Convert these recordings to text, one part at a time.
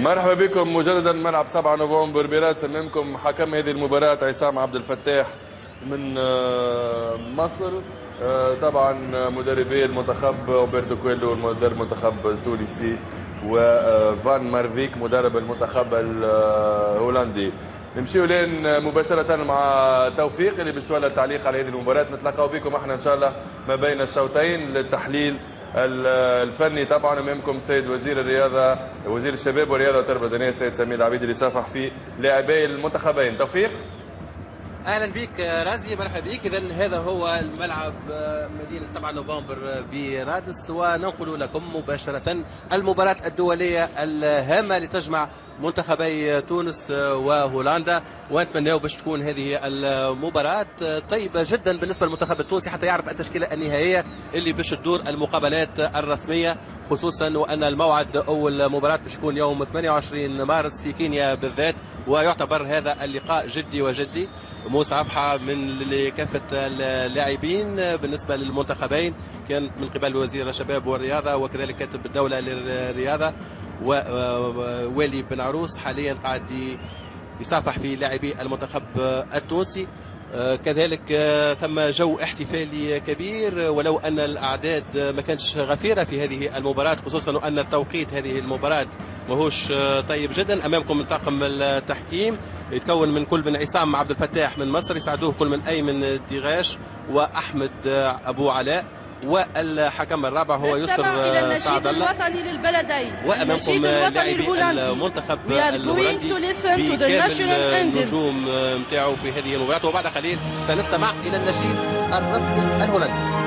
مرحبا بكم مجددا ملعب 7 نوفمبر براس. امامكم حكم هذه المباراة عصام عبد الفتاح من مصر. طبعا مدربي المنتخب روبرتو كويلو مدرب المنتخب التونسي، وفان مارفيك مدرب المنتخب الهولندي. نمشيو لين مباشرة مع توفيق اللي باش تولى التعليق على هذه المباراة. نتلاقاو بكم احنا ان شاء الله ما بين الشوطين للتحليل الفني. طبعا امامكم سيد وزير الرياضه، وزير الشباب والرياضه والتربيه البدنيه السيد سمير العبيدي اللي صافح في لاعبي المنتخبين. توفيق، اهلا بك رازي، مرحبا بك. اذا هذا هو الملعب مدينه 7 نوفمبر برادس، وننقل لكم مباشره المباراه الدوليه الهامه لتجمع منتخبي تونس وهولندا، ونتمنى باش تكون هذه المباراة طيبة جدا بالنسبة للمنتخب التونسي حتى يعرف التشكيلة النهائية اللي باش تدور المقابلات الرسمية، خصوصا وأن الموعد أول مباراة باش تكون يوم 28 مارس في كينيا بالذات، ويعتبر هذا اللقاء جدي وجدي. مصافحة من لكافة اللاعبين بالنسبة للمنتخبين، كان من قبل وزير الشباب والرياضة وكذلك كاتب الدولة للرياضة ووالي بن عروس حاليا قاعد يصافح في لاعبي المنتخب التونسي. كذلك ثم جو احتفالي كبير، ولو ان الاعداد ما كانتش غفيره في هذه المباراه، خصوصا ان التوقيت هذه المباراه ماهوش طيب جدا. امامكم من طاقم التحكيم يتكون من كل من عصام عبد الفتاح من مصر، يساعدوه كل من ايمن ديغاش واحمد ابو علاء، والحكم الرابع هو يسر سعد الله. الوطني للبلدين، وامامكم لاعبي المنتخب الهولندي بكامل النجوم نتاعو في هذه المباراه. وبعد قليل سنستمع الى النشيد الرسمي الهولندي.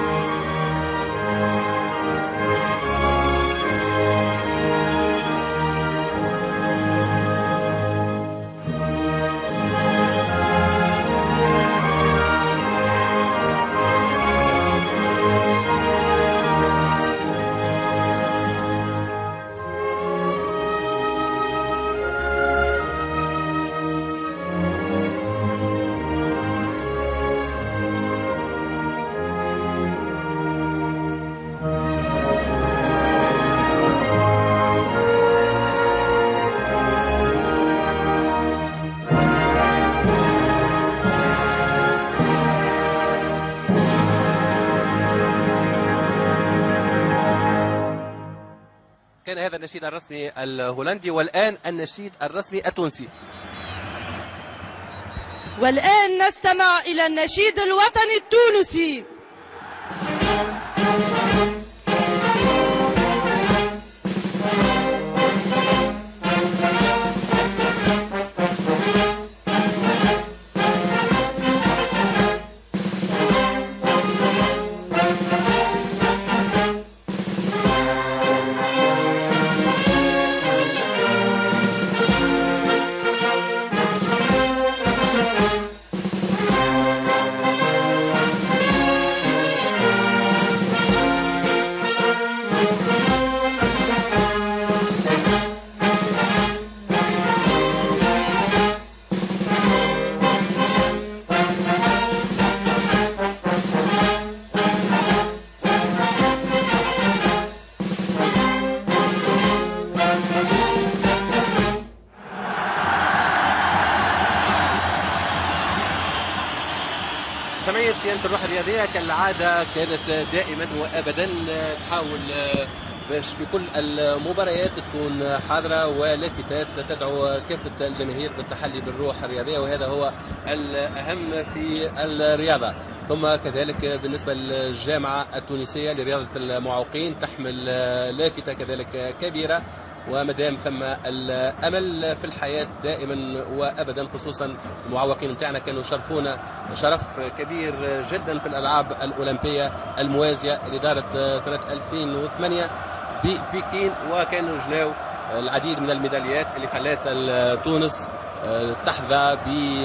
كان هذا النشيد الرسمي الهولندي، والآن النشيد الرسمي التونسي. والآن نستمع إلى النشيد الوطني التونسي. سمعية صيانة الروح الرياضية كالعادة كانت دائما وابدا تحاول باش في كل المباريات تكون حاضرة، ولافتات تدعو كافة الجماهير بالتحلي بالروح الرياضية، وهذا هو الأهم في الرياضة. ثم كذلك بالنسبة للجامعة التونسية لرياضة المعوقين تحمل لافتة كذلك كبيرة، ومدام ثم الامل في الحياه دائما وابدا، خصوصا المعوقين نتاعنا كانوا شرفونا شرف كبير جدا في الالعاب الاولمبيه الموازيه اللي دارت سنه 2008 ببكين، وكانوا جناو العديد من الميداليات اللي خلات تونس تحظى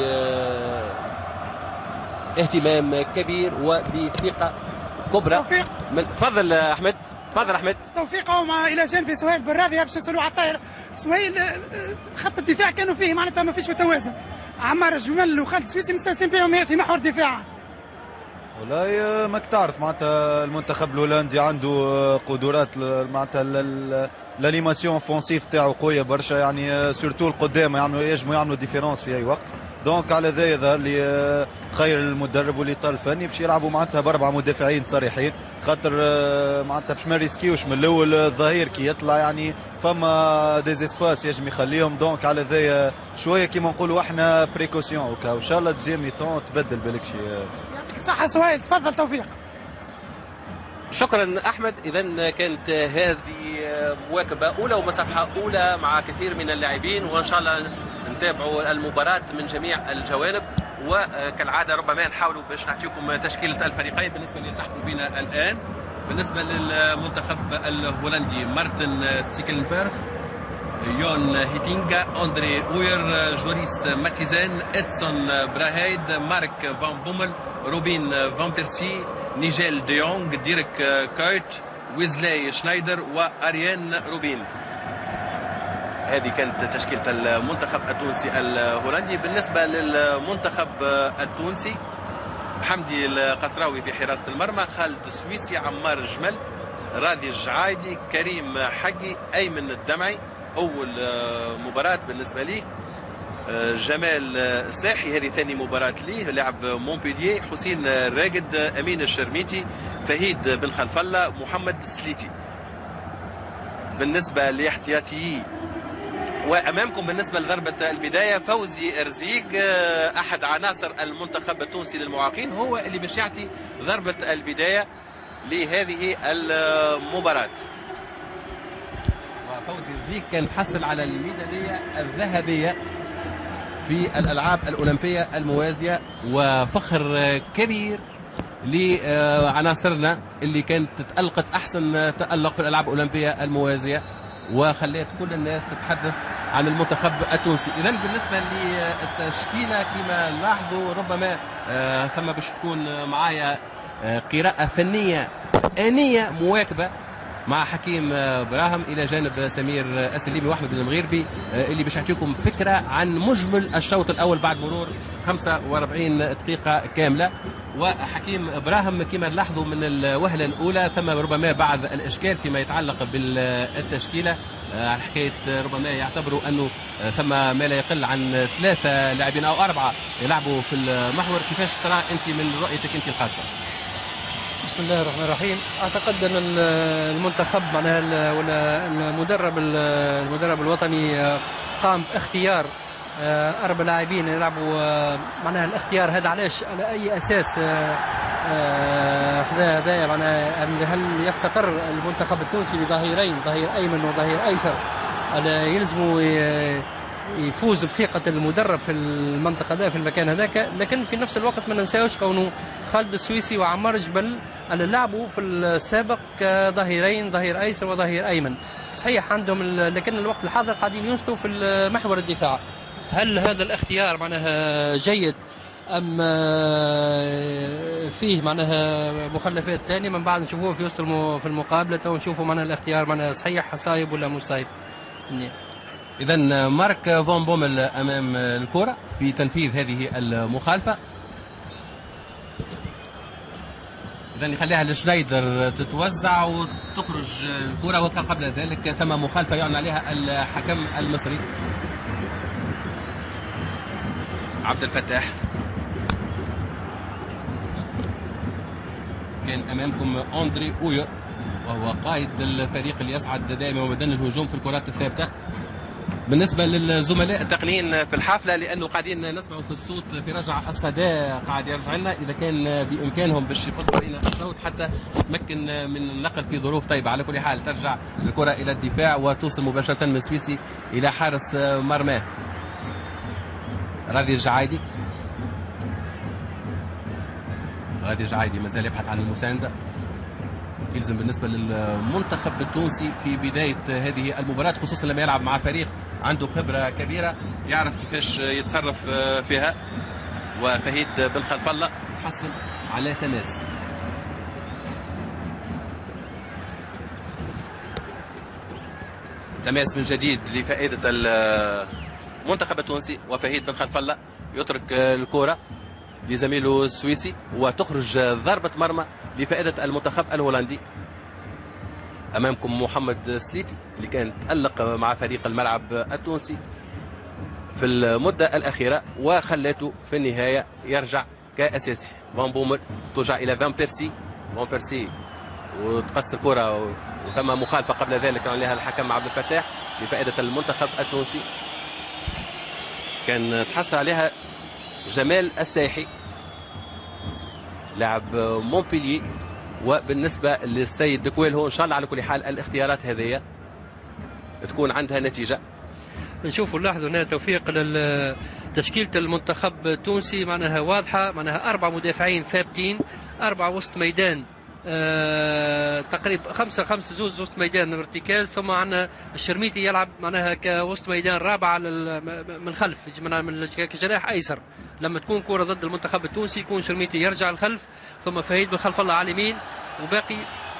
باهتمام كبير وبثقه كبرى. تفضل احمد. تفضل احمد. توفيقه مع الى جانب سهيل بالراضي باش يسالوا على الطاير. سهيل خط الدفاع كانوا فيه معناتها ما فيش توازن. عمار الجمل وخالد سويسي مستانسين بهم في محور الدفاع. والله ماك تعرف معناتها المنتخب الهولندي عنده قدرات معناتها الانيماسيون فونسيف تاعو قويه برشا، يعني سورتو القدام ينجموا يعملوا ديفيرونس في اي وقت. دونك على ذا يظهر لي خير المدرب والاطار الفني باش يلعبوا معناتها باربعه مدافعين صريحين، خاطر معناتها باش ما ريسكيوش من الاول الظهير كي يطلع، يعني فما ديزيسباس يجم يخليهم. دونك على ذا شويه كيما نقولوا احنا بريكوسيون وكا، وان شاء الله دوزيام ميتون تبدل بالك شيء. يعطيك الصحه سهيل، تفضل توفيق. شكرا احمد. اذا كانت هذه مواكبه اولى ومسافه اولى مع كثير من اللاعبين، وان شاء الله نتابعوا المباراه من جميع الجوانب، وكالعاده ربما نحاولوا باش نعطيكم تشكيله الفريقين بالنسبه اللي يلتحقوا بنا الان. بالنسبه للمنتخب الهولندي مارتن ستيكلنبرغ، يون هيتينغا، أندري أوير، جوريس ماتيزان، إدسون براهيد، مارك فان بومل، روبين فان بيرسي، نيجيل ديونغ، ديريك كايت، ويزلي شنايدر وأريان روبين. هذه كانت تشكيلة المنتخب التونسي الهولندي. بالنسبة للمنتخب التونسي حمدي القصراوي في حراسة المرمى، خالد السويسي، عمار جمل، راضي الجعايدي، كريم حقي، أيمن الدمعي. أول مباراة بالنسبة لي جمال الساحي، هذه ثاني مباراة ليه، لعب مونبيلييه. حسين راقد، أمين الشرميتي، فهيد بن خلف الله، محمد السليتي. بالنسبة لاحتياطيي وأمامكم بالنسبة لضربة البداية فوزي أرزيق، أحد عناصر المنتخب التونسي للمعاقين، هو اللي باش يعطي ضربة البداية لهذه المباراة. وفوزي أرزيق كان تحصل على الميدالية الذهبية في الألعاب الأولمبية الموازية، وفخر كبير لعناصرنا اللي كانت تألقت أحسن تألق في الألعاب الأولمبية الموازية، وخليت كل الناس تتحدث عن المنتخب التونسي. إذن بالنسبة للتشكيلة كما لاحظوا ربما ثم باش تكون معايا قراءة فنية آنية مواكبة مع حكيم براهم إلى جانب سمير السليمي وأحمد المغيربي، اللي باش يعطيكم فكرة عن مجمل الشوط الأول بعد مرور 45 دقيقة كاملة. وحكيم براهم كما نلاحظوا من الوهلة الأولى ثم ربما بعض الإشكال فيما يتعلق بالتشكيلة، على حكاية ربما يعتبروا أنه ثم ما لا يقل عن 3 لاعبين أو 4 يلعبوا في المحور. كيفاش ترى أنت من رؤيتك أنت الخاصة؟ بسم الله الرحمن الرحيم. اعتقد ان المنتخب معناها ولا المدرب الوطني قام باختيار 4 لاعبين يلعبوا. معناها الاختيار هذا علاش؟ على اي اساس هذا معناها هل يفتقر المنتخب التونسي لظهيرين، ظهير ايمن وظهير ايسر، يلزموا يفوز بثقة المدرب في المنطقة ذا في المكان هذاك. لكن في نفس الوقت ما ننساوش كونه خالد السويسي وعمار جبل اللي لعبوا في السابق كظهيرين، ظهير ايسر وظهير ايمن. صحيح عندهم لكن الوقت الحاضر قاعدين ينشطوا في محور الدفاع. هل هذا الاختيار معناها جيد ام فيه معناها مخلفات ثانيه من بعد نشوفوها في وسط في المقابله ونشوفوا معناها الاختيار معناها صحيح صايب ولا مش صايب؟ إذا مارك فان بومل أمام الكرة في تنفيذ هذه المخالفة. إذا يخليها لشنايدر تتوزع وتخرج الكرة، وكان قبل ذلك ثم مخالفة يعلن عليها الحكم المصري عبد الفتاح. كان أمامكم أندري أوير وهو قائد الفريق اللي يصعد دائما وبدن الهجوم في الكرات الثابتة. بالنسبة للزملاء التقنيين في الحافلة، لأنه قاعدين نسمعوا في الصوت في رجع الصدى قاعد يرجع لنا، إذا كان بإمكانهم باش يقصوا لنا الصوت حتى نتمكن من النقل في ظروف طيبة. على كل حال ترجع الكرة إلى الدفاع وتوصل مباشرة من السويسي إلى حارس مرماه راضي الجعايدي. راضي الجعايدي مازال يبحث عن المساندة. يلزم بالنسبة للمنتخب التونسي في بداية هذه المباراة، خصوصا لما يلعب مع فريق عنده خبرة كبيرة يعرف كيفاش يتصرف فيها. وفهيد بن خلف الله تحصل على تماس. تماس من جديد لفائدة المنتخب التونسي، وفهيد بن خلف الله يترك الكرة لزميله السويسي، وتخرج ضربة مرمى لفائدة المنتخب الهولندي. أمامكم محمد سليتي اللي كان تألق مع فريق الملعب التونسي في المدة الأخيرة وخلاته في النهاية يرجع كأساسي. فان بومل ترجع إلى فان بيرسي وتقص الكرة وثم مخالفة قبل ذلك عليها الحكم عبد الفتاح لفائدة المنتخب التونسي. كان تحصل عليها جمال السايحي لاعب مونبيلييه. وبالنسبة للسيد دكويلهو إن شاء الله على كل حال الاختيارات هذه تكون عندها نتيجة. نشوفوا نلاحظوا انها توفيق لتشكيله المنتخب التونسي، معناها واضحه، معناها 4 مدافعين ثابتين، 4 وسط ميدان تقريبا 5 زوز وسط ميدان ارتكاز، ثم عندنا الشرميتي يلعب معناها كوسط ميدان رابع من خلف من كجناح ايسر. لما تكون كره ضد المنتخب التونسي يكون شرميتي يرجع الخلف، ثم فهيد من خلف الله على اليمين، وباقي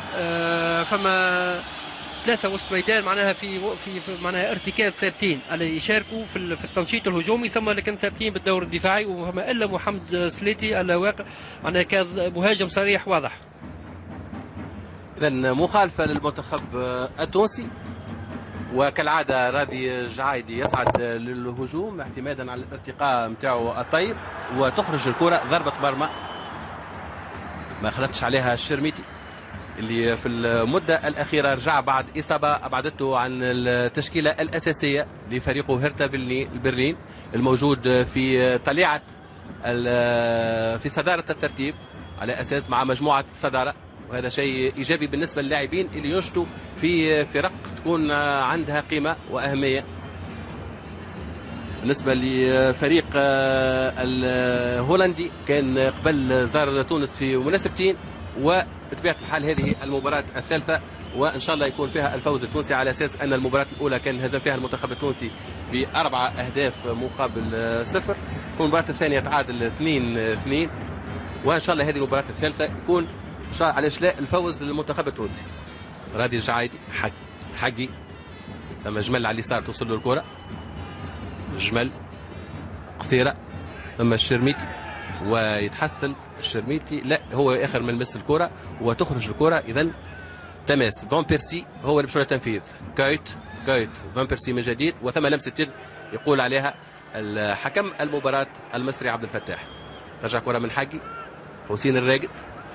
فما 3 وسط ميدان معناها في معناها ارتكاز ثابتين اللي يشاركوا في التنشيط الهجومي، ثم لكن ثابتين بالدور الدفاعي، وما الا محمد سليتي الواقع معناها كمهاجم صريح واضح. إذا مخالفة للمنتخب التونسي، وكالعادة راضي جعايدي يصعد للهجوم اعتمادا على الارتقاء نتاعو الطيب، وتخرج الكرة ضربة مرمى ما خلطش عليها الشرميتي اللي في المدة الأخيرة رجع بعد إصابة أبعدته عن التشكيلة الأساسية لفريقه هيرتا برلين الموجود في طليعة في صدارة الترتيب على أساس مع مجموعة الصدارة، وهذا شيء إيجابي بالنسبة للاعبين اللي ينشطوا في فرق تكون عندها قيمة وأهمية. بالنسبة لفريق الهولندي كان قبل زار تونس في مناسبتين، وبطبيعة الحال هذه المباراة الثالثة وإن شاء الله يكون فيها الفوز التونسي، على أساس أن المباراة الأولى كان هزم فيها المنتخب التونسي ب4 أهداف مقابل 0، والمباراة الثانية تعادل 2-2، وإن شاء الله هذه المباراة الثالثة يكون إن شاء الله علاش لا الفوز للمنتخب التونسي. راضي الجعايدي حقي ثم جمل على اليسار توصل له الكرة، جمل قصيرة ثم الشرميتي ويتحسن الشرميتي، لا هو اخر من مس الكرة وتخرج الكرة. اذا تماس فان بيرسي هو اللي بشويه تنفيذ كايت فان بيرسي من جديد، وثم لمسة يد يقول عليها الحكم المباراة المصري عبد الفتاح. ترجع كرة من حقي حسين الراقد،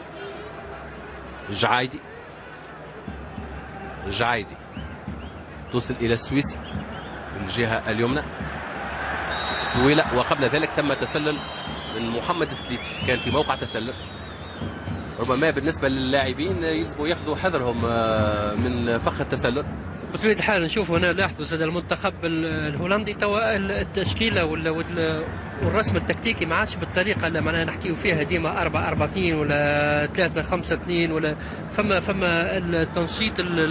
الجعايدي توصل الى السويسي من الجهة اليمنى طويلة، وقبل ذلك ثم تسلل من محمد السليتي، كان في موقع تسلل. ربما بالنسبة للاعبين يسموا ياخذوا حذرهم من فخ التسلل. بطبيعة الحال نشوفوا هنا لاحظوا زاد المنتخب الهولندي توا التشكيلة والرسم التكتيكي ما عادش بالطريقة اللي معناها نحكيو فيها ديما 4-4-2 ولا 3-5-2 ولا فما التنشيط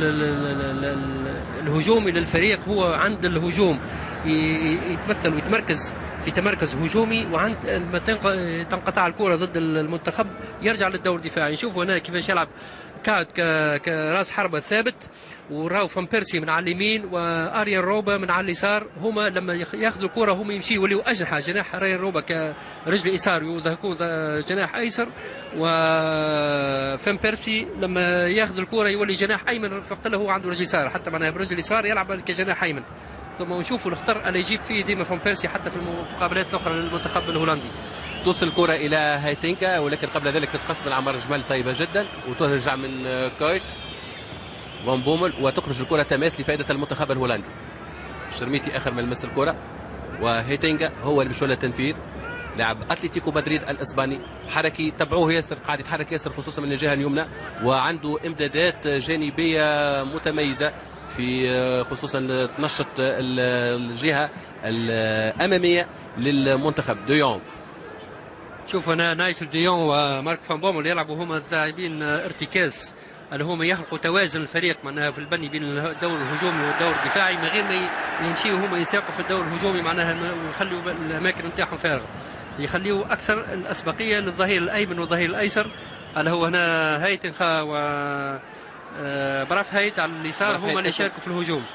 الهجومي للفريق هو عند الهجوم يتمثل ويتمركز في تمركز هجومي، وعند ما تنقطع الكرة ضد المنتخب يرجع للدور الدفاعي. نشوفوا هنا كيفاش يلعب كاد كراس حربة ثابت، وراو فان بيرسي من على اليمين واريان روبا من على اليسار، هما لما ياخذوا الكرة هما يمشيوا يوليوا أجنحة، جناح اريان روبا كرجل يسار يكون جناح ايسر، وفان بيرسي لما ياخذ الكرة يولي جناح ايمن، فقط له هو عنده رجل يسار، حتى معناها برجل يسار يلعب كجناح ايمن. ثم نشوفوا الخطر اللي يجيب فيه ديما فان بيرسي حتى في المقابلات الاخرى للمنتخب الهولندي. توصل الكرة إلى هايتينكا، ولكن قبل ذلك تتقسم من عمر جمال طيبة جدا، وترجع من كايت فان بومل، وتخرج الكرة تماس لفائدة المنتخب الهولندي. شرميتي آخر من مس الكرة، وهايتينكا هو اللي بشوي التنفيذ، لاعب أتلتيكو مدريد الإسباني، حركي تبعوه ياسر، قاعد يتحرك ياسر خصوصا من الجهة اليمنى، وعنده إمدادات جانبية متميزة في خصوصا تنشط الجهة الأمامية للمنتخب. ديونغ شوف هنا نايسل ديون ومارك فان بومل يلعبوا هما لاعبين ارتكاز اللي هما يخلقوا توازن الفريق معناها في البني بين الدور الهجومي والدور الدفاعي، من غير ما يمشيوا هما يساقوا في الدور الهجومي معناها ويخلوا الاماكن نتاعهم فارغه، يخليوا اكثر الاسبقيه للظهير الايمن والظهير الايسر اللي هو هنا هايتنخا و براف هايد على اليسار هما اللي يشاركوا في الهجوم.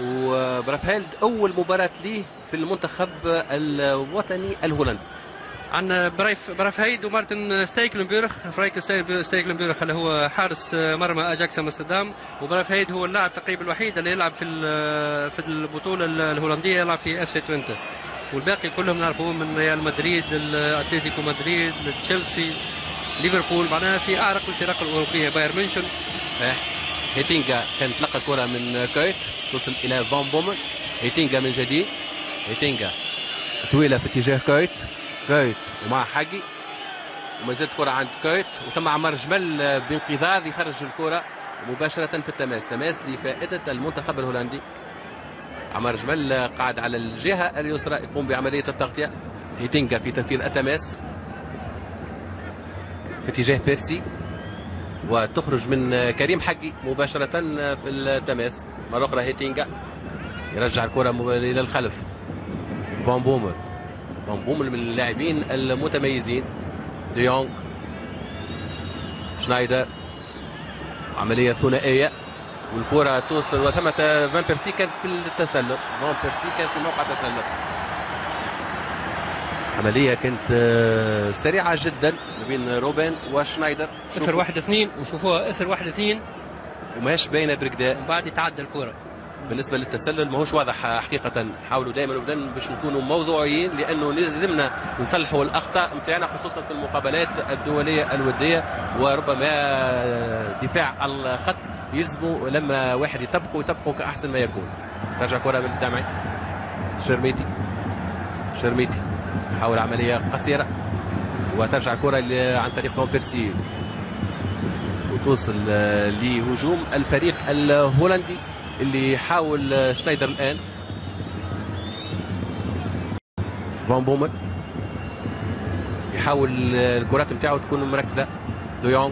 وبراف هايد اول مباراه ليه في المنتخب الوطني الهولندي عن برايف هايد ومارتن ستايكلنبرغ. فرانك ستايكلنبرغ اللي هو حارس مرمى اجاكس امستردام، وبرايف هايد هو اللاعب تقريبا الوحيد اللي يلعب في البطوله الهولنديه، يلعب في اف سي توينتا، والباقي كلهم نعرفوهم من ريال مدريد، اتلتيكو مدريد، تشيلسي، ليفربول، معناها في اعرق الفرق الاوروبيه، بايرن ميونخ. صحيح. هيتينغا كان تلقى الكره من كويت، توصل الى فان بومن. هيتينغا من جديد، هيتينغا طويله في اتجاه كويت ومع حقي، وما زالت كره عند كويت، وثم عمر جمل بانقضاض يخرج الكره مباشره في تماس لفائده المنتخب الهولندي. عمر جمل قاعد على الجهه اليسرى يقوم بعمليه التغطيه. هيتينغا في تنفيذ التماس في اتجاه بيرسي، وتخرج من كريم حقي مباشره في التماس. مره اخرى هيتينغا يرجع الكره الى الخلف. فان بومل من اللاعبين المتميزين. ديونغ، شنايدر، عمليه ثنائيه والكره توصل، وثمة فان بيرسي كان في التسلل. فان بيرسي كان في موقع تسلل. عمليه كانت سريعه جدا ما بين روبن وشنايدر. اثر 1-2 ونشوفوها اثر 1-2 وماهيش باينه بركداء. وبعد يتعدى الكره. بالنسبه للتسلل ماهوش واضح حقيقه. حاولوا دائما وابدا باش نكونوا موضوعيين، لانه لازمنا نصلحوا الاخطاء نتاعنا خصوصا في المقابلات الدوليه الوديه، وربما دفاع الخط يلزموا لما واحد يطبقوا كاحسن ما يكون. ترجع كره من الدمعي. شرميتي حاول عمليه قصيره، وترجع الكره عن طريق فان بيرسي، وتوصل لهجوم الفريق الهولندي اللي يحاول شنايدر الان. فان بومن يحاول الكرات نتاعو تكون مركزه. دويونغ،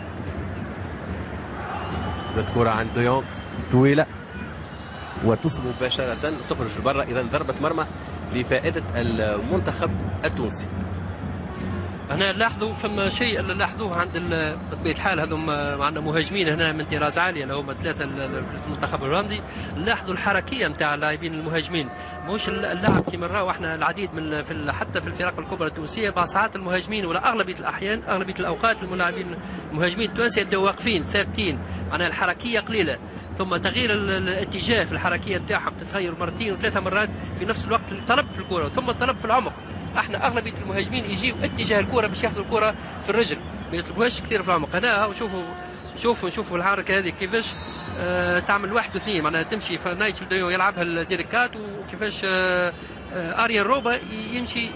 زاد كره عند دويونغ طويله وتصل مباشره تخرج لبرا. اذا ضربه مرمى لفائده المنتخب التونسي. هنا نلاحظوا فما شيء اللي لاحظوه عند بطبيعه الحال هذوم معنا مهاجمين هنا من طراز عاليه اللي هما ثلاثه في المنتخب الهولندي. نلاحظوا الحركيه نتاع اللاعبين المهاجمين، مش اللاعب كما نراو احنا العديد من حتى في الفرق الكبرى التونسيه بعض ساعات المهاجمين ولا اغلبيه الاحيان اغلبيه الاوقات الملاعبين المهاجمين التوانسه يبداو واقفين ثابتين، معناها الحركيه قليله، ثم تغيير الاتجاه في الحركيه نتاعهم تتغير مرتين وثلاثه مرات في نفس الوقت، الطلب في الكره ثم الطلب في العمق. احنا اغلبيه المهاجمين يجيو اتجاه الكره باش ياخذوا الكره في الرجل، ما يطلبوهاش كثير في العمق. هنا شوفوا الحركه هذه كيفاش تعمل 1 و2، معناها تمشي فنايتشل ديو يلعبها الديريكات، وكيفاش اريان روبا يمشي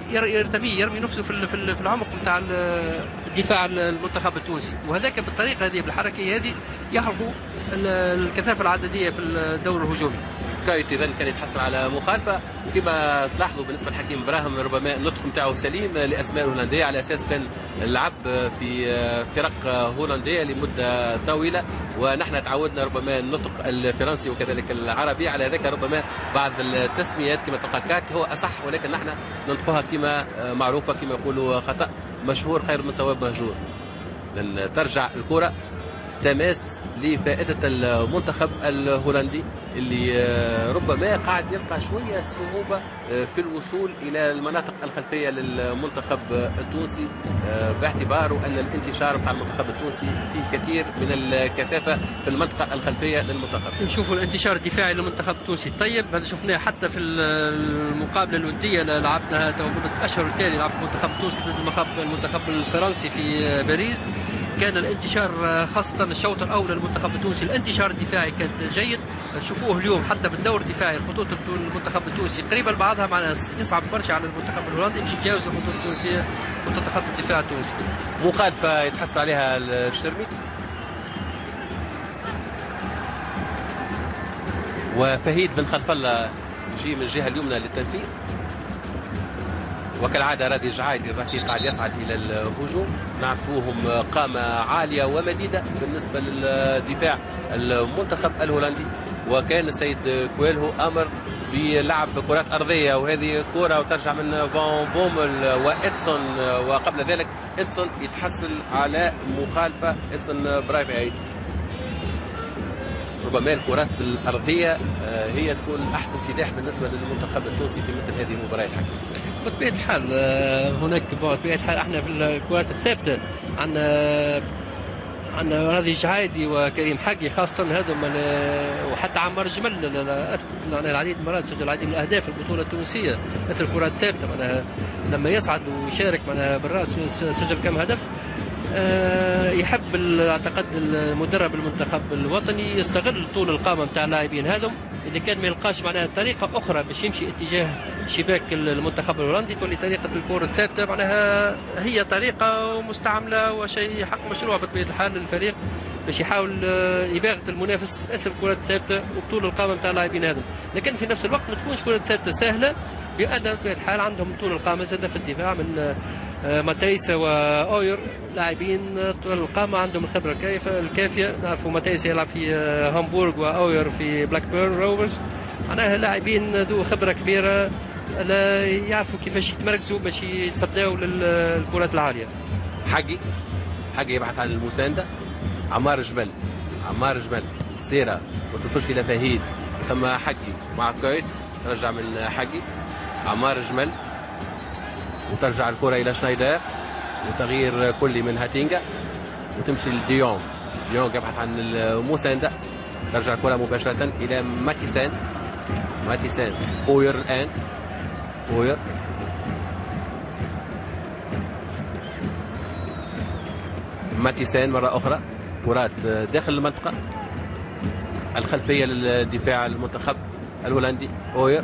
يرمي نفسه في العمق نتاع الدفاع المنتخب التونسي، وهذاك بالطريقه هذه بالحركه هذه يحرقوا الكثافه العدديه في الدور الهجومي. كايت اذا كان يتحصل على مخالفه، وكما تلاحظوا بالنسبه لحكيم ابراهيم ربما النطق نتاعو سليم لاسماء الهولنديه، على اساس كان لعب في فرق هولنديه لمده طويله، ونحن تعودنا ربما النطق الفرنسي وكذلك العربي، على ذلك ربما بعض التسميات كما تلقى كات هو اصح، ولكن نحن ننطقها كما معروفه كما يقولوا خطا مشهور خير من صواب مهجور. لن ترجع الكره تماس لفائدة المنتخب الهولندي اللي ربما قاعد يلقى شوية صعوبة في الوصول إلى المناطق الخلفية للمنتخب التونسي، باعتباره أن الانتشار بتاع المنتخب التونسي فيه كثير من الكثافة في المنطقة الخلفية للمنتخب. نشوفوا الانتشار الدفاعي للمنتخب التونسي طيب، هذا شفناه حتى في المقابلة الودية اللي لعبناها مدة أشهر التالي، لعب المنتخب التونسي ضد المنتخب الفرنسي في باريس. كان الانتشار خاصة الشوط الأول للمنتخب التونسي، الانتشار الدفاعي كان جيد. تشوفوه اليوم حتى بالدور الدفاعي، الخطوط المنتخب التونسي قريبة لبعضها، معناها يصعب برشا على المنتخب الهولندي باش يتجاوز الخطوط التونسية وتتخطى الدفاع التونسي. مخالفة يتحصل عليها الشرميتي، وفهيد بن خلف الله يجي من الجهة اليمنى للتنفيذ، وكالعادة رادي الجعايدي الرفيق قاعد يصعد إلى الهجوم. نعرفوهم قامة عالية ومديدة بالنسبة للدفاع المنتخب الهولندي، وكان السيد كويلهو أمر بلعب كرات أرضية، وهذه كرة وترجع من فان بومل وإدسون، وقبل ذلك إدسون يتحصل على مخالفة. إدسون برايف عيد ربما الكرات الارضيه هي تكون احسن سلاح بالنسبه للمنتخب التونسي في مثل هذه المباريات. حكيم بطبيعه الحال هناك بطبيعه الحال احنا في الكرات الثابته عندنا راضي جعايدي وكريم حقي خاصة هذم وحتى عمار جمل العديد من المرات سجل العديد من الأهداف في البطولة التونسية مثل الكرات الثابتة معناها لما يصعد ويشارك معناها بالراس سجل كم هدف. يحب اعتقد المدرب المنتخب الوطني يستغل طول القامة نتاع اللاعبين هذم إذا كان ما يلقاش معناها طريقة أخرى باش يمشي اتجاه شباك المنتخب الهولندي تولي طريقة الكرة الثابتة معناها هي طريقة مستعملة وشيء حق مشروع بطبيعة الحال للفريق باش يحاول يباغت المنافس اثر الكرات الثابته وطول القامه نتاع اللاعبين هذم، لكن في نفس الوقت ما تكونش كرات ثابته سهله بان بطبيعه الحال عندهم طول القامه زاد في الدفاع من ماتيسا واوير لاعبين طول القامه عندهم الخبره الكافيه. نعرفوا ماتيسا يلعب في هامبورغ واوير في بلاك بيرن روفرز معناها لاعبين ذو خبره كبيره لا يعرفوا كيفاش يتمركزوا باش يتصداوا للكرات العاليه. حقي يبحث عن المسانده. عمار جمل سيرة ما توصلش الى فهيد ثم حقي مع كويت ترجع من حقي عمار جمل وترجع الكرة الى شنايدر وتغيير كلي من هاتينجا وتمشي لديونغ. ديونغ يبحث عن المسانده ترجع الكرة مباشرة الى ماتيسان اوير الان ماتيسان مرة أخرى كرات داخل المنطقة الخلفية للدفاع المنتخب الهولندي أوير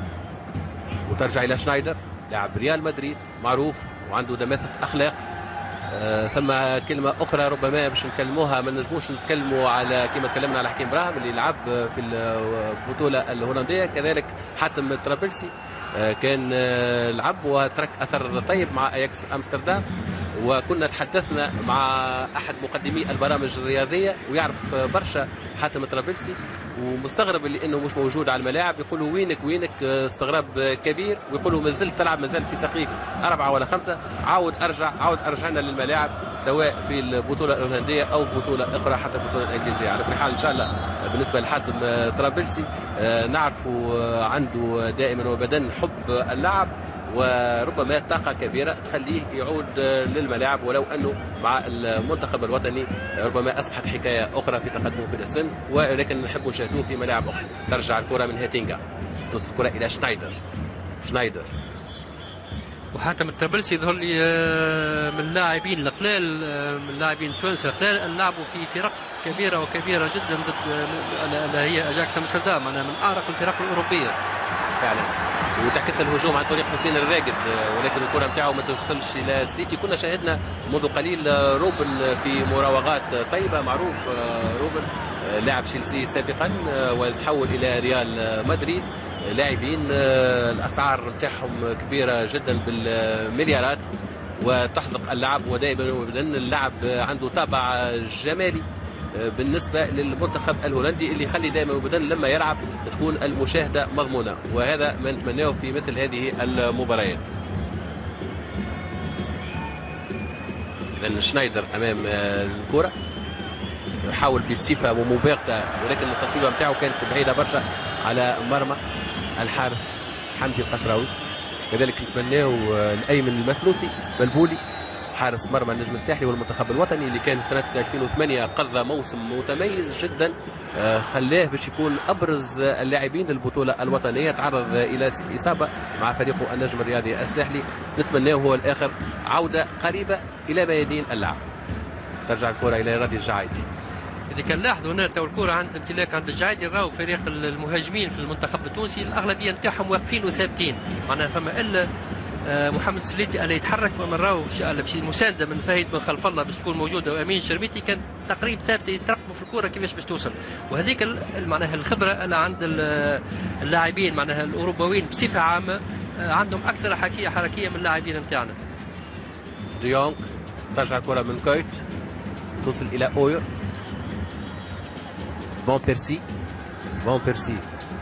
وترجع إلى شنايدر لاعب ريال مدريد معروف وعنده دماثة أخلاق. ثم كلمة أخرى ربما باش نتكلموها ما نجموش نتكلموا على كما تكلمنا على حكيم براهم اللي لعب في البطولة الهولندية كذلك حاتم ترابلسي كان لعب وترك أثر طيب مع أياكس أمستردام وكنا تحدثنا مع أحد مقدمي البرامج الرياضية ويعرف برشا حاتم ترابلسي ومستغرب اللي انه مش موجود على الملاعب يقولوا وينك استغراب كبير ويقولوا ما زلت تلعب ما زال في ساقيك 4 ولا 5 عاود ارجعنا للملاعب سواء في البطوله الهولنديه او بطوله اخرى حتى البطوله الانجليزيه. على كل حال ان شاء الله بالنسبه لحاتم ترابلسي نعرفوا عنده دائما وبدن حب اللعب وربما طاقة كبيرة تخليه يعود للملاعب ولو أنه مع المنتخب الوطني ربما أصبحت حكاية أخرى في تقدمه في السن ولكن نحب نشاهدوه في ملاعب أخرى. ترجع الكرة من هاتينجا توصل الكرة إلى شنايدر وحاتم الترابلسي يظهر لي من اللاعبين القلال من اللاعبين التوانسه القلال لعبوا في فرق كبيره وكبيره جدا ضد اللي هي اجاكس امستردام من اعرق الفرق الاوروبيه فعلا وتعكس الهجوم عن طريق حسين الراقد ولكن الكره نتاعو ما توصلش الى سليتي. كنا شاهدنا منذ قليل روبن في مراوغات طيبه معروف روبن لاعب تشيلسي سابقا وتحول الى ريال مدريد لاعبين الاسعار نتاعهم كبيره جدا بالمليارات وتحلق اللعب ودائما وابدا اللعب عنده طابع جمالي بالنسبة للمنتخب الهولندي اللي يخلي دائما وابدا لما يلعب تكون المشاهدة مضمونة وهذا ما نتمناه في مثل هذه المباريات. إذن شنايدر أمام الكرة يحاول بالصفة ومباغتة ولكن التصويبة نتاعو كانت بعيدة برشا على مرمى الحارس حمدي القسراوي. كذلك نتمناه الأيمن المثلوثي بلبولي حارس مرمى النجم الساحلي والمنتخب الوطني اللي كان سنة 2008 قضى موسم متميز جدا خلاه باش يكون أبرز اللاعبين للبطولة الوطنية. تعرض إلى إصابة مع فريقه النجم الرياضي الساحلي نتمناه هو الآخر عودة قريبة إلى ميادين اللعب. ترجع الكرة إلى راضي الجعايدي. إذا كان لاحظوا هنا تو الكرة عند امتلاك عند الجعايدي راهو فريق المهاجمين في المنتخب التونسي الأغلبية نتاعهم واقفين وثابتين معناها فما إلا محمد سليتي اللي يتحرك ومن راهو المسانده من فهيد بن خلف الله باش تكون موجوده وامين شرميتي كان تقريبا ثابته يترقبوا في الكره كيفاش باش توصل وهذيك معناها الخبره اللي عند اللاعبين معناها الاوروبيين بصفه عامه عندهم اكثر حركيه من اللاعبين نتاعنا. ديونغ ترجع الكره من كويت توصل الى اوير فون بيرسي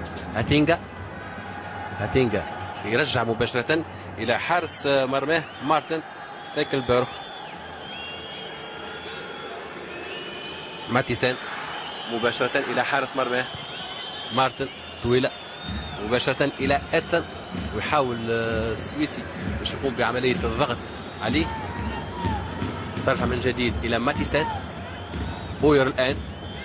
هاتينجا يرجع مباشرة إلى حارس مرماه مارتن ستيكلبرغ. ماتيسان مباشرة إلى حارس مرماه مارتن، طويلة مباشرة إلى إدسون، ويحاول السويسي باش يقوم بعملية الضغط عليه. ترجع من جديد إلى ماتيسان، بوير الآن،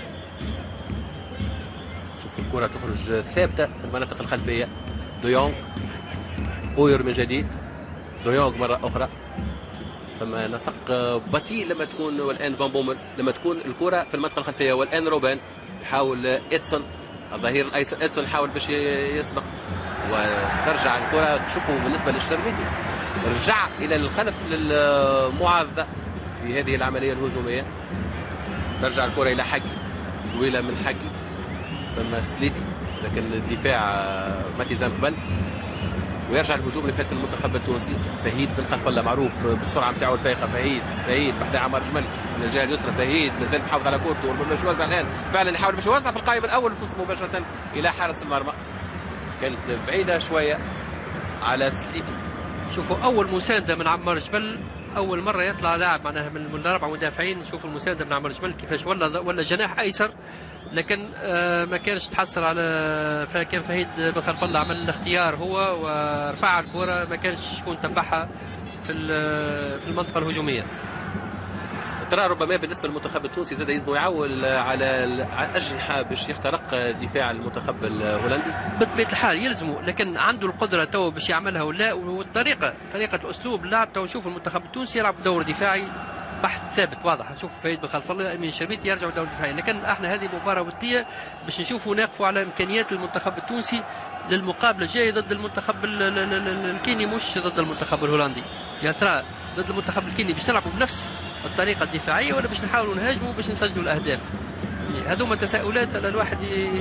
شوف الكرة تخرج ثابتة في المناطق الخلفية. دويونغ، بوير من جديد، دويونغ مرة أخرى. ثم نسق بطيء لما تكون، والآن فان بومل لما تكون الكرة في المنطقة الخلفية، والآن روبان يحاول إدسون الظهير الأيسر، إدسون يحاول باش يسبق وترجع الكرة. تشوفوا بالنسبة للشربيتي رجع إلى الخلف للمعارضة في هذه العملية الهجومية. ترجع الكرة إلى حقي، طويلة من حقي، ثم سليتي، لكن الدفاع ماتيزان قبل، ويرجع الهجوم لفريق المنتخب التونسي. فهيد بن خلف الله معروف بالسرعه نتاعو الفائقه. فهيد بعد عمار جمل من الجهه اليسرى. فهيد مازال محافظ على كورته، وربما باش يوزع الان، فعلا يحاول باش يوزع في القائم الاول وتصل مباشره الى حارس المرمى. كانت بعيده شويه على سليتي. شوفوا اول مسانده من عمار جبل، اول مره يطلع لاعب معناها من الاربع مدافعين. شوفوا المسانده من عمار جبل كيفاش ولا جناح ايسر، لكن ما كانش تحصل على، فكان فهيد بن خلف الله عمل الاختيار هو ورفع الكره، ما كانش شكون تبعها في المنطقه الهجوميه. ترى ربما بالنسبه للمنتخب التونسي زاد يلزم يعول على الاجنحه باش يخترق دفاع المنتخب الهولندي بطبيعه الحال يلزمه، لكن عنده القدره تو باش يعملها ولا، والطريقه الاسلوب اللعب تو. نشوف المنتخب التونسي يلعب دور دفاعي بحث ثابت واضح. شوف فهيد بن خلف الله، امين شربيتي يرجعوا دور دفاعي، لكن احنا هذه مباراه وديه باش نشوفوا ناقفوا على امكانيات المنتخب التونسي للمقابله الجايه ضد المنتخب الكيني، مش ضد المنتخب الهولندي. يا ترى ضد المنتخب الكيني باش نلعبوا بنفس الطريقه الدفاعيه ولا باش نحاولوا نهاجموا باش نسجلوا الاهداف؟ هذوما تساؤلات الواحد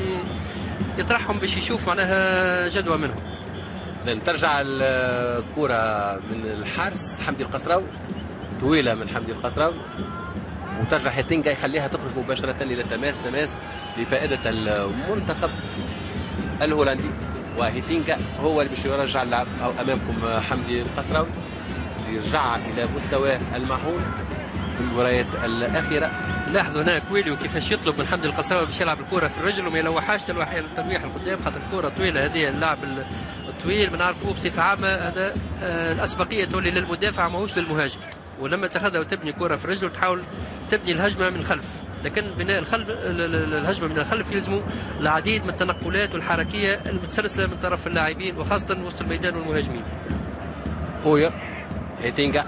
يطرحهم باش يشوف معناها جدوى منهم. لن ترجع الكره من الحارس حمدي القصراوي، طويله من حمدي القصراوي، وترجع هيتينغا يخليها تخرج مباشره الى تماس لفائده المنتخب الهولندي. وهيتينغا هو اللي باش يرجع اللعب، او امامكم حمدي القصراوي اللي يرجع الى مستواه المعهود في المباريات الاخيره. لاحظوا هنا كويليو كيفاش يطلب من حمدي القصراوي باش يلعب الكره في الرجل وما يلوحهاش التلويح القدام، خاطر الكره طويله. هذه اللاعب الطويل بنعرفوه بصفه عامه هذا الاسبقيه تولي للمدافع ماهوش للمهاجم، ولما تاخذها وتبني كره في الرجل وتحاول تبني الهجمه من خلف، لكن بناء الهجمه من الخلف يلزموا العديد من التنقلات والحركيه المتسلسله من طرف اللاعبين وخاصه وسط الميدان والمهاجمين. بوير، هيتينغا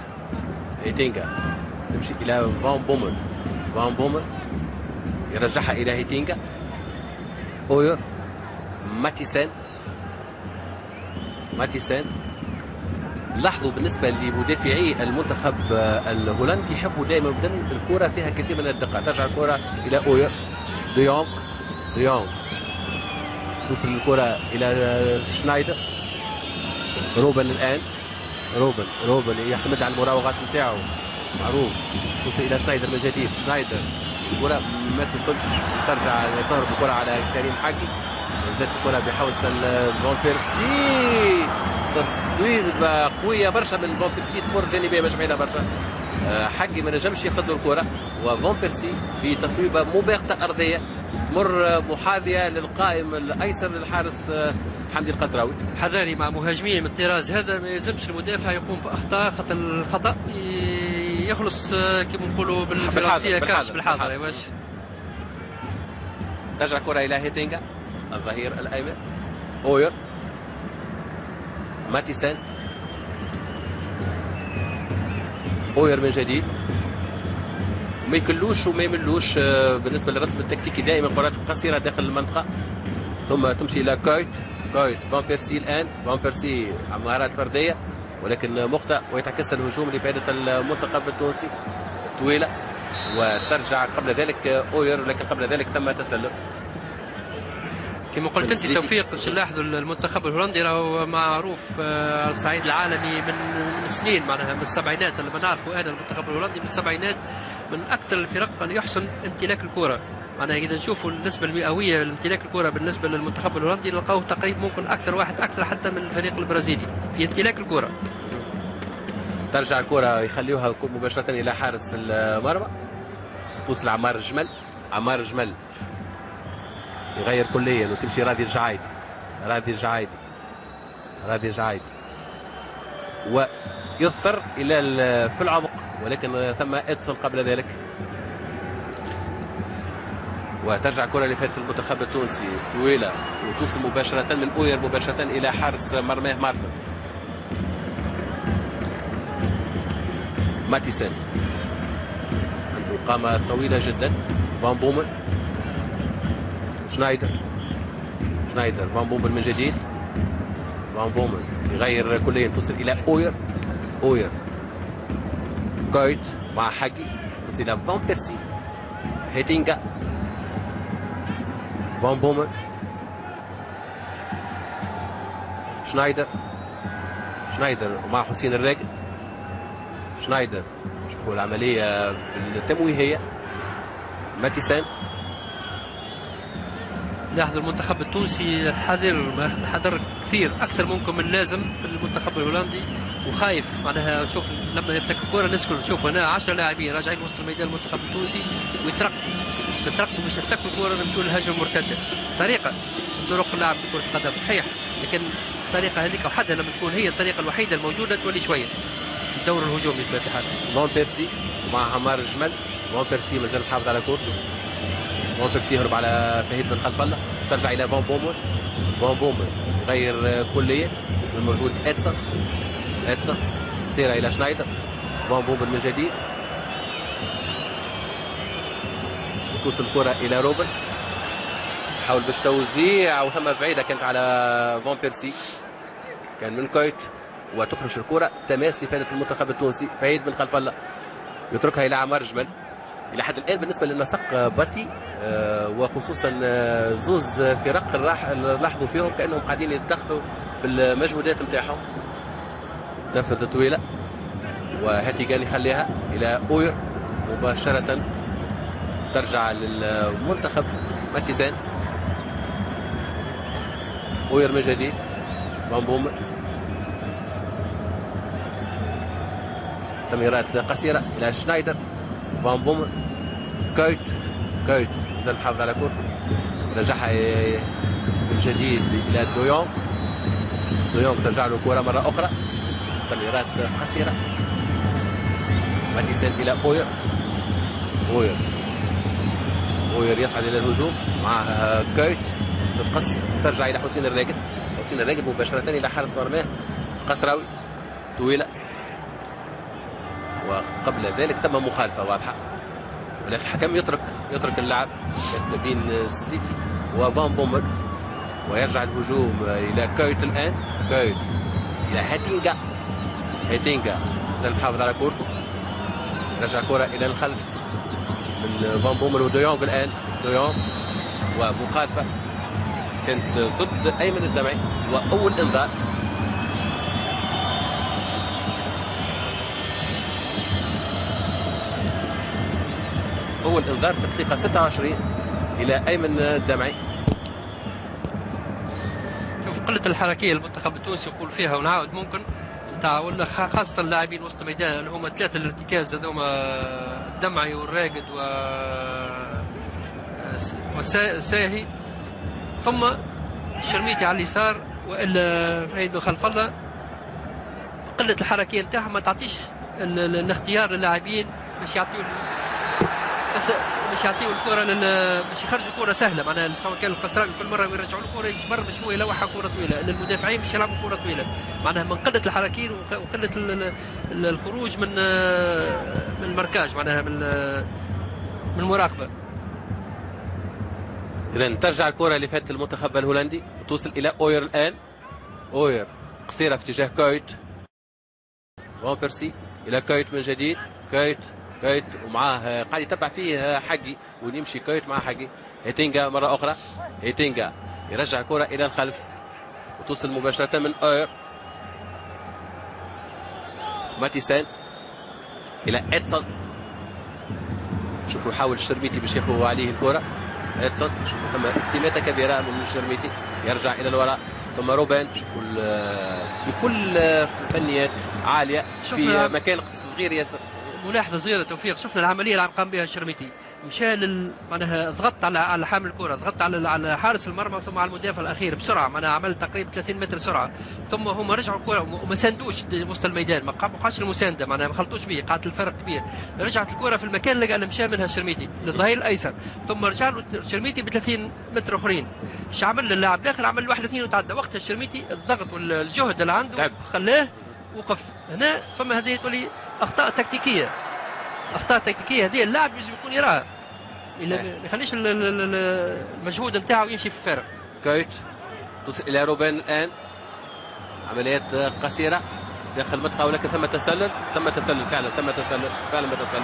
تمشي الى فان بومل يرجعها الى هيتينغا. بوير، ماتيسان. لاحظوا بالنسبه لمدافعي المنتخب الهولندي يحبوا دائما الكره فيها كثير من الدقه. ترجع الكره الى اوير، ديونغ توصل الكره الى شنايدر. روبن الان، روبن يعتمد على المراوغات نتاعو معروف. توصل الى شنايدر من جديد، شنايدر الكره ما توصلش، ترجع تهرب الكره على كريم حقي. زادت الكره بحوزه فان بيرسي، تصويبه قويه برشا من فان بيرسي، تمر جانبيه مش بعيده برشا. حقي ما نجمش ياخذ له الكره، وفان بيرسي بتصويبه مباغته ارضيه تمر محاذيه للقائم الايسر للحارس حمدي القصراوي. حذاري مع مهاجمين من الطراز هذا، ما يلزمش المدافع يقوم باخطاء، خاطر الخطا يخلص كما نقولوا بالفرنسيه كاش بالحاضر. واش ترجع الكره الى هيتينغا الظهير الايمن. اوير، ماتيسان، اوير من جديد. ما يكلوش وما يملوش بالنسبه للرسم التكتيكي، دائما كرات قصيره داخل المنطقه، ثم تمشي الى كويت فان بيرسي. الان فان بيرسي مهارات فرديه ولكن مخطئ، ويتعكس الهجوم لفائده المنتخب التونسي. طويله وترجع قبل ذلك اوير، لكن قبل ذلك ثم تسلل. كما قلت انت توفيق، باش نلاحظوا المنتخب الهولندي راهو معروف على الصعيد العالمي من سنين، معناها من السبعينات. اللي ما نعرفوا انا المنتخب الهولندي من السبعينات من اكثر الفرق ان يحسن امتلاك الكره. معناها اذا نشوفوا النسبه المئويه لامتلاك الكره بالنسبه للمنتخب الهولندي نلقاوه تقريبا ممكن اكثر حتى من الفريق البرازيلي في امتلاك الكره. ترجع الكره يخليوها مباشره الى حارس المرمى. توصل عمار الجمل يغير كليا وتمشي راضي الجعايدي. ويظفر الى في العمق، ولكن ثم ادسون قبل ذلك. وترجع كرة لفريق المنتخب التونسي طويلة وتوصل مباشرة من اوير مباشرة الى حارس مرماه مارتن. ماتيسن عنده قامة طويلة جدا. فان بومن، شنايدر، فان بومن من جديد. فان بومن يغير كليا، تصل الى اوير كويت مع حقي، تصل الى فان بيرسي. هيتينغا، فان بومن، شنايدر ومع حسين الراقد. شنايدر شوفوا العملية التمويهية. ماتيسان. لاحظ المنتخب التونسي حذر كثير اكثر ممكن من لازم من المنتخب الهولندي، وخايف معناها. شوف لما يفتك الكره نسكن، نشوف هنا 10 لاعبين راجعين وسط الميدان المنتخب التونسي ويترقبوا باش يفتكوا الكره نمشوا للهجمه المرتده. طريقه من طرق لعب كره القدم صحيح، لكن الطريقه هذيك وحدها لما تكون هي الطريقه الوحيده الموجوده تولي شويه الدور الهجومي بطبيعه الحال. فان بيرسي مع عمار الجمل. فان بيرسي مازال محافظ على كورته. فان بيرسي يهرب على فهيد من خلف الله، ترجع الى فان بومن يغير كليا من موجود ادسون سيرة الى شنايدر. فان بومن من جديد، توصل الكرة الى روبن، حاول باش توزيع وثم بعيدة كانت على فان بيرسي، كان من كويت، وتخرج الكرة تماس لفائدة المنتخب التونسي. فهيد من خلف الله يتركها الى عمار جمل. الى حد الان بالنسبه للنسق باتي وخصوصا زوز فرق لاحظوا فيهم كانهم قاعدين يتدخلوا في المجهودات نتاعهم. نفذ طويله وهاتيغان يخليها الى اوير مباشره، ترجع للمنتخب. ماتيزان، اوير من جديد. فان بومن، تمريرات قصيره الى شنايدر. فان بومن، كويت مازال محافظ على كورته، رجعها من جديد الى دويونغ ترجع له الكره مره اخرى. تمريرات قصيره. ماتيسان الى اوير يصعد الى الهجوم مع كويت، تتقص ترجع الى حسين الراقد مباشره الى حارس مرماه قصراوي. طويله، وقبل ذلك ثم مخالفه واضحه، ولكن الحكم يترك اللعب بين سليتي وفان بومن، ويرجع الهجوم الى كويت. الان كويت الى هيتينغا زال محافظ على كورته، رجع كرة الى الخلف من فان بومن ودويونغ. الان دويونغ ومخالفه كانت ضد ايمن الدمعي، واول انذار. أول إنذار في الدقيقة 26 إلى أيمن الدمعي. شوف قلة الحركية المنتخب التونسي يقول فيها، ونعاود ممكن ولا خاصة اللاعبين وسط الميدان اللي هما ثلاثة الارتكاز هذوما، الدمعي والراقد والساهي، ثم الشرميتي على اليسار، والا فهيد خلف الله. قلة الحركية نتاعهم ما تعطيش الاختيار للاعبين باش يعطيو الكره باش يخرجوا كره سهله، معناها سواء كان القصراوي كل مره يرجعوا الكره يجبر باش هو يلوحها كره طويله للمدافعين باش يلعبوا كره طويله، معناها من قله الحركيه وقله الخروج من المركاج، معناها من المراقبه. اذا ترجع الكره لفائده المنتخب الهولندي وتوصل الى اوير. الان اوير قصيره في اتجاه كويت. فان بيرسي الى كويت من جديد. كويت ومعاه قاعد يتبع فيه حقي ويمشي كويت مع حقي. هيتينغا مرة أخرى. هيتينغا يرجع الكرة إلى الخلف وتوصل مباشرة من أوير. ماتيسان إلى إدسون. شوفوا يحاول الشرميتي باش ياخذ عليه الكرة. إدسون شوفوا ثم استماتة كبيرة من الشرميتي، يرجع إلى الوراء. ثم روبان شوفوا بكل فنيات عالية في مكان صغير ياسر. ملاحظه صغيره توفيق، شفنا العمليه اللي قام بها الشرميتي، مشى معناها ضغط على حامل الكره، ضغط على حارس المرمى ثم على المدافع الاخير بسرعه، معناها عمل تقريبا 30 متر سرعه، ثم هما رجعوا الكره وما ساندوش وسط الميدان، ما بقاش المسانده، معناها ما خلطوش به، قعدت الفرق كبير، رجعت الكره في المكان اللي مشى منها الشرميتي للظهير الايسر، ثم رجع له الشرميتي ب 30 متر اخرين، ايش عمل اللاعب داخل؟ عمل 1-2 وتعدى، وقتها الشرميتي الضغط والجهد اللي عنده خلاه وقف هنا. فما هذه تولي اخطاء تكتيكيه، اخطاء تكتيكيه هذه اللاعب يجب يكون يراها، ما يخليش المجهود نتاعو يمشي في الفارغ. كويت تصل الى روبن الان، عمليات قصيره داخل المنطقه ولكن ثم تسلل، فعلا ما تسلل،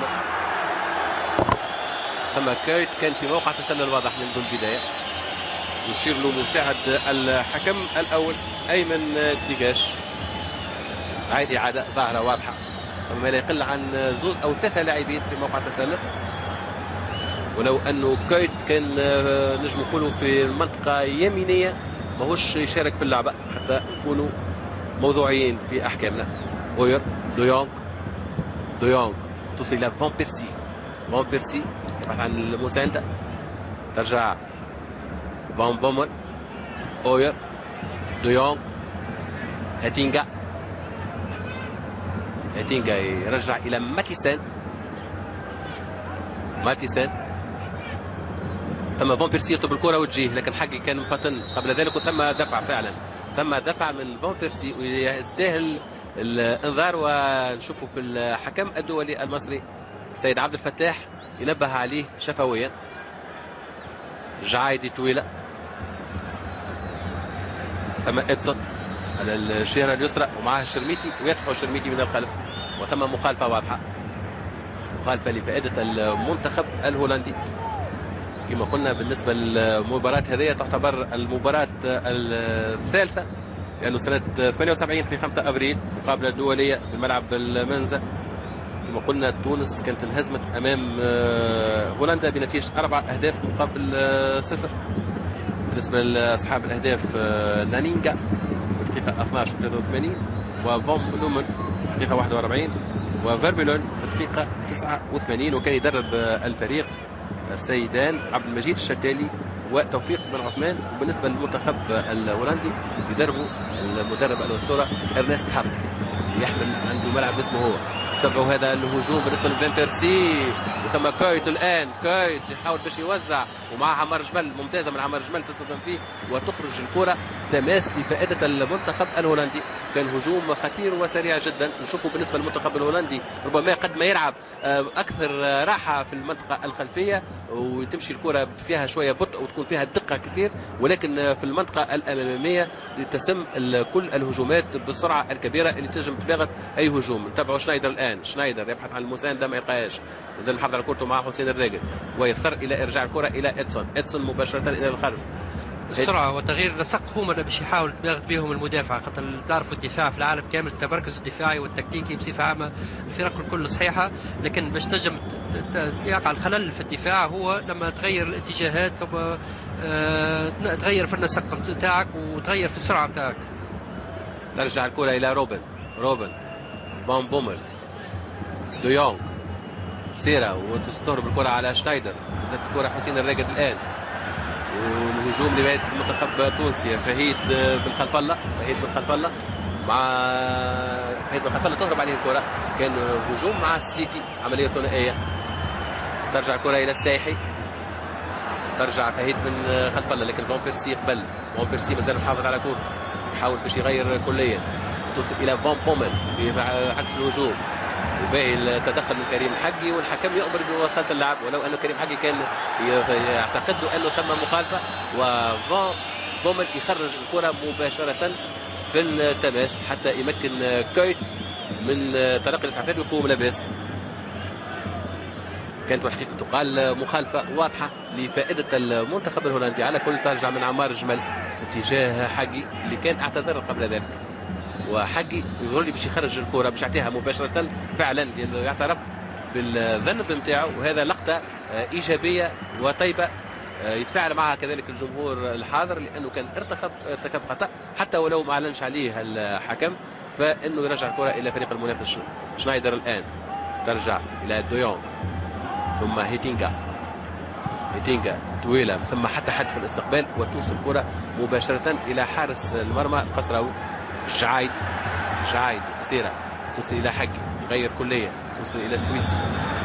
ثم كويت كان في موقع تسلل واضح منذ البدايه، يشير له مساعد الحكم الاول ايمن ديغاش. هاي اعاده ظاهره واضحه، وما لا يقل عن 2 أو 3 لاعبين في موقع تسلل، ولو انه كويت كان نجم نقولوا في المنطقه يمينيه ماهوش يشارك في اللعبه حتى نكونوا موضوعيين في احكامنا. اوير دويونغ تصل الى فان بيرسي يبحث عن المسانده، ترجع فان بومل، اوير، دويونغ، هاتينغا يرجع الى ماتيسان، ثم فان بيرسي يطلب الكره وتجيه، لكن حقي كان مفطن قبل ذلك، وثم دفع فعلا، ثم دفع من فان بيرسي ويستاهل الانذار. ونشوفه في الحكم الدولي المصري السيد عبد الفتاح ينبه عليه شفويا. جعايدي طويله، ثم ادسون على الجهه اليسرى ومعها الشرميتي، ويدفع الشرميتي من الخلف، وثم مخالفه واضحه، مخالفه لفائده المنتخب الهولندي. كما قلنا بالنسبه للمباراه هذه تعتبر المباراه الثالثه، لانه سنه 78 في 5 ابريل مقابله دوليه بملعب المنزه، كما قلنا تونس كانت انهزمت امام هولندا بنتيجه 4 أهداف مقابل 0. بالنسبه لاصحاب الاهداف نانينجا في الدقيقه 12 و83، وفون بلومن في الدقيقه 41، وفيربيلون في الدقيقه 89. وكان يدرب الفريق السيدان عبد المجيد الشتالي وتوفيق بن عثمان. وبالنسبه للمنتخب الهولندي يدربه المدرب الاسطوره ارنست هاب، يحمل عنده ملعب اسمه هو. تابعوا هذا الهجوم بالنسبه لفان بيرسي، وثم كويت الان، كويت يحاول باش يوزع ومع عمار جمل، ممتازه من عمار جمل تصدم فيه وتخرج الكره، تماس لفائده المنتخب الهولندي. كان هجوم خطير وسريع جدا. نشوفوا بالنسبه للمنتخب الهولندي ربما قد ما يلعب اكثر راحه في المنطقه الخلفيه، وتمشي الكره فيها شويه بطء وتكون فيها دقه كثير، ولكن في المنطقه الاماميه تتم كل الهجومات بالسرعه الكبيره اللي تنجم تباغت اي هجوم. نتابعوا شنايدر الان، شنايدر يبحث عن المسانده ما يلقاهاش، مازال محافظ على كورته مع حسين الراقد، ويضطر الى ارجاع الكره الى ادسون مباشره الى الخلف. السرعه وتغيير النسق هما اللي باش يحاول ياخذ بهم المدافع، خاطر تعرفوا الدفاع في العالم كامل التمركز الدفاعي والتكتيكي بصفه عامه الفرق الكل صحيحه، لكن باش تنجم يقع الخلل في الدفاع هو لما تغير الاتجاهات، ثم تغير في النسق نتاعك وتغير في السرعه نتاعك. ترجع الكره الى روبن فان بومل، دويونغ سيرا، وتستهرب الكره على شنايدر، مسات الكره حسين الراقد الان، والهجوم لبعيد المنتخب التونسي. فهيد بن خلف الله مع فهيد بن خلف الله تهرب عليه الكره، كان هجوم مع السليتي، عمليه ثنائيه. ترجع الكره الى السايحي، ترجع فهيد بن خلف الله، لكن فان بيرسي يقبل، فان بيرسي مازال محافظ على كورته، يحاول باش يغير كليا، توصل الى فان بومل عكس الهجوم، وباقي التدخل من كريم حقي، والحكم يأمر بمواصلة اللعب، ولو أنه كريم حقي كان يعتقد أنه ثم مخالفة، وفان بومل يخرج الكرة مباشرة في التماس حتى يمكن كويت من تلقي الإسعافات ويقوم لاباس. كانت الحقيقة تقال مخالفة واضحة لفائدة المنتخب الهولندي. على كل ترجع من عمار جمل اتجاه حقي اللي كان اعتذر قبل ذلك، وحقي يظهر لي باش يخرج الكره باش يعطيها مباشره فعلا، لانه يعترف بالذنب نتاعو، وهذا لقطه ايجابيه وطيبه يتفاعل معها كذلك الجمهور الحاضر، لانه كان ارتكب خطا حتى ولو ما اعلنش عليه الحكم، فانه يرجع الكره الى فريق المنافس. شنايدر الان ترجع الى دويون ثم هيتينغا طويله ثم حتى حد في الاستقبال وتوصل الكره مباشره الى حارس المرمى القصراوي. جعايدي قصيره توصل الى حقي يغير كليا توصل الى السويسي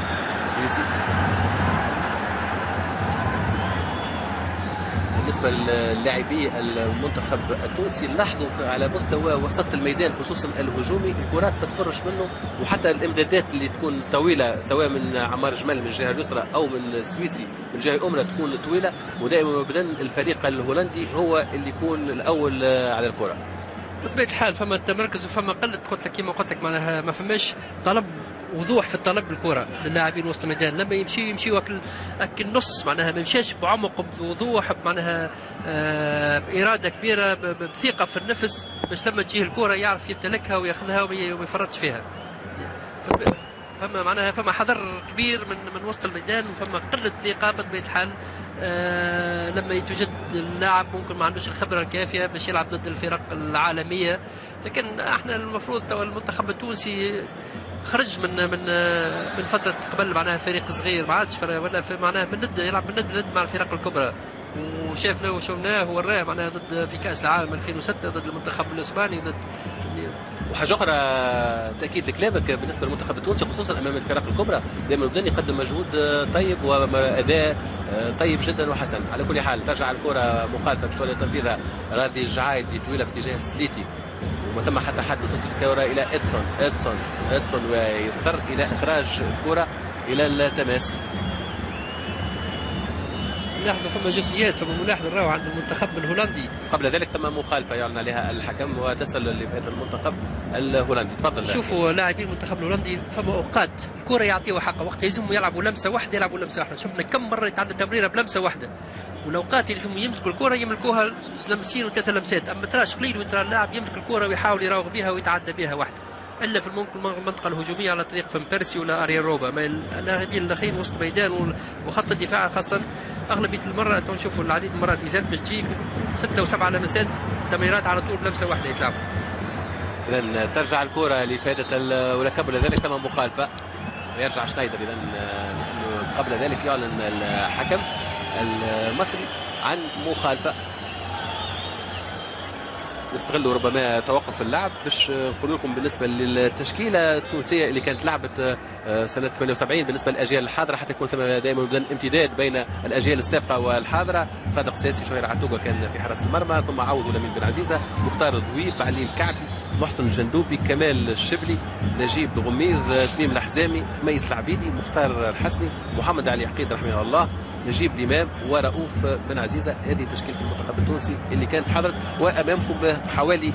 بالنسبه للاعبي المنتخب التونسي لاحظوا على مستوى وسط الميدان خصوصا الهجومي الكرات ما تخرج منه، وحتى الامدادات اللي تكون طويله سواء من عمار جمال من الجهه اليسرى او من السويسي من الجهه اليمنى تكون طويله، ودائما ابدا الفريق الهولندي هو اللي يكون الاول على الكره. بطبيعه الحال فما تمركز وفما قله، قلت لك كما قلت لك معناها ما فماش طلب وضوح في الطلب بالكره للاعبين وسط الميدان. لما يمشي وكل النص معناها ما يمشيش بعمق بوضوح معناها باراده كبيره بثقه في النفس باش لما تجيه الكره يعرف يمتلكها وياخذها وما يفرطش فيها. فما معناها فما حذر كبير من وسط الميدان وفما قله ثقه بطبيعه الحال. لما يتوجد اللاعب ممكن ما عندوش الخبره الكافيه باش يلعب ضد الفرق العالميه، لكن احنا المفروض تو المنتخب التونسي خرج من فتره قبل معناها فريق صغير ما عادش ولا معناها من ند يلعب من ند مع الفرق الكبرى، وشافنا وشفناه وراه معناها ضد في كاس العالم 2006 ضد المنتخب الاسباني ضد. وحاجه اخرى تاكيد لكلامك بالنسبه للمنتخب التونسي خصوصا امام الفرق الكبرى دائما بدنا يقدم مجهود طيب واداء طيب جدا وحسن. على كل حال ترجع الكره مخالفه باش تولي تنفيذها راضي الجعايدي طويله في اتجاه السليتي وما ثم حتى حد توصل الكره الى ادسون ويضطر الى اخراج الكره الى التماس. نلاحظ ثم جزئيات ثم ملاحظ الراو عند المنتخب الهولندي. قبل ذلك ثم مخالفه يعلن عليها الحكم وتسلل لفئه المنتخب الهولندي. تفضل. شوفوا لاعبين المنتخب الهولندي فما اوقات الكره يعطيوها حقها، وقت يلزموا يلعبوا لمسه واحده شفنا كم مره يتعدى تمريره بلمسه واحده، والاوقات اللي يلزموا يمسكوا الكره يملكوها لمسين وثلاث لمسات، اما تراش قليل وين ترى اللاعب يملك الكره ويحاول يراوغ بها ويتعدى بها وحده، الا في المنطقه الهجوميه على طريق فان بيرسي ولا اريان روبا. ما اللاعبين الاخرين وسط الميدان وخط الدفاع خاصه اغلبيه المرات نشوفوا العديد من المرات ميزات باش تجيك 6 و7 لمسات تمريرات على طول بلمسه واحده يتلعبوا. اذا ترجع الكره لفائده ولا قبل ذلك ثم مخالفه ويرجع شنايدر. اذا لانه قبل ذلك يعلن الحكم المصري عن مخالفه نستغلوا ربما توقف اللعب باش نقول لكم بالنسبه للتشكيله التونسيه اللي كانت لعبت سنه 78 بالنسبه للاجيال الحاضره حتى يكون ثم دائما امتداد بين الاجيال السابقه والحاضره. صادق ساسي شهير عتوقه كان في حراسه المرمى، ثم عوضوا لمين بن عزيزه، مختار الضويب، علي الكعبي، محسن الجندوبي، كمال الشبلي، نجيب دغميض، تميم الحزامي، خميس العبيدي، مختار الحسني، محمد علي عقيد رحمه الله، نجيب الامام ورؤوف بن عزيزه. هذه تشكيله المنتخب التونسي اللي كانت حاضره، وامامكم حوالي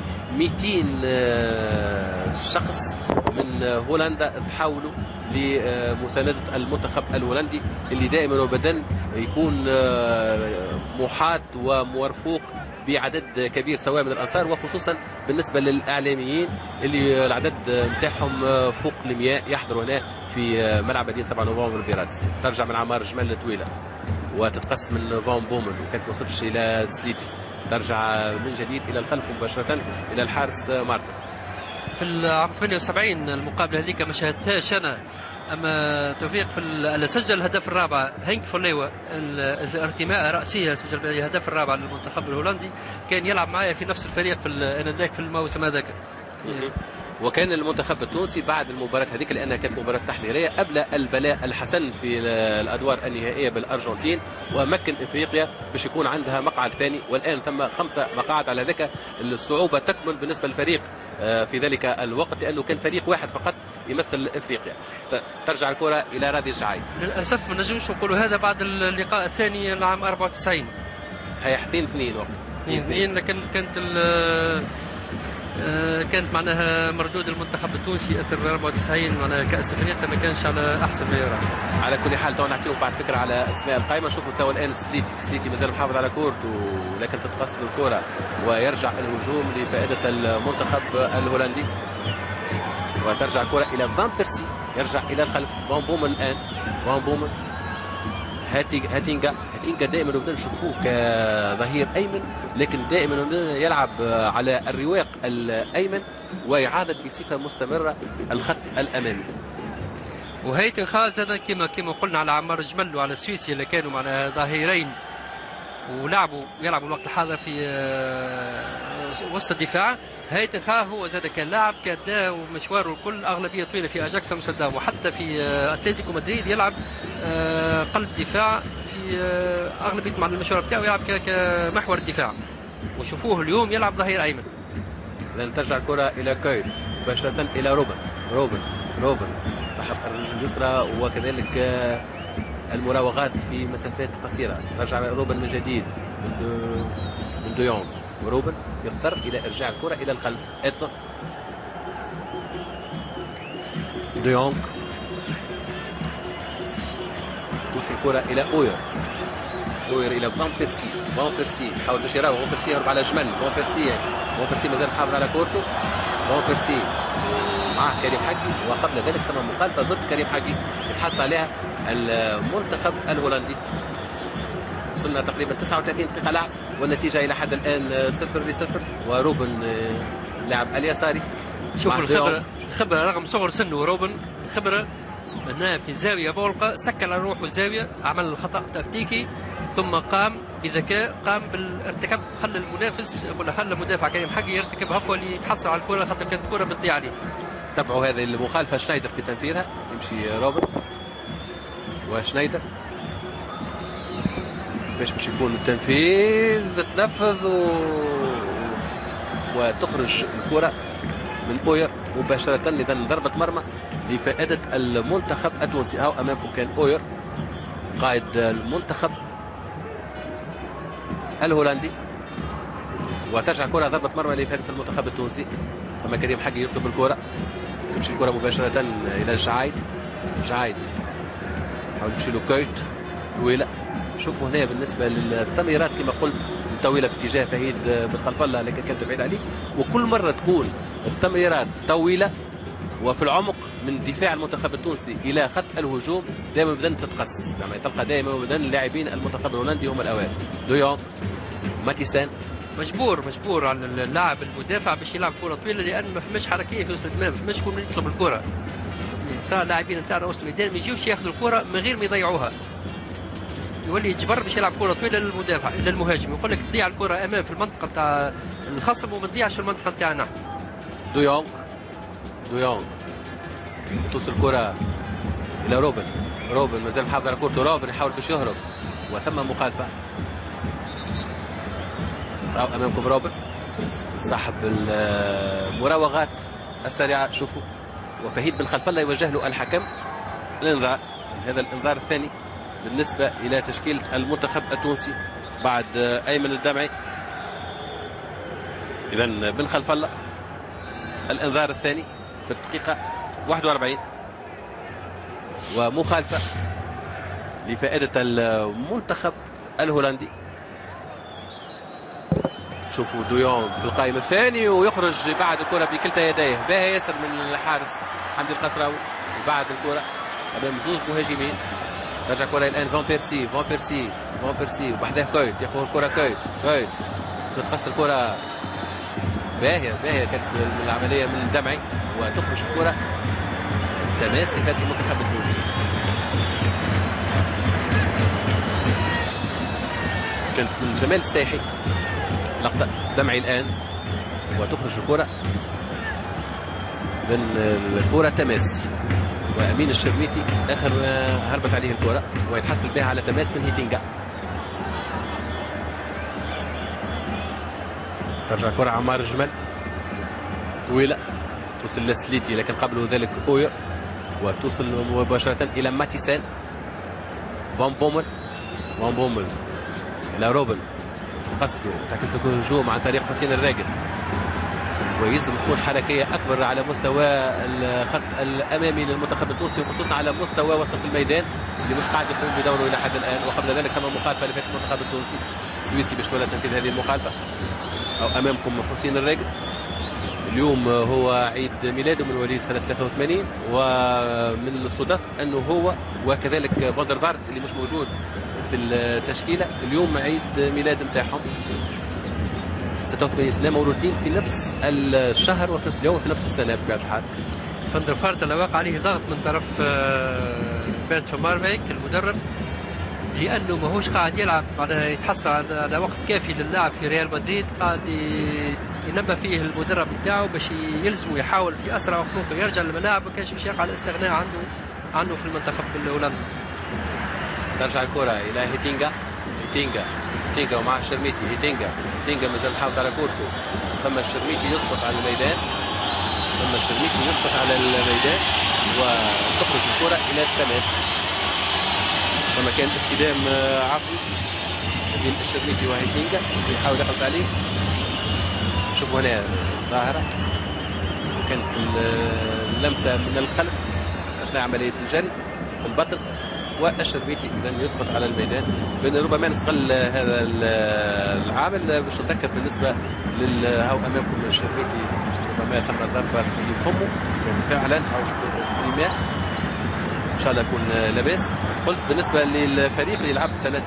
200 شخص من هولندا تحاولوا لمساندة المنتخب الهولندي اللي دائما وابدا يكون محاط ومرفوق بعدد كبير سواء من الانصار وخصوصا بالنسبه للاعلاميين اللي العدد نتاعهم فوق ال100 يحضروا هنا في ملعب مدينه 7 نوفمبر برادس. ترجع من عمار جمال الطويله وتتقسم من فان بومن وكانت ما وصلتش الى سليتي، ترجع من جديد الى الخلف مباشره الى الحارس مارتن. في العام 78 المقابله هذيك ما شاهدتهاش انا، اما توفيق في اللي سجل الهدف الرابع هينك فوليوا ارتماء راسيه سجل الهدف الرابع للمنتخب الهولندي، كان يلعب معايا في نفس الفريق في انذاك في الموسم هذاك. وكان المنتخب التونسي بعد المباراة هذيك لأنها كانت مباراة تحضيرية قبل البلاء الحسن في الأدوار النهائية بالأرجنتين ومكن إفريقيا باش يكون عندها مقعد ثاني، والآن ثم 5 مقاعد. على ذلك الصعوبة تكمن بالنسبة للفريق في ذلك الوقت لأنه كان فريق واحد فقط يمثل إفريقيا. ترجع الكرة إلى راضي الجعايد. للأسف ما نجمش نقولوا هذا بعد اللقاء الثاني العام 94 صحيح 2-2 وقت 2-2، لكن كانت معناها مردود المنتخب التونسي اثر 94 معناها كاس افريقيا ما كانش على احسن ما يرام. على كل حال تو نعطيهم بعد فكره على اسماء القائمه. شوفوا تو الان سليتي مازال محافظ على كورته لكن تتقصد الكره ويرجع الهجوم لفائده المنتخب الهولندي وترجع الكره الى فان بيرسي، يرجع الى الخلف فان بومن. الان فان بومن هاتينغا دائما نبدا نشوفوه كظهير ايمن لكن دائما يلعب على الرواق الايمن ويعادل بصفه مستمره الخط الامامي. وهيتن خاز هذا كما قلنا على عمار جمل وعلى السويسي اللي كانوا معنا ظهيرين يلعبوا الوقت الحاضر في وسط الدفاع. هيتن خا هو زاد كان لاعب كان ومشواره الكل اغلبيه طويله في اجاكس امستردام وحتى في اتلتيكو مدريد يلعب قلب دفاع في اغلبيه مع المشوار بتاعه يلعب كمحور الدفاع، وشوفوه اليوم يلعب ظهير ايمن. لن ترجع الكره الى كويل مباشره الى روبن صاحب الرجل اليسرى وكذلك المراوغات في مسافات قصيره. رجع روبن من جديد من دويونغ، وروبن يضطر الى ارجاع الكره الى الخلف. ادسون دويونغ توصل الكره الى اوير الى فان بيرسي يحاول باش يراوغ. فان بيرسي يهرب على جمل. فان بيرسي مازال محافظ على كورته. فان بيرسي معه كريم حقي، وقبل ذلك تم مخالفه ضد كريم حقي يتحصل عليها المنتخب الهولندي. وصلنا تقريبا 39 دقيقه لعب والنتيجه الى حد الان 0-0. وروبن لاعب اليساري. شوفوا الخبره رغم صغر سنه روبن، الخبره انها في زاويه مغلقه سكر على روحه الزاويه، عمل الخطا تكتيكي ثم قام بذكاء، قام بالارتكاب، خلى المنافس ولا خلى المدافع كريم حقي يرتكب عفوا ليتحصل على الكره خاطر كانت الكره بتضيع عليه. تبعوا هذه المخالفه شنايدر في تنفيذها، يمشي روبن وشنايدر باش يكون التنفيذ تنفذ وتخرج الكره من اوير مباشره. اذا ضربه مرمى لفائده المنتخب التونسي. او امامكم كان اوير قائد المنتخب الهولندي، وترجع الكره ضربه مرمى لفائده المنتخب التونسي. ثم كريم حقي يطلب الكره، تمشي الكره مباشره الى جعايد يحاول يمشي له كويت طويله. شوفوا هنا بالنسبه للتمريرات كما قلت طويله في اتجاه فهيد بن خلف الله، لكن كانت بعيد عليه. وكل مره تكون التمريرات طويله وفي العمق من دفاع المنتخب التونسي الى خط الهجوم دائما بدن تتقص، يعني تلقى دائما بدن اللاعبين المنتخب الهولندي هم الاوائل. دويونغ ماتيسان مجبور على اللاعب المدافع باش يلعب كره طويله، لان ما فماش حركيه في وسط الميدان، ما فماش كون يطلب الكره. ترى اللاعبين نتاعنا وسط الميدان ما يجيوش ياخذوا الكره من غير ما يضيعوها، يولي يجبر باش يلعب كره طويله للمدافع للمهاجم، يقول لك تضيع الكره امام في المنطقه نتاع الخصم وما تضيعش في المنطقه نتاعنا. دويونغ توصل الكره الى روبن مازال محافظ على كورته. روبن يحاول باش يهرب وثم مخالفه. راهو امامكم روبن صاحب المراوغات السريعه. شوفوا وفهيد بن خلف الله يوجه له الحكم الانذار. هذا الانذار الثاني بالنسبه الى تشكيله المنتخب التونسي بعد ايمن الدمعي. اذا بن خلف الله الانذار الثاني في الدقيقه 41 ومخالفه لفائده المنتخب الهولندي. شوفوا دويونغ في القائم الثاني ويخرج بعد الكره بكلتا يديه. باهي ياسر من الحارس حمدي القصراوي. وبعد الكره امام زوز مهاجمين. ترجع الكره الان فان بيرسي وبعدها كويت ياخذ الكره. كويت تتقص الكره. باهيه كانت العمليه من دمعي وتخرج الكره تماس لفائده المنتخب التونسي. كانت من جمال الساحي لقطه دمعي الان وتخرج الكره من الكره تماس، وامين الشرميتي اخر هربت عليه الكره ويتحصل بها على تماس من هيتينغا. ترجع الكره عمار الجمل طويله توصل لسليتي، لكن قبله ذلك اوير وتوصل مباشره الى ماتيسان. فان بومل الى روبن قصده تعكس الهجوم عن طريق حسين الراقد، ويلزم تكون حركيه اكبر على مستوى الخط الامامي للمنتخب التونسي وخصوصا على مستوى وسط الميدان اللي مش قاعد يقوم بدوره الى حد الان. وقبل ذلك تم مخالفه لفائده المنتخب التونسي السويسي باش تولى تنفيذ هذه المخالفه. او امامكم حسين الراقد اليوم هو عيد ميلاده من مواليد سنه 83، ومن الصدف انه هو وكذلك فاندر فارت اللي مش موجود في التشكيله اليوم عيد ميلاد نتاعهم 86 سنه، مولودين في نفس الشهر وفي نفس اليوم وفي نفس السنه بطبيعه الحال. فاندر فارت على واقع عليه ضغط من طرف بيرت مارفيك المدرب، لانه ماهوش قاعد يلعب معناها يتحصل على وقت كافي للعب في ريال مدريد، قاعد ينبه فيه المدرب بتاعه باش يلزمه يحاول في اسرع وقت ممكن يرجع للملاعب، ما كانش باش يقع على الاستغناء عنه في المنتخب الهولندي. ترجع الكره الى هيتينغا ومع الشرميتي. هيتينغا مازال يحافظ على كورته، ثم الشرميتي يسقط على الميدان، وتخرج الكره الى التماس. ثم كان استلام عفوي بين الشرميتي وهيتينغا، شوفوا يحاول يقضي عليه، شوفوا هنا ظاهره كانت اللمسه من الخلف اثناء عمليه الجري في البطن، والشرميتي اذا يسقط على الميدان. ربما نستغل هذا العامل باش نذكر بالنسبه هاو امامكم الشرميتي ربما ثم ضربه في فمه كانت فعلا، او شوفوا الدماء ان شاء الله يكون لاباس. قلت بالنسبه للفريق اللي لعب سنه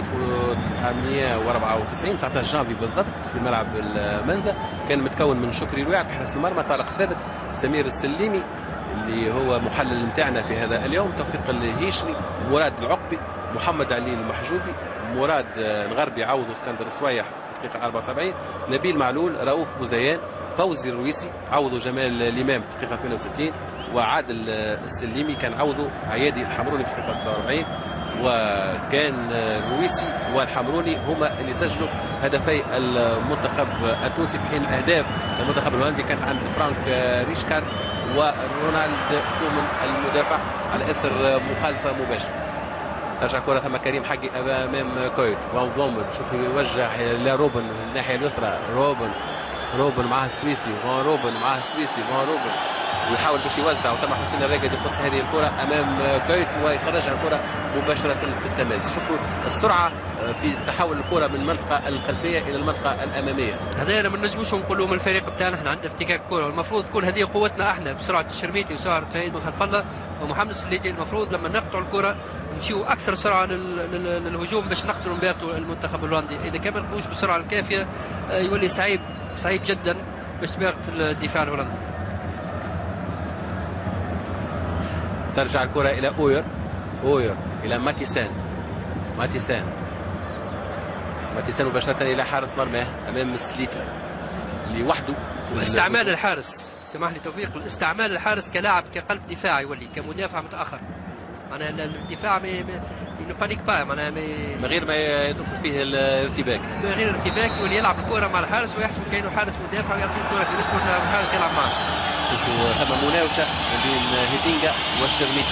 1994 19 جانفي بالضبط في ملعب المنزه، كان متكون من شكري رواع في حراسه المرمى، طارق ثابت، سمير السليمي اللي هو محلل متاعنا في هذا اليوم، توفيق الهيشري، مراد العقبي، محمد علي المحجوبي، مراد الغربي، عوض اسكندر صويح دقيقه 74، نبيل معلول، رؤوف بوزيان، فوزي الرويسي، عوض جمال الامام في دقيقه 68، وعادل السليمي كان عوضه عيادي الحمروني في دقيقه 46. وكان الرويسي والحمروني هما اللي سجلوا هدفي المنتخب التونسي، في حين اهداف المنتخب الهولندي كانت عند فرانك ريشكار ورونالد كومن المدافع على اثر مخالفه مباشره. ترجع كره ثم كريم حقي امام كويت، فان دومن شوف يوجه لروبن الناحيه اليسرى، روبن معاه السويسي، فان روبن ويحاول باش يوزع، وسمح حسين الراقد يقص هذه الكره امام كويت ويخرجها الكره مباشره في التماس. شوفوا السرعه في تحول الكره من المنطقه الخلفيه الى المنطقه الاماميه. هذا ما نجموش نقولوا من الفريق بتاعنا، احنا عندنا افتكاك كره، والمفروض تكون هذه قوتنا احنا بسرعه الشرميتي وسرعه فهيد من خلف الله ومحمد السليتي. المفروض لما نقطعوا الكره نمشيو اكثر سرعه للهجوم باش نقتلوا نباتوا المنتخب الهولندي. اذا كان ما نقوش بالسرعه الكافيه يولي صعيب جدا باش تباغت الدفاع الهولندي. ترجع الكرة إلى أوير إلى ماتيسان مباشرة إلى حارس مرماه أمام سليتي اللي وحده. استعمال الحارس، سمح لي توفيق، استعمال الحارس كلاعب كقلب دفاع يولي كمدافع متأخر، معناها الدفاع بانيك با، معناها من غير ما يدخل فيه الارتباك، من غير ارتباك يولي يلعب الكرة مع الحارس ويحسب كأنه حارس مدافع ويعطي الكرة في رجله والحارس يلعب معه. شوفوا ثم مناوشة بين هيتينغا والشرميتي.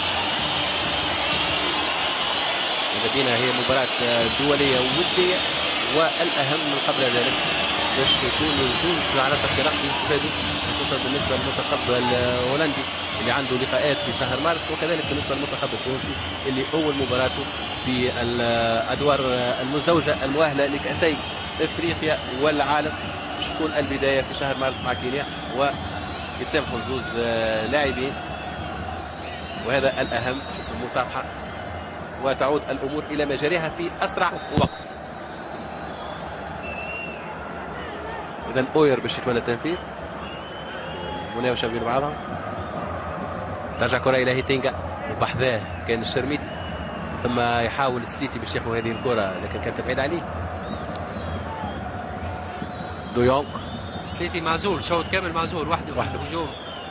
إذا بينا هي مباراة دولية ودية، والأهم من قبل ذلك باش يكون الزوز على صف رقم يستفادوا، خصوصا بالنسبة للمنتخب الهولندي اللي عنده لقاءات في شهر مارس، وكذلك بالنسبة للمنتخب التونسي اللي أول مباراته في الأدوار المزدوجة المؤهلة لكأسي إفريقيا والعالم باش تكون البداية في شهر مارس مع كينيا، ويتسامحوا الزوز لاعبين، وهذا الأهم. شوفوا المصافحة وتعود الأمور إلى مجاريها في أسرع وقت. إذن أوير باش يتولى التنفيذ، مناوشة بين بعضهم. ترجع كرة إلى هيتينغا وبحذاه كان الشرميتي، ثم يحاول سليتي باش ياخذ هذه الكرة لكن كانت بعيد عليه. دويونغ سليتي معزول، شوط كامل معزول وحده في الهجوم.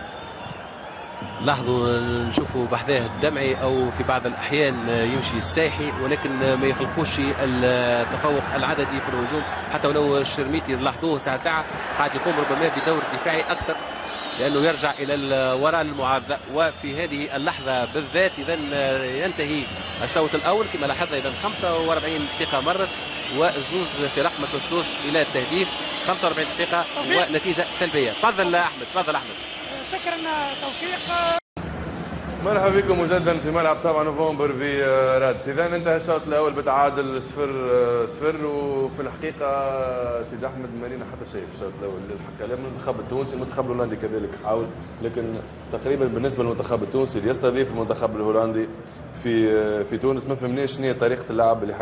لاحظوا نشوفوا بحذاه الدمعي او في بعض الاحيان يمشي السايحي، ولكن ما يخلقوش التفوق العددي في الهجوم، حتى ولو الشرميتي لاحظوه ساعه قاعد يقوم ربما بدور دفاعي اكثر لانه يرجع الى الوراء المعارضه. وفي هذه اللحظه بالذات اذا ينتهي الشوط الاول كما لاحظنا، اذا 45 دقيقه مرت والزوز في رقم ما توصلوش الى التهديف، 45 دقيقه ونتيجه سلبيه. تفضل احمد. شكرا توفيق. مرحبا بكم مجددا في ملعب 7 نوفمبر في رادس. اذا انتهى الشوط الاول بتعادل 0-0، وفي الحقيقه سيد احمد مالينا حتى شيء في الشوط الاول اللي حكى عليه المنتخب التونسي، المنتخب الهولندي كذلك حاول، لكن تقريبا بالنسبه للمنتخب التونسي اللي يستضيف المنتخب الهولندي في تونس ما فهمناش شنو هي طريقه اللعب اللي يحب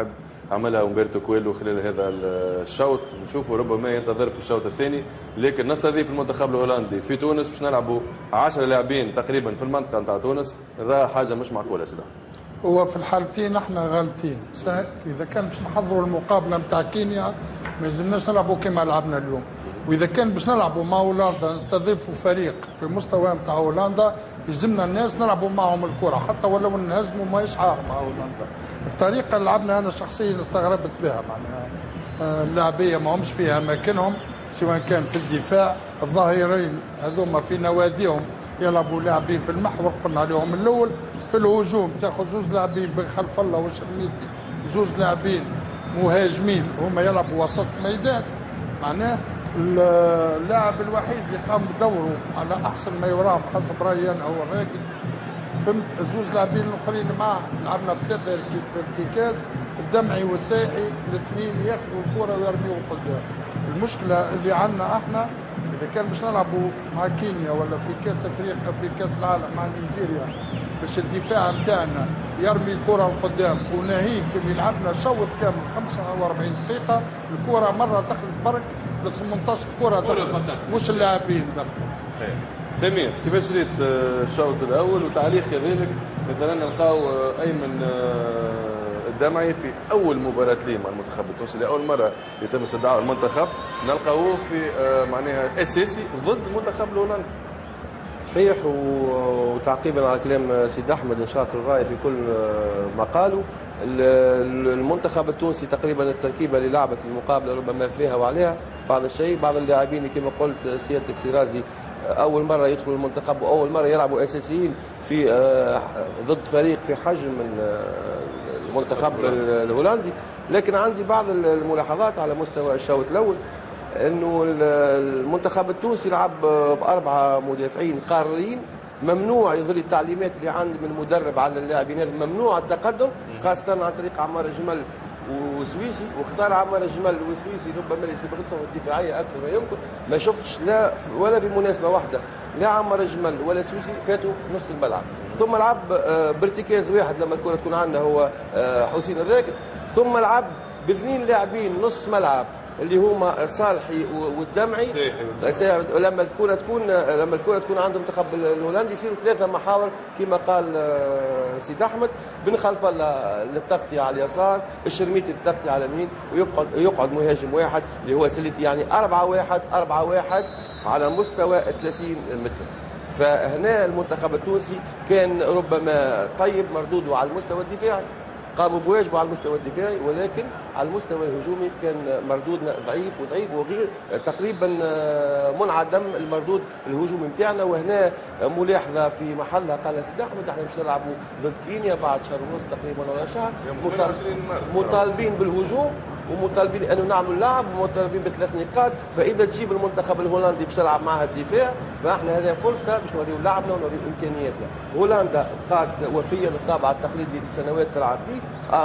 عملها أمبرتو كويلو خلال هذا الشوط. نشوفوا ربما ينتظر في الشوط الثاني، لكن نستضيف المنتخب الهولندي في تونس باش نلعبوا 10 لاعبين تقريبا في المنطقه نتاع تونس. هذا حاجه مش معقوله سيدي. هو في الحالتين احنا غالطين. اذا كان باش نحضروا المقابله نتاع كينيا ما يلزمناش نلعبوا كما لعبنا اليوم، واذا كان باش نلعبوا مع هولندا نستضيفوا فريق في مستوى نتاع هولندا يلزمنا الناس نلعبوا معهم الكره حتى ولو نهزموا ما يشعار مع هولندا. الطريقه اللي لعبنا انا شخصيا استغربت بها، معناها اللاعبيه ما همش في اماكنهم، سواء كان في الدفاع الظاهرين هذوما في نواديهم يلعبوا لاعبين في المحور قلنا عليهم الاول، في الهجوم تاخذ زوج لاعبين بن خلف الله وشرميتي، زوج لاعبين مهاجمين هما يلعبوا وسط ميدان. معناه اللاعب الوحيد اللي قام بدوره على احسن ما يرام حسب رايي انا هو الراقد. فهمت الزوج لاعبين الاخرين معاه لعبنا بثلاثه ارتكاز، الدمعي والسايحي الاثنين ياخذوا الكره ويرميوا قدام. المشكله اللي عندنا احنا اذا كان باش نلعبوا مع كينيا ولا في كاس افريقيا في كاس العالم مع نيجيريا باش الدفاع نتاعنا يرمي الكره لقدام وناهيك اللي لعبنا شوط كامل 45 دقيقه الكره مره دخلت برك ل 18 كره دخلت مش اللاعبين دخلوا. صحيح. سمير كيفاش ريت الشوط الاول وتعليق كذلك؟ مثلا نلقاو ايمن الدمعي في اول مباراه ليه مع المنتخب التونسي لاول مره يتم استدعاء المنتخب نلقاوه في معناها اساسي ضد المنتخب الهولندي. صحيح. وتعقيبا على كلام سيد احمد نشاطر الراي في كل ما قالوا، المنتخب التونسي تقريبا التركيبه اللي لعبت المقابله ربما فيها وعليها بعض الشيء. بعض اللاعبين كما قلت سيادتك سيرازي اول مره يدخلوا المنتخب واول مره يلعبوا اساسيين في ضد فريق في حجم المنتخب الهولندي. لكن عندي بعض الملاحظات على مستوى الشوط الاول، انه المنتخب التونسي لعب باربعه مدافعين قارين، ممنوع يظل التعليمات اللي عند من المدرب على اللاعبين هذا ممنوع التقدم خاصه عن طريق عمار الجمل وسويسي، واختار عمار الجمل والسويسي ربما لصبغتهم الدفاعيه اكثر ما يمكن. ما شفتش لا ولا في مناسبه واحده لا عمار الجمل ولا سويسي فاتوا نص الملعب، ثم لعب بارتكاز واحد لما الكره تكون عندنا هو حسين الراكد، ثم لعب باثنين لاعبين نص ملعب اللي هما صالحي والدمعي. لما الكره تكون عند المنتخب الهولندي يصيروا ثلاثه محاور كما قال سيد احمد، بن خلف للتغطيه على اليسار، الشرميتي للتغطيه على اليمين، ويقعد مهاجم واحد اللي هو سليتي، يعني 4-1 على مستوى 30 متر. فهنا المنتخب التونسي كان ربما طيب مردوده على المستوى الدفاعي، قاموا بواجبه على المستوى الدفاعي، ولكن على المستوى الهجومي كان مردودنا ضعيف وغير تقريبا منعدم المردود الهجومي نتاعنا. وهنا ملاحظه في محلها قال سيدي احمد احنا مش نلعبوا ضد كينيا بعد شهر ونص تقريبا ولا شهر، مطالبين بالهجوم ومطالبين انه نعملوا اللعب ومطالبين بثلاث نقاط. فاذا تجيب المنتخب الهولندي باش تلعب معها الدفاع فاحنا هذا فرصه باش نوريو لعبنا ونوريو امكانياتنا. هولندا بقات وفيه للطابع التقليدي لسنوات تلعب به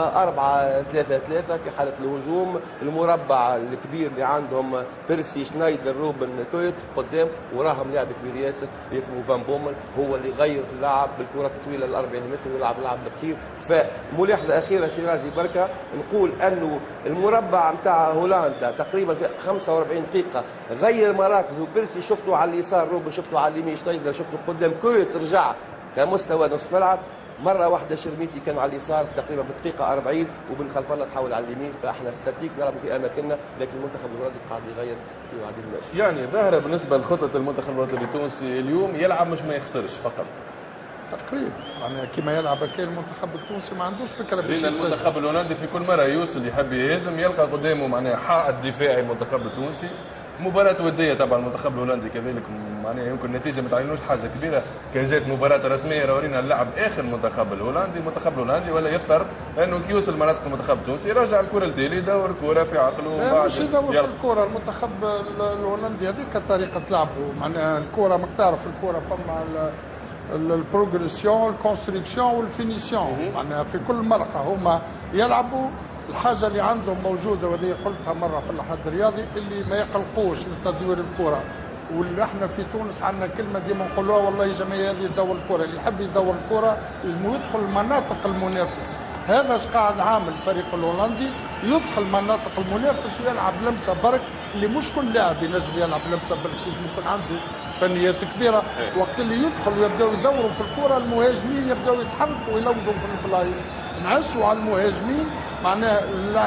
4-3-3 في حاله الهجوم، المربع الكبير اللي عندهم بيرسي شنايدر روبن كويت قدام، وراهم لاعب كبير ياسر اسمه فان بومن هو اللي يغير في اللعب بالكرات الطويله ال 40 متر ويلعب لعب قصير. فملاحظه اخيره شيرازي بركه نقول انه المربع نتاع هولندا تقريبا في 45 دقيقه غير مراكزه، بيرسي شفتوا على اليسار، روبن شفتوا على اليمين، شنايدر شفتوا قدام، كويت رجع كمستوى نصف ملعب، مره واحده شرميتي كان على اليسار في تقريبا في الدقيقه 40 وبن خلف الله تحول على اليمين. فاحنا استاتيك نلعبوا في اماكننا، لكن المنتخب الهولندي قاعد يغير في بعض الماشي. يعني ظاهره بالنسبه لخطه المنتخب الوطني التونسي اليوم يلعب مش ما يخسرش فقط تقريبا، يعني كما يلعب كان المنتخب التونسي ما عندوش فكره باش المنتخب الهولندي في كل مره يوصل يحب يهاجم يلقى قدامه معناها حائط دفاعي المنتخب التونسي. مباراة ودية طبعا المنتخب الهولندي كذلك، معناها يمكن النتيجة ما تعينوش حاجة كبيرة، كان جات مباراة رسمية راورينا اللعب آخر المنتخب الهولندي، المنتخب الهولندي ولا يضطر انه كي يوصل مناطق المنتخب التونسي يرجع الكرة لتالي يدور الكرة في عقله. لا مش يدور في الكرة، المنتخب الهولندي هذيك طريقة لعبه، معناها الكرة ما تعرف الكرة فما البروغريسيون الكونستركسيون والفينيسيون، معناها في كل مرحلة هما يلعبوا الحاجه اللي عندهم موجوده، وهذه قلتها مره في الحد الرياضي اللي ما يقلقوش من تدوير الكره. واللي احنا في تونس عندنا كلمه ديما نقولوها والله يا جماعه هذه تدور الكره، اللي يحب يدور الكره لازم يدخل المناطق المنافس، هذا اش قاعد عامل الفريق الهولندي، يدخل مناطق المنافس ويلعب لمسه برك اللي مش كل لاعب ينجم يلعب لمسه برك، لازم يكون عنده فنيات كبيره. وقت اللي يدخل ويبداو يدوروا في الكره المهاجمين يبداو يتحركوا ويلوجوا في البلايص، نعسوا على المهاجمين. معناها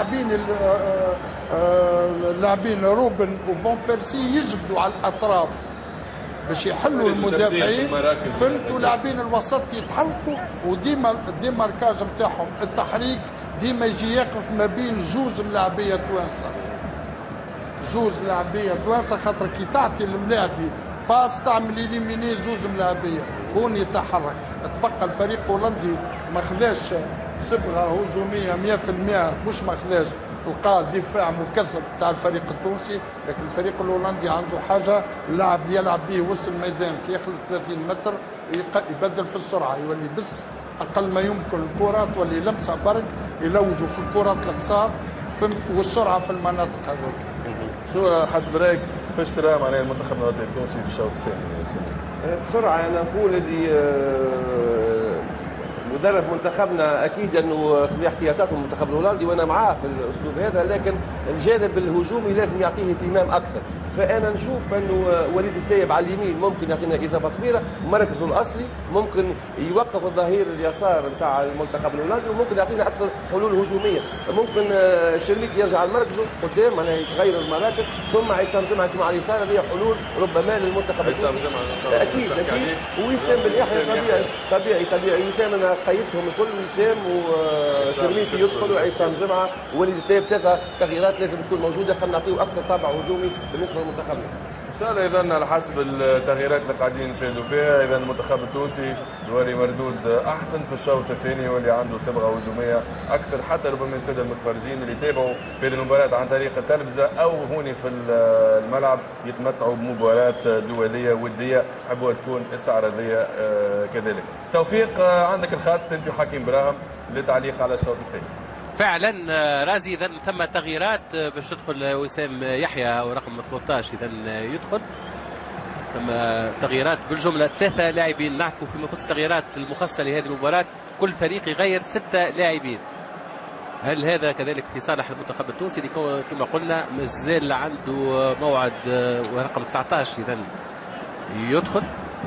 اللاعبين روبن وفون بيرسي يجبدوا على الاطراف باش يحلوا المدافعين، فهمتوا؟ لاعبين الوسط يتحركوا، وديما الديماركاج نتاعهم التحريك ديما يجي يقف ما بين جوز ملاعبيه توانسه، جوز لاعبيه توانسه، خاطر كي تعطي الملاعبي باس تعمل اليميني زوز ملاعبيه هون يتحرك. تبقى الفريق الهولندي ما خذاش صبغه هجوميه 100%، مش ما خذاش، تلقى دفاع مكثف تاع الفريق التونسي، لكن الفريق الهولندي عنده حاجه اللاعب يلعب به وسط الميدان كي يخلط 30 متر يبدل في السرعه، يولي بس اقل ما يمكن الكره تولي لمسه برك يلوجوا في الكرات القصار، فهمت؟ والسرعه في المناطق هذوك. شو حسب رايك فاش ترى معناها المنتخب التونسي في الشوط الثاني؟ بسرعه انا نقول اللي مدرب منتخبنا اكيد انه خذ احتياطات المنتخب الهولندي، وانا معاه في الاسلوب هذا، لكن الجانب الهجومي لازم يعطيه اهتمام اكثر. فانا نشوف انه وليد التايب على اليمين ممكن يعطينا اضافه كبيره، مركزه الاصلي ممكن يوقف الظهير اليسار نتاع المنتخب الهولندي، وممكن يعطينا اكثر حلول هجوميه. ممكن شرميك يرجع لمركزه قدام، معناها يتغير المراكز، ثم عصام جمعه كما على اليسار، هذه حلول ربما للمنتخب عصام جمعه اكيد وسام بن يحيى طبيعي وسام انا قيدتهم الكل، وسام وشرميفي يدخل وعصام جمعه ووليد التايب، 3 تغييرات لازم تكون موجوده، خلينا نعطيو اكثر طابع هجومي بالنسبه لمنتخبنا. ان شاء الله اذا على حسب التغييرات اللي قاعدين نشاهدوا فيها، اذا المنتخب التونسي يولي مردود احسن في الشوط الثاني، يولي عنده صبغه هجوميه اكثر، حتى ربما الساده المتفرجين اللي يتابعوا في المباراه عن طريق التلفزه او هوني في الملعب يتمتعوا بمباراه دوليه وديه حبوها تكون استعراضيه كذلك. توفيق عندك الخط انت وحكيم براهم للتعليق على الشوط الثاني. فعلا رازي، اذا ثم تغييرات باش تدخل وسام يحيى ورقم 13 اذا يدخل، ثم تغييرات بالجمله 3 لاعبين. نعرفوا فيما يخص التغييرات المخصصه لهذه المباراه كل فريق يغير 6 لاعبين. هل هذا كذلك في صالح المنتخب التونسي اللي كما قلنا مازال عنده موعد ورقم 19 اذا يدخل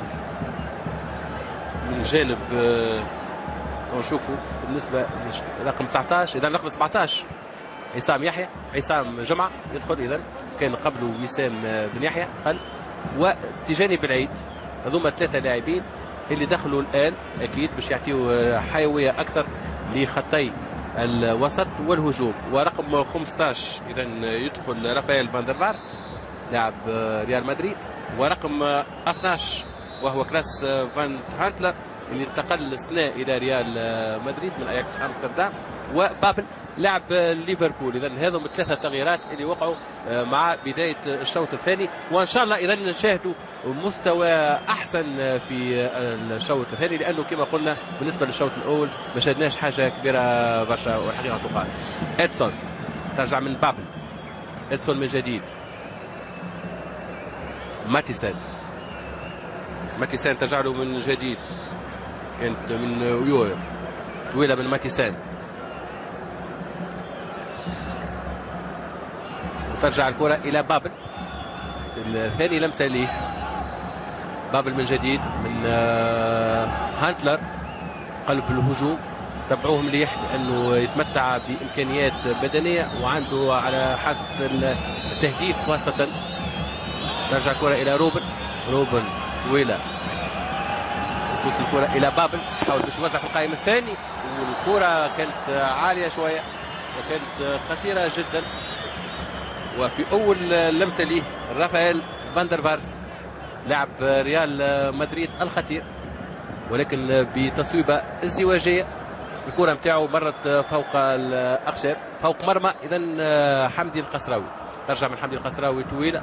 من جانب نشوفوا بالنسبه رقم 19 اذا رقم 17 عصام يحيى، عصام جمعه يدخل، اذا كان قبله وسام بن يحيى دخل، وتجاني بالعيد. هذوما 3 لاعبين اللي دخلوا الان اكيد باش يعطيوا حيويه اكثر لخطي الوسط والهجوم. ورقم 15 اذا يدخل رافائيل فان دير فارت لاعب ريال مدريد، ورقم 12 وهو كلاس فان هانتلر اللي انتقل السنة إلى ريال مدريد من أياكس أمستردام، وبابل لاعب ليفربول. إذا هذهم 3 تغييرات اللي وقعوا مع بداية الشوط الثاني، وإن شاء الله إذا نشاهدوا مستوى أحسن في الشوط الثاني، لأنه كما قلنا بالنسبة للشوط الأول ما شاهدناش حاجة كبيرة برشا والحقيقة تقال. إدسون ترجع من بابل، إدسون من جديد، ماتيسان ترجع له من جديد، كانت من يويو طويله من ماتيسان، وترجع الكره الى بابل في الثاني لمسه ليه. بابل من جديد من هانتلر قلب الهجوم، تبعوه مليح لانه يتمتع بامكانيات بدنيه وعنده على حاسه التهديف خاصه. ترجع الكره الى روبن طويله، توصل الكرة إلى بابل، حاول باش يوزع في القائم الثاني، والكرة كانت عالية شوية وكانت خطيرة جدا. وفي أول لمسة ليه رافائيل فان دير فارت لاعب ريال مدريد الخطير، ولكن بتصويبة ازدواجية الكرة نتاعو مرت فوق الأخشاب فوق مرمى. إذا حمدي القصراوي ترجع من حمدي القصراوي طويلة،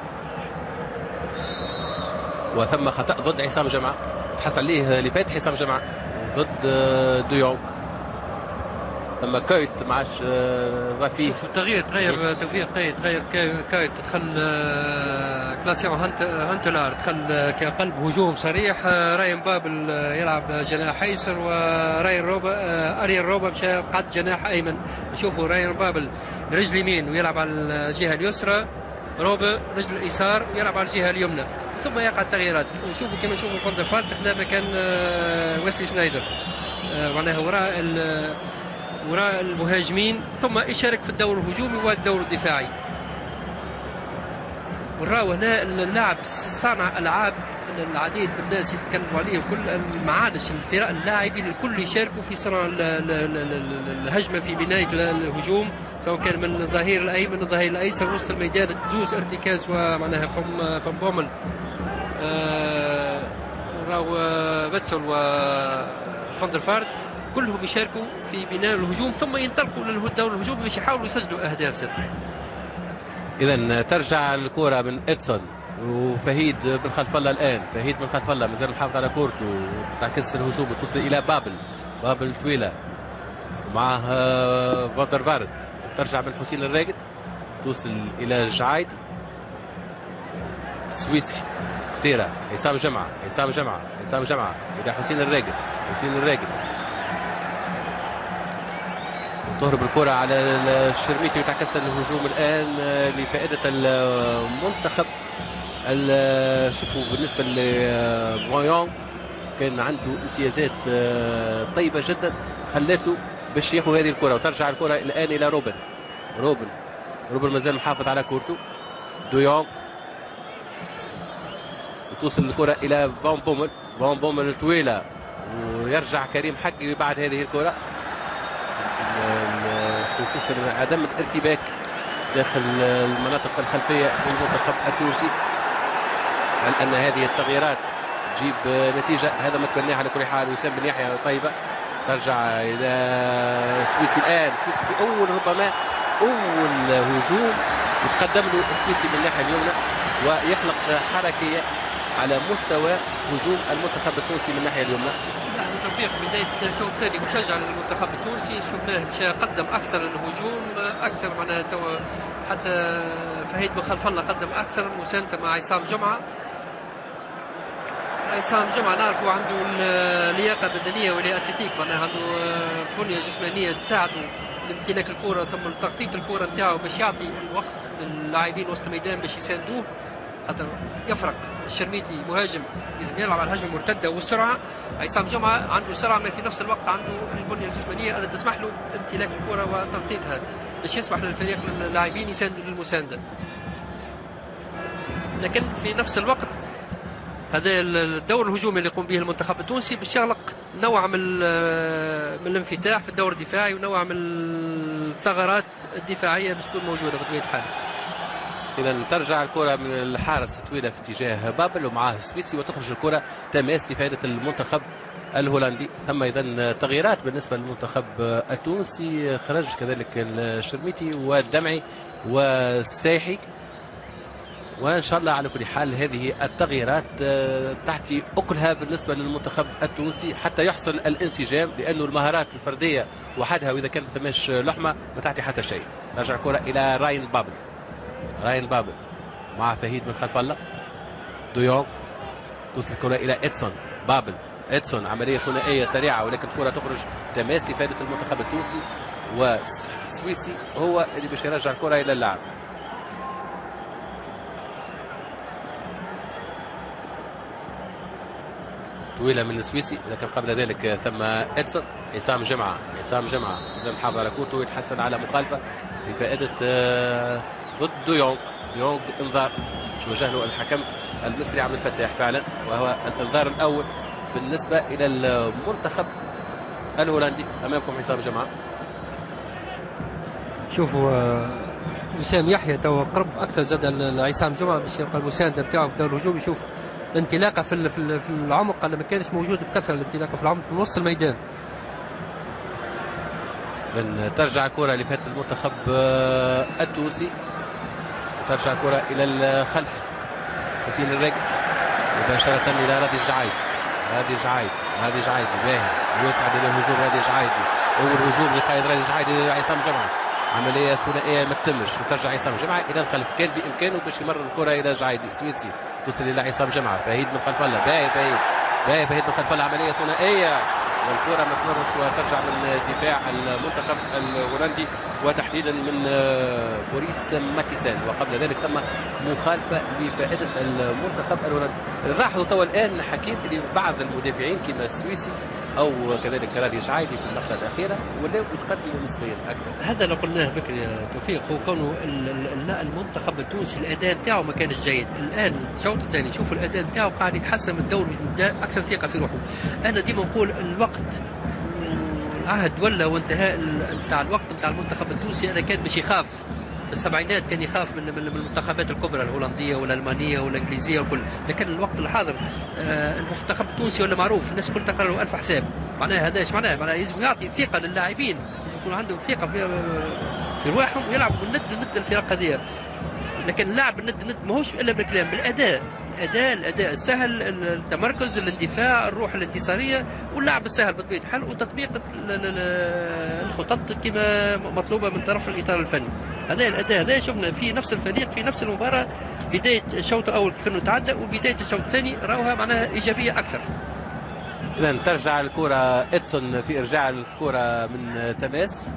وثم خطأ ضد عصام جمعة، تحصل عليه لفات حسام جمعة ضد ديونغ. ثم كايت ما عادش رفيق. شوف التغيير تغير توفيق قيد، تغير كايت، دخل كلاسيون هانتولار، دخل كقلب هجوم صريح. راين بابل يلعب جناح ايسر، وراين روبا اريان روبا مشى قعد جناح ايمن. نشوفوا راين بابل رجل يمين ويلعب على الجهه اليسرى، روبا رجل اليسار ويلعب على الجهه اليمنى. ثم يقع التغييرات. نشوفوا كما نشوفوا فان دير فارت خلى مكان ويسلي شنايدر، معناها وراء المهاجمين، ثم يشارك في الدور الهجومي والدور الدفاعي. ونراو هنا اللاعب صانع العاب، العديد من الناس يتكلموا عليه، وكل المعادش الفرق اللاعبين الكل يشاركوا في صنع الهجمه في بنايه الهجوم، سواء كان من الظهير الايمن الظهير الايسر وسط الميدان، زوز ارتكاز ومعناها فم بومل راو باتسول وفان دير فارت كلهم يشاركوا في بناء الهجوم، ثم ينطلقوا للدور الهجومي باش يحاولوا يسجلوا اهداف زاد. اذا ترجع الكره من ادسون وفهيد بن خلف الله. الان فهيد بن خلف الله مازال محافظ على كورته، تعكس الهجوم وتصل الى بابل طويله معه فان دير فارت، ترجع من حسين الراقد توصل الى جعايد سويسي سيرة عصام جمعة الى حسين الراقد تهرب الكرة على الشرميتي وتعكس الهجوم الآن لفائدة المنتخب. شوفوا بالنسبة لبويون كان عنده امتيازات طيبة جدا خلته باش ياخذ هذه الكرة، وترجع الكرة الآن إلى روبن مازال محافظ على كورته. دويونغ وتوصل الكرة إلى فان بومل طويلة، ويرجع كريم حقي بعد هذه الكرة، خصوصا عدم الارتباك داخل المناطق الخلفية للمنتخب التونسي. هل أن هذه التغييرات تجيب نتيجة؟ هذا ما تمناه على كل حال. وسام بن يحيى طيبة ترجع إلى سويسي الآن، سويسي في ربما أول هجوم يتقدم له السويسي من الناحية اليمنى ويخلق حركية على مستوى هجوم المنتخب التونسي من الناحية اليمنى. توفيق بداية الشوط الثاني مشجع للمنتخب التونسي، شفناه مشى قدم أكثر الهجوم أكثر، معناها حتى فهيد بن خلف الله قدم أكثر مساندة مع عصام جمعة نعرفوا عنده اللياقة البدنية والأتليتيك، معناها عنده بنية جسمانية تساعده لامتلاك الكرة ثم تغطية الكرة نتاعو باش يعطي الوقت للاعبين وسط الميدان باش يساندوه، حتى يفرق. الشرميتي مهاجم لازم يلعب على الهجمه المرتده والسرعه، عصام جمعه عنده سرعه ما في نفس الوقت عنده البنيه الجسمانيه التي تسمح له امتلاك الكره وتغطيتها باش يسمح للفريق اللاعبين يساندوا للمسانده. لكن في نفس الوقت هذا الدور الهجومي اللي يقوم به المنتخب التونسي باش يخلق نوع من الانفتاح في الدور الدفاعي ونوع من الثغرات الدفاعيه باش تكون موجوده بطبيعه الحال. إذا ترجع الكرة من الحارس طويلة في اتجاه بابل ومعاه سويسي، وتخرج الكرة تماس لفائدة المنتخب الهولندي. ثم إذا تغييرات بالنسبة للمنتخب التونسي، خرج كذلك الشرميتي والدمعي والسايحي، وإن شاء الله على كل حال هذه التغييرات تحتي أكلها بالنسبة للمنتخب التونسي حتى يحصل الانسجام، لأنه المهارات الفردية وحدها وإذا كانت ثماش لحمة ما تعطي حتى شيء. ترجع الكرة إلى راين بابل مع فهيد من خلف الله. دويونغ توصل الكرة إلى إدسون عملية ثنائية سريعة، ولكن الكرة تخرج تماس فائدة المنتخب التونسي، وسويسي هو اللي باش يرجع الكرة إلى اللعب. طويلة من السويسي، لكن قبل ذلك ثم إدسون. عصام جمعة إذا محافظ على كورته ويتحسن على مخالفة بفائدة ضد دويونغ انذار وجه له الحكم المصري عبد الفتاح فعلا، وهو الانذار الاول بالنسبه الى المنتخب الهولندي. امامكم عصام جمعه. شوفوا وسام يحيى تو قرب اكثر زاد عصام جمعه باش يلقى المسانده بتاعه في الدور الهجومي. يشوف الانطلاقه في العمق اللي ما كانش موجود بكثره، الانطلاقه في العمق من وسط الميدان. من ترجع الكره لفات المنتخب التونسي، ترجع الكرة إلى الخلف. حسين الراقد مباشرة إلى راضي الجعايد باهي ويصعد إلى الهجوم. راضي الجعايد والهجوم لقائد رادس الجعيدي عصام جمعه، عمليه ثنائيه ما تتمش وترجع عصام جمعه الى الخلف. كان بامكانه باش يمرر الكره الى الجعيدي السويسي، تصل الى عصام جمعه. فهيد من خلف الله، باهي فهيد من خلف الله، عمليه ثنائيه والكره ما تمرش وترجع من دفاع المنتخب الهولندي وتحديدا من بوريس ماتيسان. وقبل ذلك تم مخالفه لفائده المنتخب الهولندي. نلاحظوا توا الان حكيم اللي بعض المدافعين كما السويسي او كذلك رادي الجعيدي في اللقطه الاخيره ولاو يتقدموا نسبيا اكثر. هذا اللي قلناه بكري يا توفيق، هو كونه المنتخب التونسي الاداء نتاعو ما كانش جيد. الان الشوط الثاني شوفوا الاداء نتاعو قاعد يتحسن من الدوري، اكثر ثقه في روحه. انا ديما نقول الوقت عهد ولا وانتهاء نتاع الوقت نتاع المنتخب التونسي. انا كان باش يخاف في السبعينات، كان يخاف من المنتخبات الكبرى الهولنديه والالمانيه والانجليزيه والكل، لكن الوقت الحاضر المنتخب التونسي ولا معروف، الناس الكل تقرا له 1000 حساب. معناها هذا ايش معناها؟ معناها لازم يعطي ثقه للاعبين، لازم يكون عندهم ثقه في رواحهم ويلعبوا بالند الفرق هذه. لكن اللعب بالند ماهوش الا بالكلام، بالاداء. الاداء السهل، التمركز، الاندفاع، الروح الانتصاريه واللعب السهل بطبيعه الحال، وتطبيق الخطط كما مطلوبه من طرف الاطار الفني. هذا الاداء، هذا شفنا في نفس الفريق في نفس المباراه. بدايه الشوط الاول كيف انه تعدى، وبدايه الشوط الثاني راوها معناها ايجابيه اكثر. اذا ترجع الكره ادسون في ارجاع الكره من تماس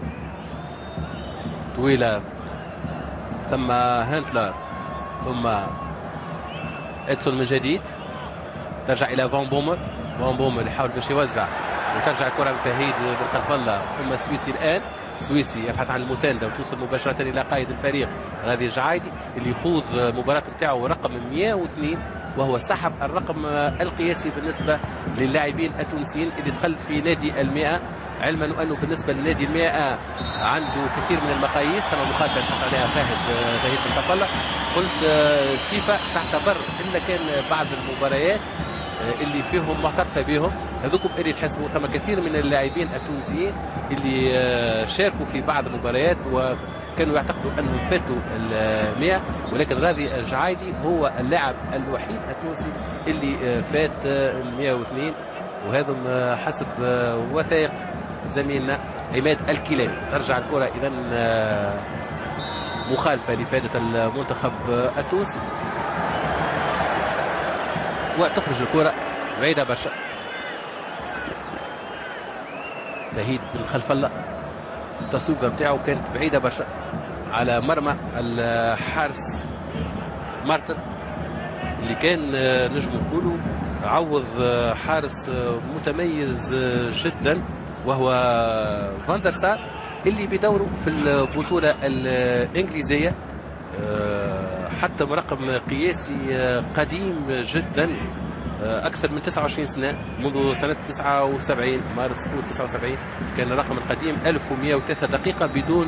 طويله، ثم هانتلر، ثم ادسون من جديد، ترجع الى فان بومر يحاول باش يوزع، وترجع الكره من فهيد بن خلف الله، ثم السويسي الان. السويسي يبحث عن المسانده وتوصل مباشره الى قائد الفريق رادي الجعيدي اللي يخوض المباراه نتاعو رقم 102، وهو سحب الرقم القياسي بالنسبه للاعبين التونسيين اللي دخل في نادي ال100، علما انه بالنسبه لنادي ال100 عنده كثير من المقاييس. تم مخالفه يبحث عليها فهيد بن خلف الله. قلت فيفا تعتبر الا كان بعض المباريات اللي فيهم معترفه بهم هذوكم اللي تحسبوا. ثم كثير من اللاعبين التونسيين اللي شاركوا في بعض المباريات وكانوا يعتقدوا انهم فاتوا ال100، ولكن رادي الجعيدي هو اللاعب الوحيد التونسي اللي فات 102، وهذا حسب وثائق زميلنا عماد الكيلاني. ترجع الكره اذا مخالفه لفائده المنتخب التونسي، وتخرج الكره بعيده برشا. فهيد بن خلف الله التصويبه بتاعه كانت بعيده برشا على مرمى الحارس مارتن اللي كان نجم نقولوا عوض حارس متميز جدا، وهو فاندر سار اللي بدوره في البطوله الانجليزيه حتى رقم قياسي قديم جدا، اكثر من 29 سنه، منذ سنه 79 مارس 79 كان الرقم القديم 1103 دقيقه بدون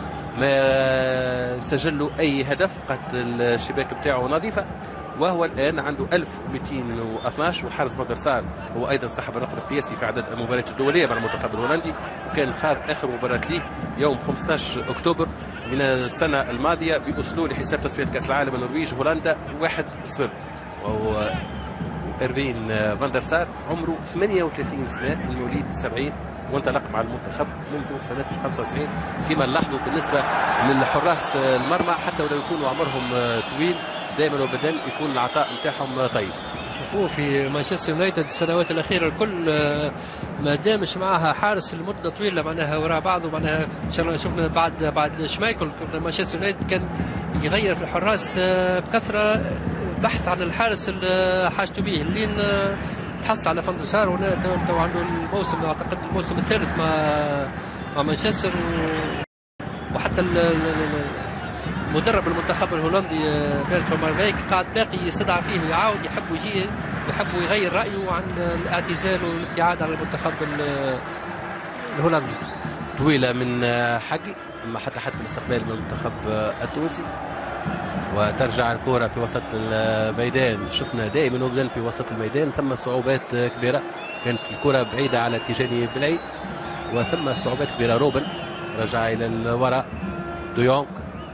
ما سجل له اي هدف، قد الشباك بتاعه نظيفه، وهو الان عنده 1212. والحارس فاندر سار هو ايضا صاحب الرقم القياسي في عدد المباريات الدوليه مع المنتخب الهولندي، وكان خاض اخر مباراه ليه يوم 15 اكتوبر من السنه الماضيه باسلوب لحساب تصفيات كاس العالم النرويج هولندا 1-0. وهو إرفين فاندر سار عمره 38 سنه، من مواليد 70 وانطلق مع المنتخب منذ سنه 95. فيما نلاحظوا بالنسبه للحراس المرمى حتى ولو يكونوا عمرهم طويل دائما وابدا يكون العطاء نتاعهم طيب. شوفوه في مانشستر يونايتد السنوات الاخيره الكل ما دامش معها حارس لمده طويله معناها وراء بعض، ومعناها شفنا بعد شمايكل مانشستر يونايتد كان يغير في الحراس بكثره بحث عن الحارس اللي حاجته به، لين تحصل على فاندر سار تو عنده الموسم، اعتقد الموسم الثالث مع مانشستر، وحتى مدرب المنتخب الهولندي بيرت فان مارفيك قاعد باقي يستدعى فيه ويعاود يحب يغير رايه عن الاعتزال والابتعاد عن المنتخب الهولندي. طويله من حقي، ثم حتى حتى الاستقبال من المنتخب التونسي، وترجع الكرة في وسط الميدان. شفنا دائما وابدا في وسط الميدان ثم صعوبات كبيرة، كانت الكرة بعيدة على اتجاه بالعيد وثم صعوبات كبيرة. روبن رجع إلى الوراء، دويونغ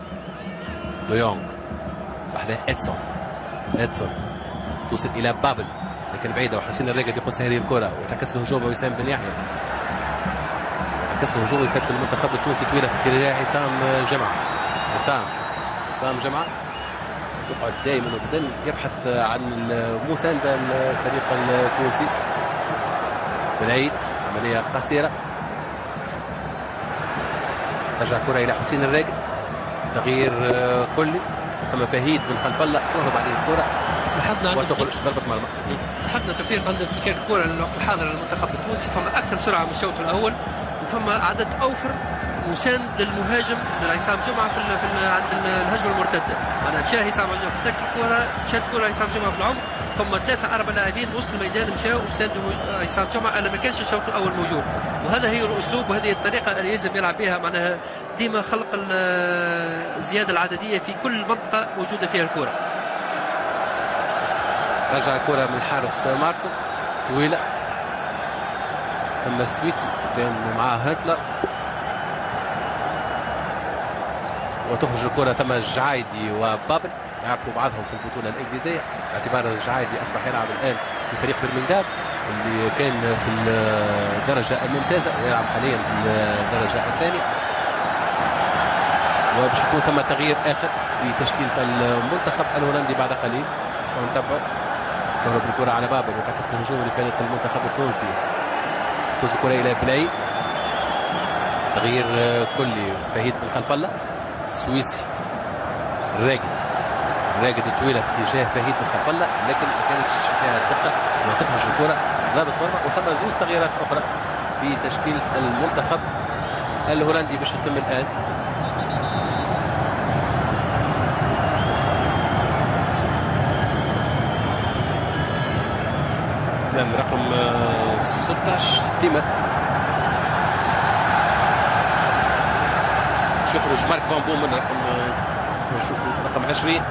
بعدها إدسون توصل إلى بابل لكن بعيدة، وحسين الرقد يقص هذه الكرة وتعكس الهجوم وسام بن يحيى. يعكس الهجوم لفريق المنتخب التونسي. طويله في اتجاه عصام جمعه. عصام جمعه يقعد دائما وابدا يبحث عن المسانده للفريق التونسي. بالعيد عمليه قصيره، ترجع الكره الى حسين الراقد. تغيير كلي، ثم فهيد من خلف الله تهرب عليه الكره وتخرج ضربه مرمى. لاحظنا تفريق عند افتكاك الكره للوقت الحاضر للمنتخب التونسي، فما اكثر سرعه من الشوط الاول وفما عدد اوفر مساند للمهاجم لعصام جمعه عند الهجمه المرتده. معناها مشى عصام جمعه فتك الكره، مشات الكره عصام جمعه في العمق، ثم 3-4 لاعبين وسط الميدان مشاو وساندوا عصام جمعه الا ما كانش الشوط الاول موجود. وهذا هي الاسلوب وهذه الطريقه اللي يلزم يلعب بها، معناها ديما خلق الزياده العدديه في كل منطقه موجوده فيها الكره. ترجع الكره من الحارس ماركو طويله، ثم السويسي كان معاه هتلر وتخرج الكرة. ثم الجعايدي وبابل يعرفوا بعضهم في البطولة الإنجليزية، باعتبار الجعايدي أصبح يلعب الآن في فريق برمنغهام اللي كان في الدرجة الممتازة ويلعب حاليا في الدرجة الثانية. وباش يكون ثم تغيير آخر في تشكيلة المنتخب الهولندي بعد قليل. ونتابع تهرب الكرة على بابل وتعكس الهجوم لفريق المنتخب التونسي. توصل الكرة إلى بلاي، تغيير كلي. فهيد من خلف الله، السويسي الراقد الطويله في اتجاه فهيد من خلف الله، لكن ما كانتش فيها الدقه وتخرج الكره ضربه مرمى. وثم زوج تغييرات اخرى في تشكيله المنتخب الهولندي باش يتم الان. كان رقم 16 تيمر يخرج مارك فان بومن رقم 20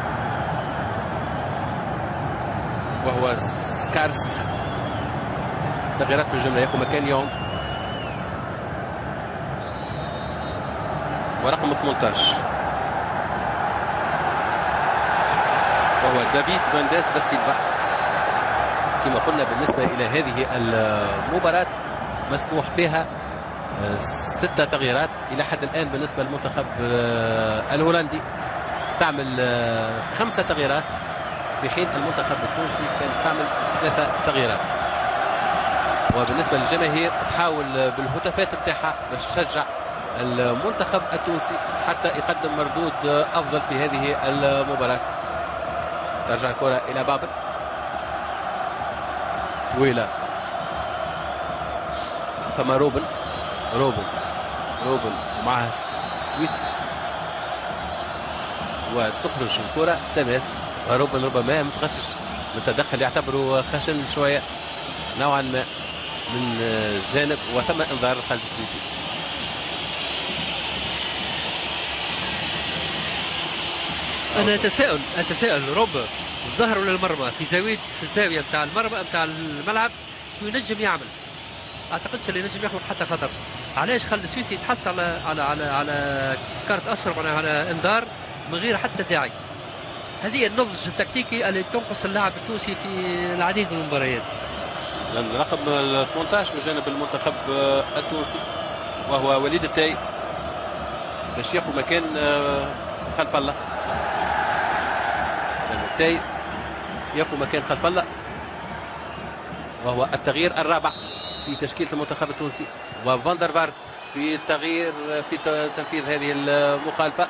وهو سكارس. تغييرات بالجمله، ياخذ مكان يونغ. ورقم 18 وهو دافيد فانداس دا سيلفا. كما قلنا بالنسبه الى هذه المباراه مسموح فيها 6 تغييرات إلى حد الآن. بالنسبة للمنتخب الهولندي استعمل 5 تغييرات، في حين المنتخب التونسي كان استعمل 3 تغييرات. وبالنسبة للجماهير تحاول بالهتافات بتاعها باش تشجع المنتخب التونسي حتى يقدم مردود أفضل في هذه المباراة. ترجع الكرة إلى بابل طويلة، ثم روبن ومعها السويسي وتخرج الكرة تماس. وروبن ربما متغشش متدخل، يعتبره خشن شوية نوعا ما من جانب، وثم انذار خالد السويسي. أنا أتساءل روبن ظهروا للمرمى في الزاوية نتاع المرمى نتاع الملعب، شو ينجم يعمل؟ اعتقدش اللي ينجم يخلق حتى خطر. علاش خلى السويسي يتحصل على كارت اصفر، معناها على انذار من غير حتى داعي؟ هذه النضج التكتيكي اللي تنقص اللاعب التونسي في العديد من المباريات. رقم 18 من جانب المنتخب التونسي وهو وليد التاي باش ياخذ مكان خلف الله. التاي ياخذ مكان خلف الله، وهو التغيير الرابع في تشكيلة المنتخب التونسي. وفاندر فارت في التغيير في تنفيذ هذه المخالفة.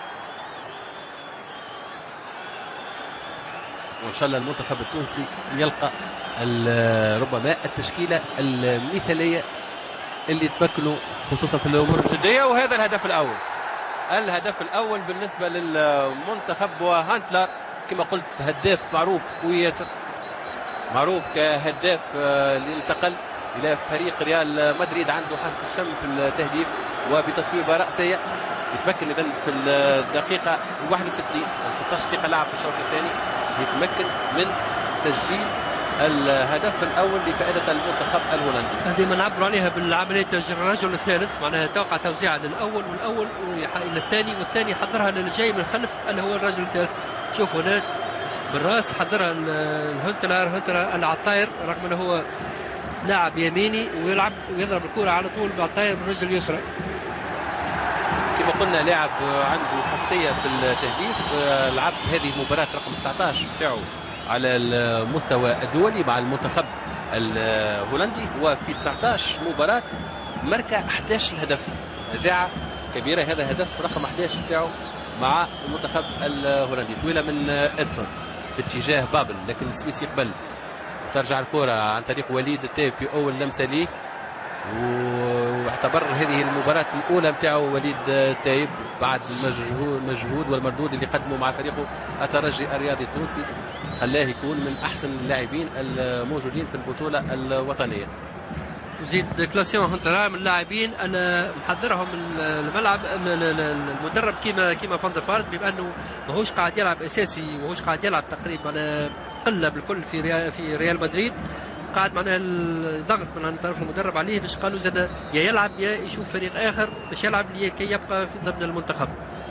وإن شاء الله المنتخب التونسي يلقى ربما التشكيلة المثالية اللي تمكنوا خصوصا في الأمور الجدية. وهذا الهدف الأول بالنسبة للمنتخب. وهانتلر كما قلت هداف معروف وياسر، معروف كهداف اللي انتقل إلى فريق ريال مدريد، عنده حاسة الشم في التهديف وبتصويبة رأسية. يتمكن إذن في الدقيقة 61 16 دقيقة لعب في الشوط الثاني يتمكن من تسجيل الهدف الأول لفائدة المنتخب الهولندي. هذه ما نعبر عليها بالعملية الرجل الثالث، معناها توقع توزيعها للأول والأول إلى الثاني والثاني حضرها للجاي من الخلف اللي هو الرجل الثالث. شوفوا هنا بالراس حضرها الهنتلر العطاير، رغم أنه هو لاعب يميني ويلعب ويضرب الكرة على طول بالطاير بالرجل اليسرى. كما قلنا لاعب عنده حساسية في التهديف، لعب هذه المباراة رقم 19 بتاعه على المستوى الدولي مع المنتخب الهولندي، وفي 19 مباراة ماركة 11 هدف، نجاعة كبيرة. هذا هدف رقم 11 بتاعه مع المنتخب الهولندي. طويلة من إدسون في اتجاه بابل، لكن السويسي قبل. ترجع الكرة عن طريق وليد التايب في أول لمسة ليه، واعتبر هذه المباراة الأولى بتاعه وليد التايب بعد المجهود والمردود اللي قدمه مع فريقه الترجي الرياضي التونسي، خلاه يكون من أحسن اللاعبين الموجودين في البطولة الوطنية. زيد كلاسيون هونترا من اللاعبين انا محضرهم الملعب المدرب كيما فان دير فارت، بما انه ماهوش قاعد يلعب اساسي وماهوش قاعد يلعب تقريبا قله بالكل في ريال مدريد، قاعد معناها الضغط من طرف المدرب عليه باش قالوا زاد يا يلعب يا يشوف فريق اخر باش يلعب كي يبقى في ضمن المنتخب.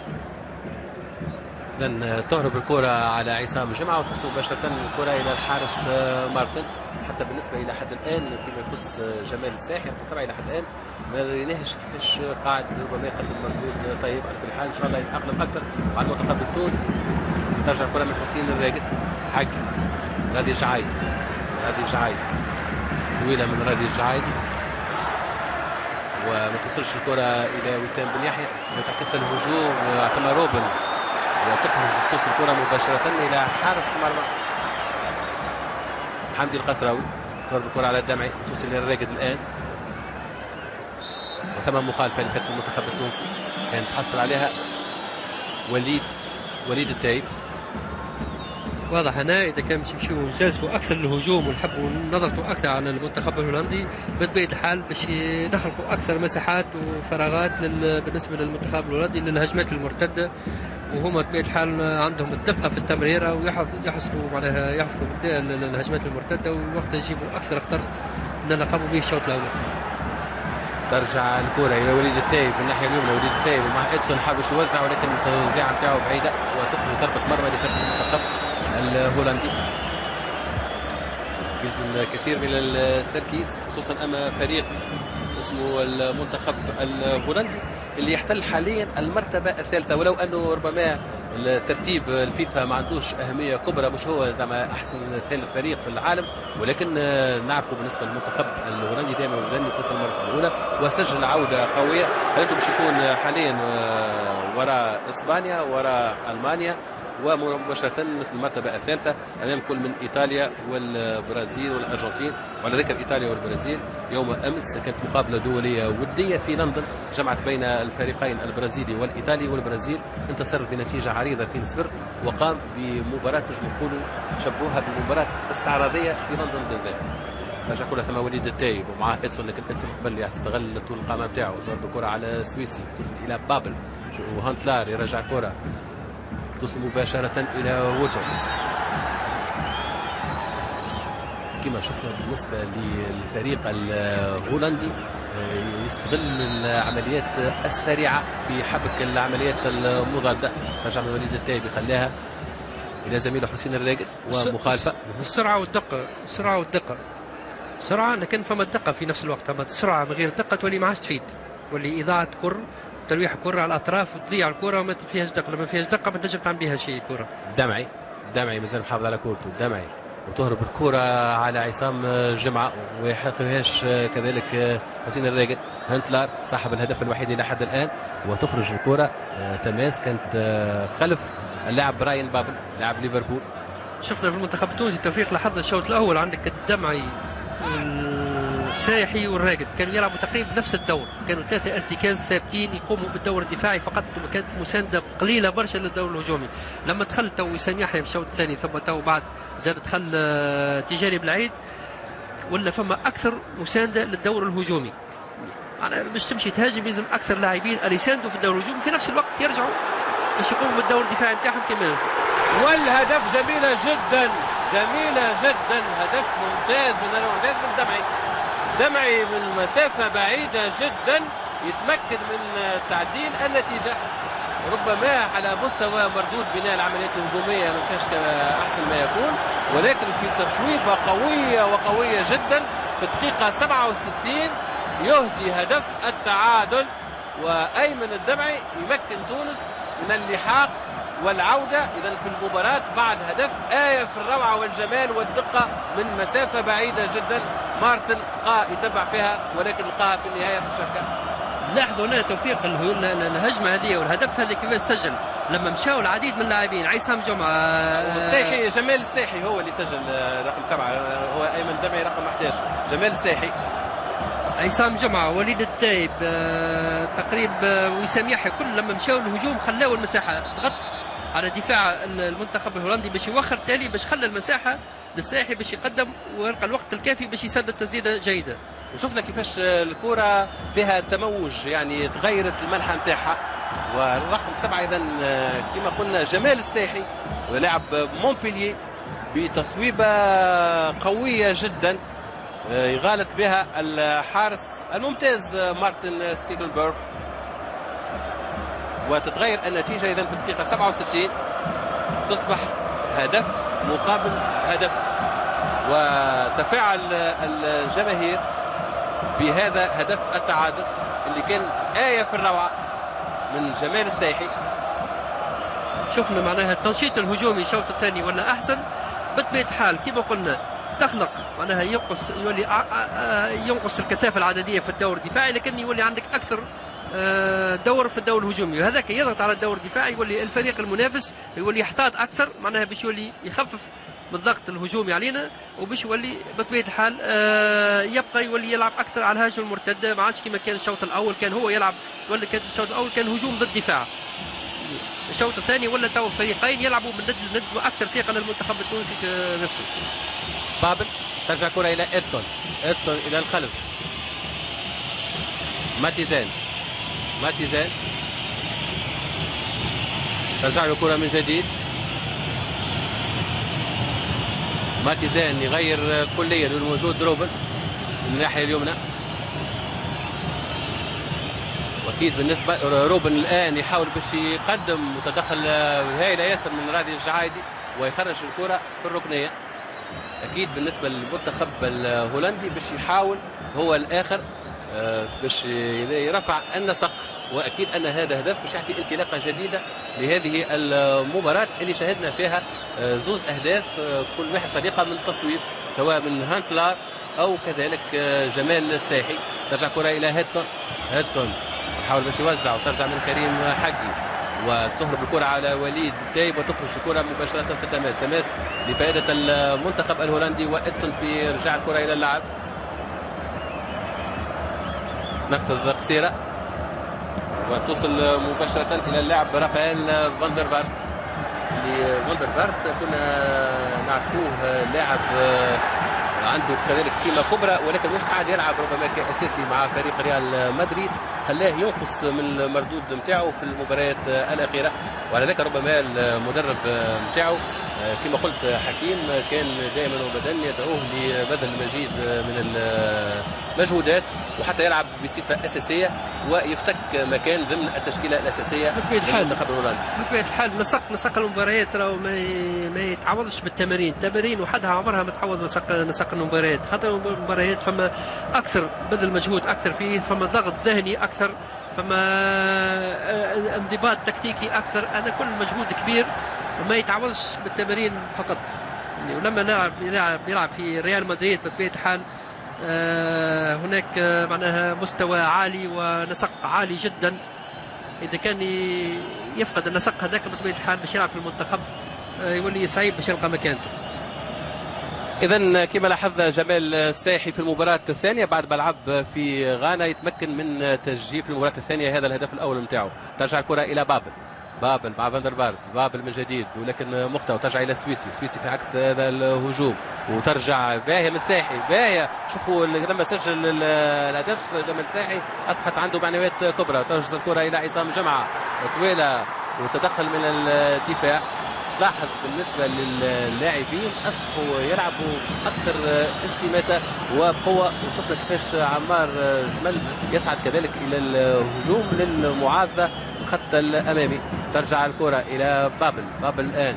إذن تهرب الكرة على عصام الجمعة وتصل مباشرة الكرة إلى الحارس مارتن. حتى بالنسبة إلى حد الآن فيما يخص جمال الساحر في 7 إلى حد الآن ما ريناهش كيفاش قاعد ربما يقدم مردود طيب. على كل حال إن شاء الله يتأقلم أكثر مع المنتخب التونسي. ترجع الكرة من حسين الراقد، حق غادي الجعايدي، طويلة من غادي الجعايدي، وما تصلش الكرة إلى وسام بن يحيى، وتعكس الهجوم ثم روبن، وتخرج توصل الكرة مباشرة إلى حارس المرمى حمدي القسراوي. تضرب الكرة على الدمعي، توصل إلى الراقد الآن، وثم مخالفة لفريق المنتخب التونسي كان تحصل عليها وليد التايب. واضح هنا اذا كان باش يمشيو نجازفوا اكثر للهجوم ونحبوا نضغطوا اكثر على المنتخب الهولندي بطبيعه الحال باش يخلقوا اكثر مساحات وفراغات بالنسبه للمنتخب الهولندي للهجمات المرتده، وهما بطبيعه الحال عندهم الدقه في التمريره ويحصلوا معناها يحصلوا الهجمات المرتده، ووقتها يجيبوا اكثر خطر من اللي قاموا به الشوط الاول. ترجع الكرة إلى وليد التايب من الناحية اليمنى، وليد التايب ومع إدسون حاب يوزع، ولكن التوزيعة بتاعه بعيدة وتخرج ضربة مرمى لفريق المنتخب الهولندي. يلزم كثير من التركيز خصوصا أمام فريق اسمه المنتخب الهولندي اللي يحتل حاليا المرتبة الثالثة، ولو أنه ربما الترتيب الفيفا ما عندوش أهمية كبرى، مش هو زعما أحسن ثالث فريق في العالم، ولكن نعرفوا بالنسبة للمنتخب الهولندي دائما يكون في المرتبة الأولى وسجل عودة قوية. حالته باش يكون حاليا وراء إسبانيا وراء ألمانيا، ومباشرة في المرتبة الثالثة أمام كل من إيطاليا والبرازيل والأرجنتين. وعلى ذكر إيطاليا والبرازيل، يوم أمس كانت مقابلة دولية ودية في لندن جمعت بين الفريقين البرازيلي والإيطالي، والبرازيل انتصر بنتيجة عريضة 2-0 وقام بمباراة نجم نقولوا شبوها بمباراة استعراضية في لندن ضد رجع كرة ثم وليد التايب ومعاه إدسون، لكن إدسون قبل يستغل طول القامة بتاعه ضرب الكرة على السويسي توصل إلى بابل، وهانتلار يرجع كرة توصل مباشرة إلى ووتر. كما شفنا بالنسبة للفريق الهولندي يستغل العمليات السريعة في حبك العمليات المضادة. رجع من وليد التايب يخليها إلى زميله حسين الراقد ومخالفة. السرعة والدقة سرعة، لكن فما الدقة في نفس الوقت. أما السرعة من غير الدقة تولي ما عادش تفيد، واللي إضاعة كر ترويح الكرة على الأطراف وتضيع الكرة وما فيهاش دقة. لما فيهاش دقة ما تنجم تعمل بها شيء. الكرة دمعي مازال محافظ على كورته، دمعي وتهرب الكرة على عصام الجمعة ويحققهاش كذلك حسين الراقد. هانتلار صاحب الهدف الوحيد إلى حد الآن، وتخرج الكرة تماس كانت خلف اللاعب براين بابل لاعب ليفربول. شفنا في المنتخب التونسي توفيق لحظة الشوط الأول، عندك الدمعي الساحي والراقد كانوا يلعبوا تقريبا نفس الدور، كانوا 3 ارتكاز ثابتين يقوموا بالدور الدفاعي فقط، كانت مساندة قليلة برشا للدور الهجومي. لما دخل تو وسام يحيى في الشوط الثاني ثم تو بعد زاد دخل تجاري بالعيد، ولا فما أكثر مساندة للدور الهجومي. أنا مش تمشي تهاجم لازم أكثر لاعبين اللي يساندوا في الدور الهجومي في نفس الوقت يرجعوا باش يقوموا بالدور الدفاعي نتاعهم كما. والهدف جميلة جدا هدف ممتاز من دمعي من مسافة بعيدة جدا يتمكن من تعديل النتيجة، ربما على مستوى مردود بناء العمليات الهجومية ما مشاش أحسن ما يكون، ولكن في تصويبة قوية جدا في الدقيقة 67 يهدي هدف التعادل، وأيمن الدمعي يمكن تونس من اللحاق والعودة إذا في المباراة بعد هدف آية في الروعة والجمال والدقة من مسافة بعيدة جدا. مارتن لقى يتبع فيها ولكن لقاها في النهاية في الشركة. لاحظوا هنا توفيق الهجمة هذه والهدف هذا كيف سجل لما مشاو العديد من اللاعبين. عصام جمعة الساحي، جمال الساحي هو اللي سجل رقم 7، هو أيمن الدمعي رقم 11. جمال الساحي، عصام جمعة، وليد التايب، تقريب وسام يحيى، كل لما مشاو الهجوم خلاو المساحة، ضغط على دفاع المنتخب الهولندي باش يوخر تالي، باش خلى المساحة للساحي باش يقدم ويلقى الوقت الكافي باش يسدد تسديدة جيدة. وشفنا كيفاش الكرة فيها تموج، يعني تغيرت الملحة نتاعها. والرقم 7 إذا كما قلنا جمال الساحي ولاعب مونبلييه بتصويبة قوية جدا يغالط بها الحارس الممتاز مارتن سكيكلبرغ، وتتغير النتيجة إذا في الدقيقة 67 تصبح هدف مقابل هدف. وتفاعل الجماهير بهذا هدف التعادل اللي كان آية في الروعة من جمال الساحي. شفنا معناها التنشيط الهجومي الشوط الثاني ولا أحسن بطبيعة الحال كما قلنا، تخلق معناها ينقص الكثافة العددية في الدور الدفاعي، لكن يولي عندك أكثر دور في الدور الهجومي، وهذاك يضغط على الدور الدفاعي، يولي الفريق المنافس يولي يحتاط أكثر معناها باش يولي يخفف من الضغط الهجومي علينا، وباش يولي بطبيعة الحال يبقى يولي يلعب أكثر على الهجمة المرتدة. ما عادش كما كان الشوط الأول، كان هو يلعب، ولا كان الشوط الأول كان هجوم ضد دفاع. الشوط الثاني ولا تو الفريقين يلعبوا من ند واكثر ثقه للمنتخب التونسي في نفسه. بابل ترجع كره الى إدسون الى الخلف. ماتيزان ترجع له كره من جديد. ماتيزان يغير كليا لوجود روبن من الناحيه اليمنى، واكيد بالنسبه روبن الان يحاول باش يقدم وتدخل هايل ياسر من راضي الجعايدي ويخرج الكره في الركنيه. اكيد بالنسبه للمنتخب الهولندي باش يحاول هو الاخر باش يرفع النسق، واكيد ان هذا هدف باش يعطي انطلاقه جديده لهذه المباراه اللي شاهدنا فيها زوز اهداف كل واحد طريقه من التصويب، سواء من هانتلار او كذلك جمال الساحي. ترجع كره الى هيدسون يحاول باش يوزع، وترجع من كريم حقي وتهرب الكره على وليد تايب وتخرج الكره مباشره في التماس لفائده المنتخب الهولندي، وإدسون في رجاع الكره الى اللعب. نقفز قصيره وتصل مباشره الى اللاعب رافائيل فاندرفارت. فاندرفارت كنا نعرفوه لاعب عنده كذلك قيمه كبرى، ولكن مش قاعد يلعب ربما كاساسي مع فريق ريال مدريد، خلاه ينقص من المردود نتاعو في المباريات الاخيره، وعلى ذلك ربما المدرب نتاعو كما قلت حكيم كان دائما وابدا يدعوه لبذل المزيد من المجهودات وحتى يلعب بصفه اساسيه ويفتك مكان ضمن التشكيله الاساسيه للمنتخب الهولندي. بطبيعه الحال نسق المباريات راهو ما يتعوضش بالتمارين، التمارين وحدها عمرها ما تعوض نسق المباريات، خاطر المباريات فما اكثر بذل مجهود اكثر فيه، فما ضغط ذهني اكثر، فما انضباط تكتيكي اكثر، هذا كل مجهود كبير وما يتعوضش بالتمارين فقط. ولما يلعب في ريال مدريد بطبيعه الحال هناك معناها مستوى عالي ونسق عالي جدا، اذا كان يفقد النسق هذاك بطبيعه الحال باش يلعب في المنتخب يولي صعيب باش يلقى مكانته. إذا كما لاحظ جمال الساحي في المباراة الثانية بعد ما لعب في غانا يتمكن من تسجيل في المباراة الثانية هذا الهدف الأول نتاعو. ترجع الكرة إلى بابل مع فاندرفارت، بابل من جديد ولكن مخطئ، وترجع إلى سويسي في عكس هذا الهجوم، وترجع باهية من الساحي، باهية. شوفوا لما سجل الهدف جمال الساحي أصبحت عنده معنويات كبرى. ترجع الكرة إلى عصام جمعة طويلة وتدخل من الدفاع. تلاحظ بالنسبة للاعبين أصبحوا يلعبوا أكثر استماتة وبقوة، وشفنا كيفاش عمار جمل يسعد كذلك إلى الهجوم للمعاذة الخط الأمامي. ترجع الكرة إلى بابل الآن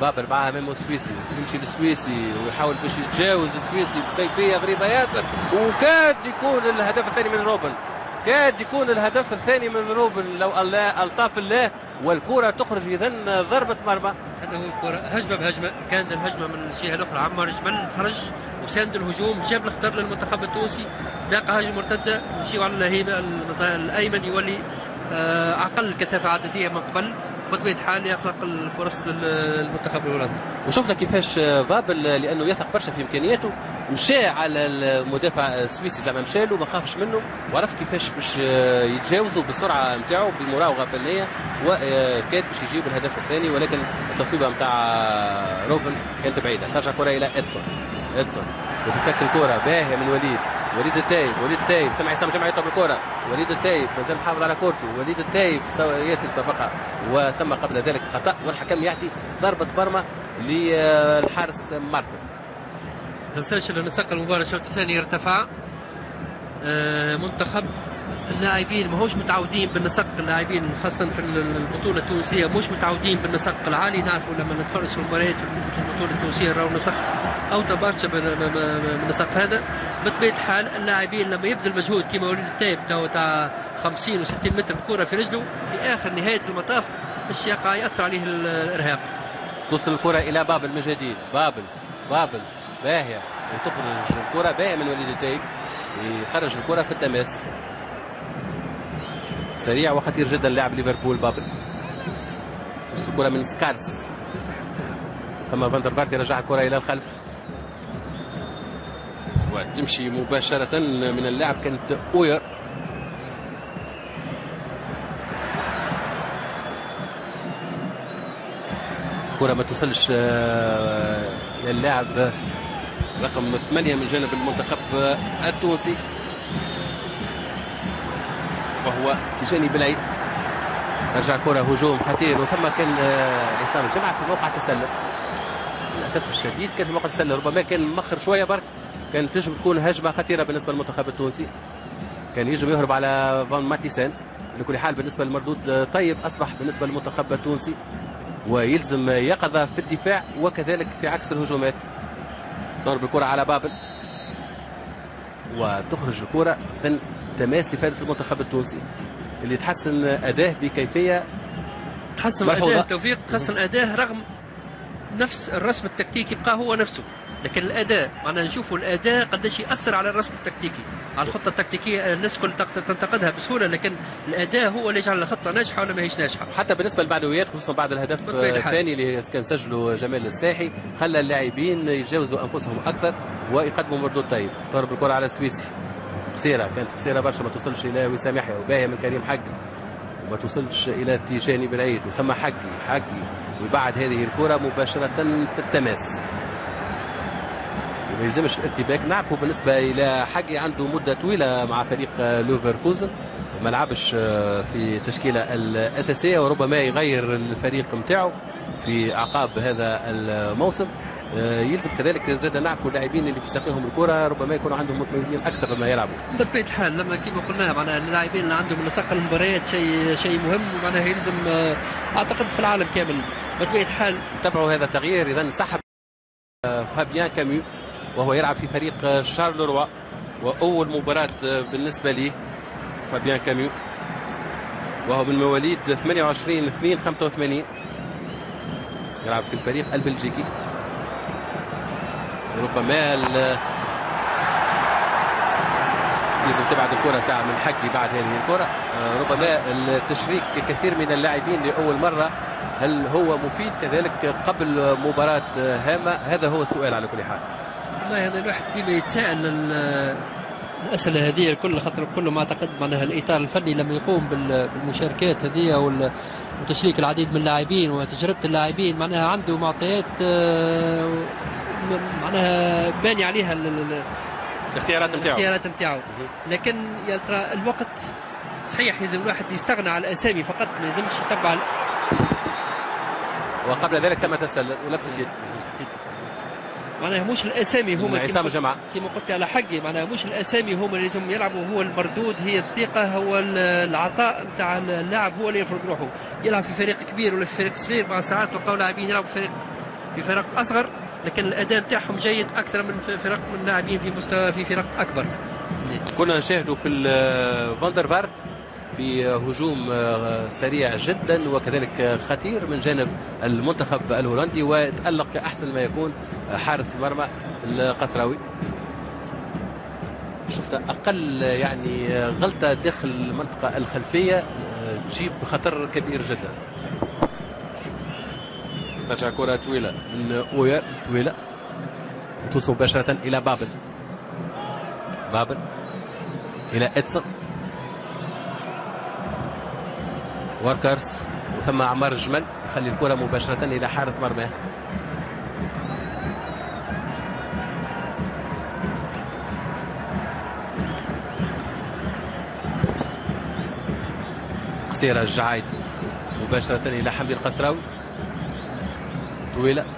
بابل معها ميمو السويسي، يمشي للسويسي ويحاول باش يتجاوز السويسي بكيفيه غريبه ياسر، وكاد يكون الهدف الثاني من روبن، كاد يكون الهدف الثاني من روبن لو الله الطاف الله، والكره تخرج اذا ضربه مرمى. هذا هو الكره هجمه بهجمه، كانت الهجمه من الجهه الاخرى عمار جمل خرج وساند الهجوم، جاب الخطر للمنتخب التونسي، باقي هجمه مرتده، نمشيو على اللهيبه الايمن يولي اقل الكثافه عدديه من قبل، بطبيعه الحال يخلق الفرص للمنتخب الهولندي. وشفنا كيفاش بابل لانه يثق برشا في امكانياته مشى على المدافع السويسي، زعما مشى له ما خافش منه وعرف كيفاش باش يتجاوزوا بالسرعه نتاعو بمراوغه فنيه، وكاد باش يجيب الهدف الثاني، ولكن التصويبه نتاع روبن كانت بعيده. ترجع كره الى ادسون وتفتك الكره باهيه من وليد التايب سمع عصام جمعه يطلب الكره، وليد التايب مازال محافظ على كورته، وليد التايب ياسر سبقها وثم قبل ذلك خطا، والحكم يعطي ضربه مرمى للحارس مارتن. ما تنساش ان نسق المباراه الشوط الثاني ارتفع. منتخب اللاعبين ماهوش متعودين بالنسق، اللاعبين خاصه في البطوله التونسيه مش متعودين بالنسق العالي، نعرفوا لما نتفرج في المباريات في البطوله التونسيه راهو نسق او برشا بالنسق هذا. بطبيعه الحال اللاعبين لما يبذل مجهود كما وليد التايب تاع 50 و60 متر بالكره في رجله، في اخر نهايه المطاف باش يقع ياثر عليه الارهاق. توصل الكره الى بابل من جديد، بابل باهيه، وتخرج الكره باهيه من وليد التايب، يخرج الكره في التماس، سريع وخطير جدا لاعب ليفربول بابل. توصل الكره من سكارس، ثم فاندر بارت يرجع الكره الى الخلف وتمشي مباشره من اللاعب كانت اوير. الكره ما توصلش الى اللاعب رقم 8 من جانب المنتخب التونسي وهو تيجاني بالعيد. ترجع كرة هجوم خطير، وثم كان عصام الجمعة في موقع تسلل، للأسف الشديد كان في موقع تسلل، ربما كان مخر شوية برك كانت تجم تكون هجمة خطيرة بالنسبة للمنتخب التونسي، كان يجم يهرب على فان ماتيسان. على كل حال بالنسبة للمردود طيب أصبح بالنسبة للمنتخب التونسي، ويلزم يقظة في الدفاع وكذلك في عكس الهجومات. تضرب الكرة على بابل وتخرج الكرة، إذن تماسي فائدة المنتخب التونسي اللي تحسن أداه بكيفية تحسن أداه توفيق، تحسن أداه رغم نفس الرسم التكتيكي بقى هو نفسه، لكن الأداء معنا نشوفوا الأداء قداش يأثر على الرسم التكتيكي، على الخطة التكتيكية الناس كل تنتقدها بسهولة، لكن الأداء هو اللي يجعل الخطة ناجحة ولا ماهيش ناجحة. حتى بالنسبة للمعنويات خصوصا بعد الهدف الثاني اللي كان سجله جمال الساحي خلى اللاعبين يتجاوزوا أنفسهم أكثر ويقدموا مردود طيب. ضرب الكرة على السويسي، قصيرة كانت قصيرة برشا، ما توصلش إلى وسام يحيى، وباهية من كريم حقي وما توصلش إلى تيجاني بالعيد، وثم حقي ويبعد هذه الكرة مباشرة في التماس. ما يلزمش الارتباك، نعرفوا بالنسبة إلى حقي عنده مدة طويلة مع فريق ليفركوزن، ما لعبش في التشكيلة الأساسية، وربما يغير الفريق متاعه في أعقاب هذا الموسم. يلزم كذلك زاد نعرفوا اللاعبين اللي في ساقيهم الكره ربما يكونوا عندهم متميزين اكثر لما يلعبوا. بطبيعه الحال لما كما قلنا معناها اللاعبين اللي عندهم نسق المباريات شيء مهم، ومعناها يلزم اعتقد في العالم كامل بطبيعه الحال تابعوا هذا التغيير. اذا سحب فابيان كاميو وهو يلعب في فريق شارلروا، واول مباراه بالنسبه لي فابيان كاميو وهو من مواليد 28/2/85 يلعب في الفريق البلجيكي. ربما لازم تبعد الكرة ساعة من حقي بعد هذه الكرة. ربما التشريك كثير من اللاعبين لأول مرة هل هو مفيد كذلك قبل مباراة هامة؟ هذا هو السؤال على كل حال. والله هذا الواحد ديما يتساءل الأسئلة هذه الكل، خاطر كل ما اعتقد معناها الإطار الفني لما يقوم بالمشاركات هذه وتشريك العديد من اللاعبين وتجربة اللاعبين معناها عنده معطيات معناها باني عليها الاختيارات نتاعو، لكن يا ترى الوقت صحيح يلزم الواحد يستغنى على الاسامي فقط، ما يلزمش يتبع وقبل ذلك تم تسلل ولبس اليد. معناها مش الاسامي هما عصام الجمعة كما قلت على حقي، معناها مش الاسامي هما اللي لازم يلعبوا، هو المردود، هي الثقه، هو العطاء نتاع اللاعب، هو اللي يفرض روحه. يلعب في فريق كبير ولا في فريق صغير، مع ساعات تلقاو لاعبين يلعبوا في فريق في فرق اصغر، لكن الاداء نتاعهم جيد اكثر من فرق من لاعبين في مستوى في فرق اكبر. كنا نشاهدوا في فاندر فارت في هجوم سريع جدا وكذلك خطير من جانب المنتخب الهولندي، وتألق كأحسن ما يكون حارس مرمى القسراوي. شفنا أقل يعني غلطة داخل المنطقة الخلفية تجيب خطر كبير جدا. ترجع كرة طويلة من أوير، طويلة توصل مباشرة إلى بابل إلى إدسون واركرز، ثم عمار الجمل يخلي الكرة مباشرة إلى حارس مرماه. قصيرة الجعايد مباشرة إلى حمدي القسراوي، طويلة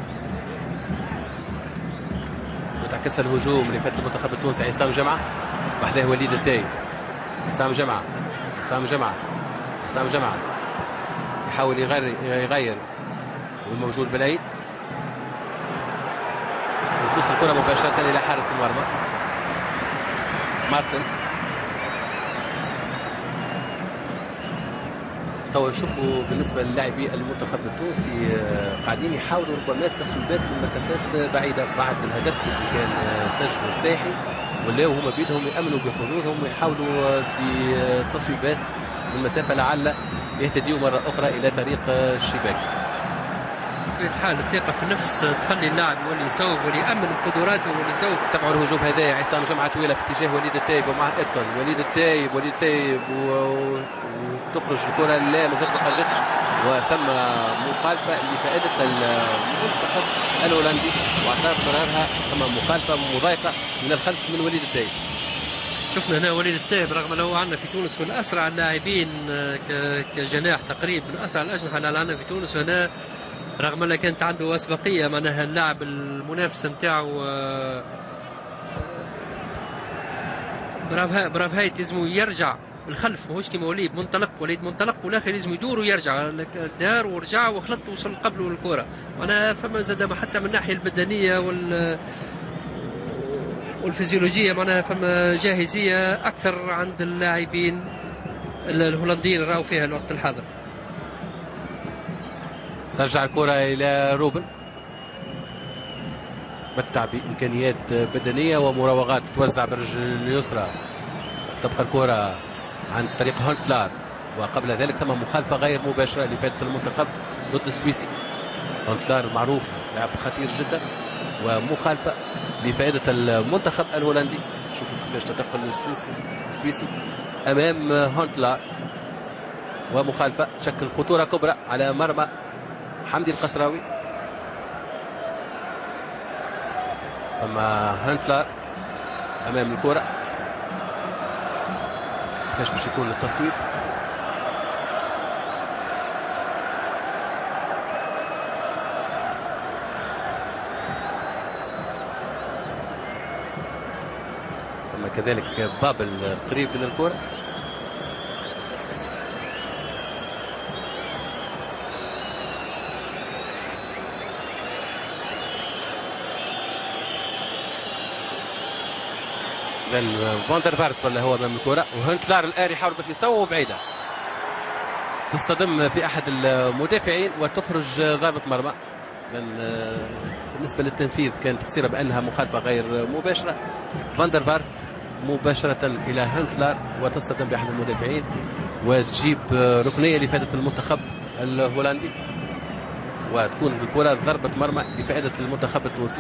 يتعكس الهجوم اللي فات المنتخب التونسي. عصام جمعة وحده وليد التاي، عصام جمعة يحاول يغير والموجود بالعيد، وتصل الكرة مباشرة إلى حارس المرمى مارتن. توا نشوفوا بالنسبة للاعبي المنتخب التونسي قاعدين يحاولوا ربما التصويبات من مسافات بعيدة بعد الهدف اللي كان سجله الساحي، ولاو هما بيدهم يأمنوا بحظوظهم ويحاولوا بتصويبات من مسافة لعل يهتديوا مرة أخرى إلى طريق الشباك. حال الثقة في النفس تخلي اللاعب يولي يصوب ويأمن بقدراته ويولي يصوب. تابعوا الهجوم هذا عصام جمعة طويلة في اتجاه وليد التايب ومع إدسون. وليد التايب وتخرج الكرة، لا مازالت ما خرجتش، وثم مخالفة لفائدة المنتخب الهولندي، واعترف قرارها ثم مخالفة مضايقة من الخلف من وليد التايب. شفنا هنا وليد التايب رغم انه عندنا في تونس من اسرع اللاعبين كجناح تقريبا من اسرع الاجنحه اللي عندنا في تونس، هنا رغم انه كانت عنده اسبقيه معناها اللاعب المنافس نتاعو برافهايت لازم يرجع بالخلف، ماهوش كيما وليد منطلق والاخر لازم يدور ويرجع، دار ورجع وخلط وصل قبله الكره. معناها فما زاد حتى من الناحيه البدنيه والفيزيولوجيه معناها فما جاهزيه اكثر عند اللاعبين الهولنديين راهو فيها الوقت الحاضر. ترجع الكرة إلى روبن، متع بإمكانيات بدنية ومراوغات، توزع بالرجل اليسرى، تبقى الكرة عن طريق هونتلار، وقبل ذلك ثم مخالفة غير مباشرة لفائدة المنتخب ضد السويسي. هونتلار معروف لاعب خطير جدا، ومخالفة لفائدة المنتخب الهولندي. شوفوا كيفاش تدخل السويسي أمام هونتلار، ومخالفة تشكل خطورة كبرى على مرمى حمدي القسراوي. ثم هانتلر امام الكره، كيفاش باش يكون التصويب؟ ثم كذلك بابل قريب من الكره. فاندر فارت ولا هو امام الكره، وهنتلار الان يحاول باش يصوب بعيده، تصطدم في احد المدافعين وتخرج ضربه مرمى. بالنسبه للتنفيذ كانت قصيره بانها مخالفه غير مباشره. فاندر فارت مباشره الى هنتلار وتصطدم باحد المدافعين وتجيب ركنيه لفائده المنتخب الهولندي، وتكون الكره ضربه مرمى لفائده المنتخب التونسي.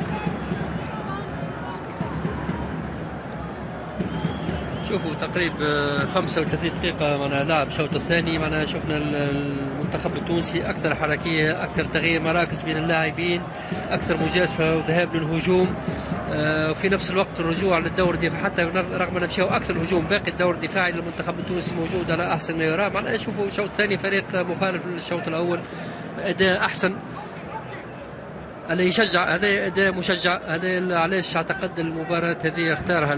شوفوا تقريبا 35 دقيقة معناها لعب الشوط الثاني، معناها شفنا المنتخب التونسي أكثر حركية، أكثر تغيير مراكز بين اللاعبين، أكثر مجازفة وذهاب للهجوم، وفي نفس الوقت الرجوع للدور الدفاعي، حتى رغم أن مشاو أكثر الهجوم باقي الدور الدفاعي للمنتخب التونسي موجود على أحسن ما يرام. معناها شوفوا الشوط الثاني فريق مخالف للشوط الأول، أداء أحسن، هذا يشجع، هذا أداء مشجع. هذا علاش أعتقد المباراة هذه اختارها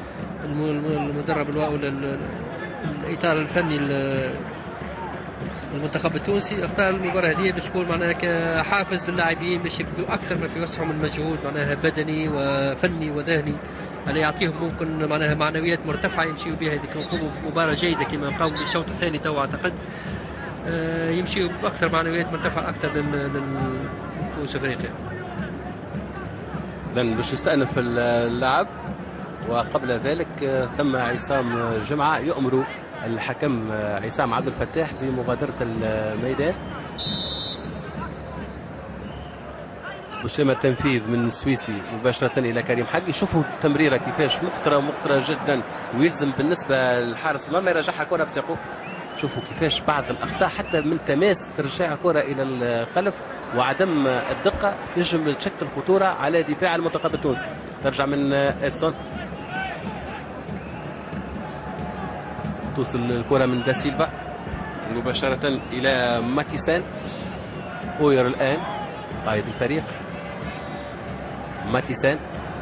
المدرب الإطار الفني المنتخب التونسي اختار المباراة هذه باش تكون معناها كحافز للاعبين باش يبذلوا أكثر ما في وسعهم من مجهود معناها بدني وفني وذهني اللي يعطيهم ممكن معناها معنويات مرتفعة يمشيوا بها إذا كانوا يقوموا بمباراة جيدة كما قاموا بالشوط الثاني تو أعتقد يمشيوا بأكثر معنويات مرتفعة أكثر للكؤوس أفريقيا. إذن باش يستأنف اللعب، وقبل ذلك ثم عصام جمعة يؤمر الحكم عصام عبد الفتاح بمغادرة الميدان. بشتم التنفيذ من السويسي مباشرة إلى كريم حقي. شوفوا التمريرة كيفاش مخطرة جدا، ويلزم بالنسبة للحارس المرمى يرجعها كرة بثقة. شوفوا كيفاش بعض الأخطاء حتى من تماس ترجع كرة إلى الخلف وعدم الدقة تنجم تشكل خطورة على دفاع المنتخب التونسي. ترجع من إدسون، توصل الكرة من داسيلفا مباشرة إلى ماتيسان. أوير الآن قائد الفريق ماتيسان،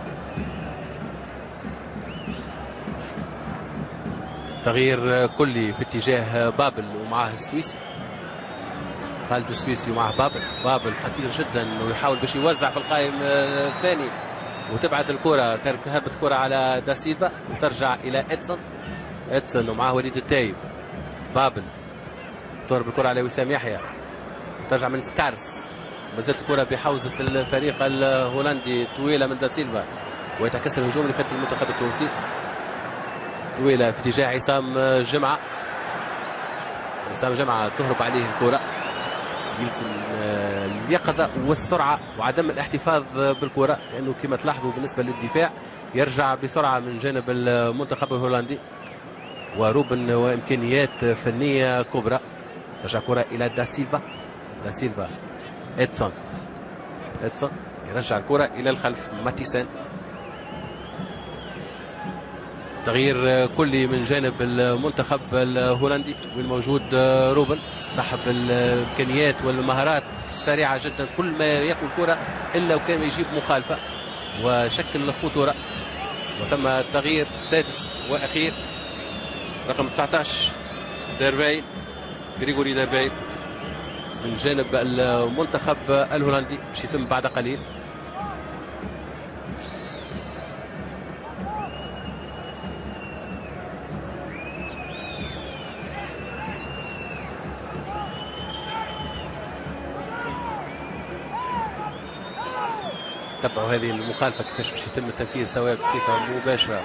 تغيير كلي في اتجاه بابل ومعه السويسي. خالد السويسي ومعه بابل خطير جدا ويحاول باش يوزع في القائم الثاني وتبعد الكرة، هربت الكرة على داسيلفا وترجع إلى إدسون ومعه وليد التايب. بابل تضرب الكرة على وسام يحيى، ترجع من سكارس، ما زالت الكرة بحوزة الفريق الهولندي طويلة من داسيلفا ويتكسر الهجوم اللي فات المنتخب التونسي. طويلة في اتجاه عصام جمعة، عصام جمعة تهرب عليه الكرة، يلزم اليقظة والسرعة وعدم الاحتفاظ بالكرة لأنه كما تلاحظوا بالنسبة للدفاع يرجع بسرعة من جانب المنتخب الهولندي وروبن وإمكانيات فنية كبرى. ترجع كرة إلى داسيلفا إدسون يرجع الكرة إلى الخلف. ماتيسان، تغيير كلي من جانب المنتخب الهولندي والموجود روبن صاحب الامكانيات والمهارات السريعه جدا، كل ما ياكل كره الا وكان يجيب مخالفه وشكل خطوره. وثم تغيير سادس واخير رقم 19 غريغوري ديرباي من جانب المنتخب الهولندي باش يتم بعد قليل. تبعوا هذه المخالفة كيفاش باش يتم التنفيذ سواء بصفة مباشرة.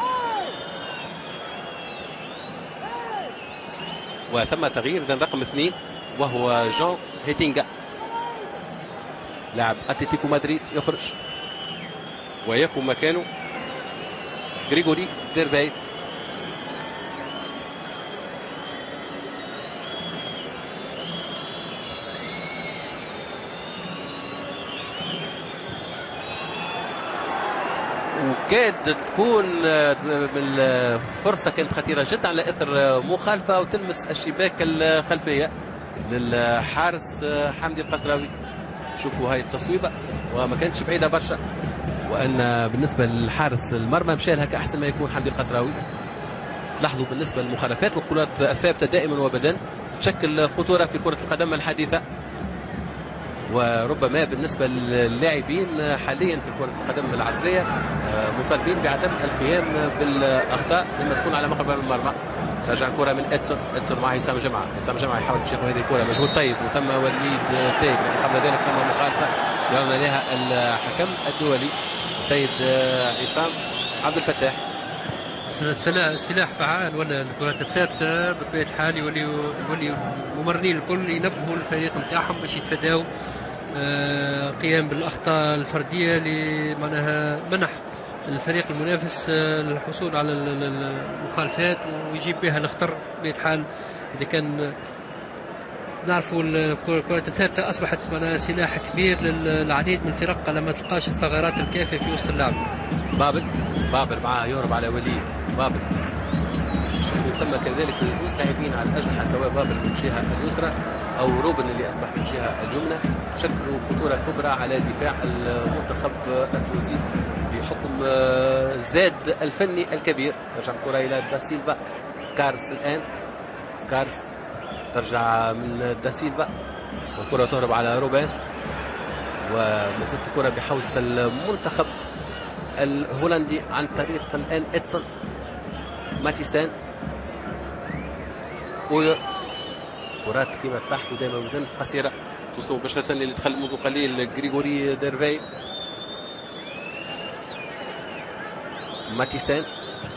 وثم تغيير إذن رقم 2 وهو جون هيتينغا لاعب أتلتيكو مدريد يخرج ويأخذ مكانه غريغوري ديرباي. وكاد تكون الفرصة كانت خطيرة جدا على إثر مخالفة وتلمس الشباك الخلفية للحارس حمدي القصراوي. شوفوا هاي التصويبة وما كانتش بعيدة برشا، وأن بالنسبة للحارس المرمى مشى لها كأحسن ما يكون حمدي القصراوي. تلاحظوا بالنسبة للمخالفات والكرات الثابتة دائما وابدا تشكل خطورة في كرة القدم الحديثة، وربما بالنسبة للاعبين حاليا في كرة القدم العصرية مطالبين بعدم القيام بالأخطاء لما تكون على مقرب المرمى. ترجع الكرة من إدسون مع عصام جمعة يحاول باش ياخذ هذه الكرة، مجهود طيب وثم وليد تايب، لكن قبل ذلك ثم مخالفة يرى لها الحكم الدولي السيد عصام عبد الفتاح. سلاح فعال ولا الكرات الثابتة بطبيعة الحال يولي الممرنين الكل ينبهوا الفريق نتاعهم باش يتفاداوا قيام بالأخطاء الفردية اللي معناها منح الفريق المنافس الحصول على المخالفات ويجيب بها الخطر بطبيعة الحال. إذا كان نعرفوا الكرات الثابتة أصبحت معناها سلاح كبير للعديد من الفرق لما تلقاش الثغرات الكافية في وسط اللعب. بابل معاه يهرب على وليد بابل. شوفوا ثم كذلك زوز لاعبين على الأجنحة سواء بابل من الجهة اليسرى أو روبن اللي أصبح من الجهة اليمنى شكلوا خطورة كبرى على دفاع المنتخب التونسي بحكم زاد الفني الكبير. ترجع الكرة إلى داسيلفا. سكارس الآن ترجع من داسيلفا والكرة تهرب على روبان، ومازالت الكرة بحوزة المنتخب الهولندي عن طريق الآن إدسون ماتيسان. كرات كما تلاحظوا دائما من قصيرة توصل مباشرة اللي دخل منذ قليل غريغوري ديرفي. ماتيسان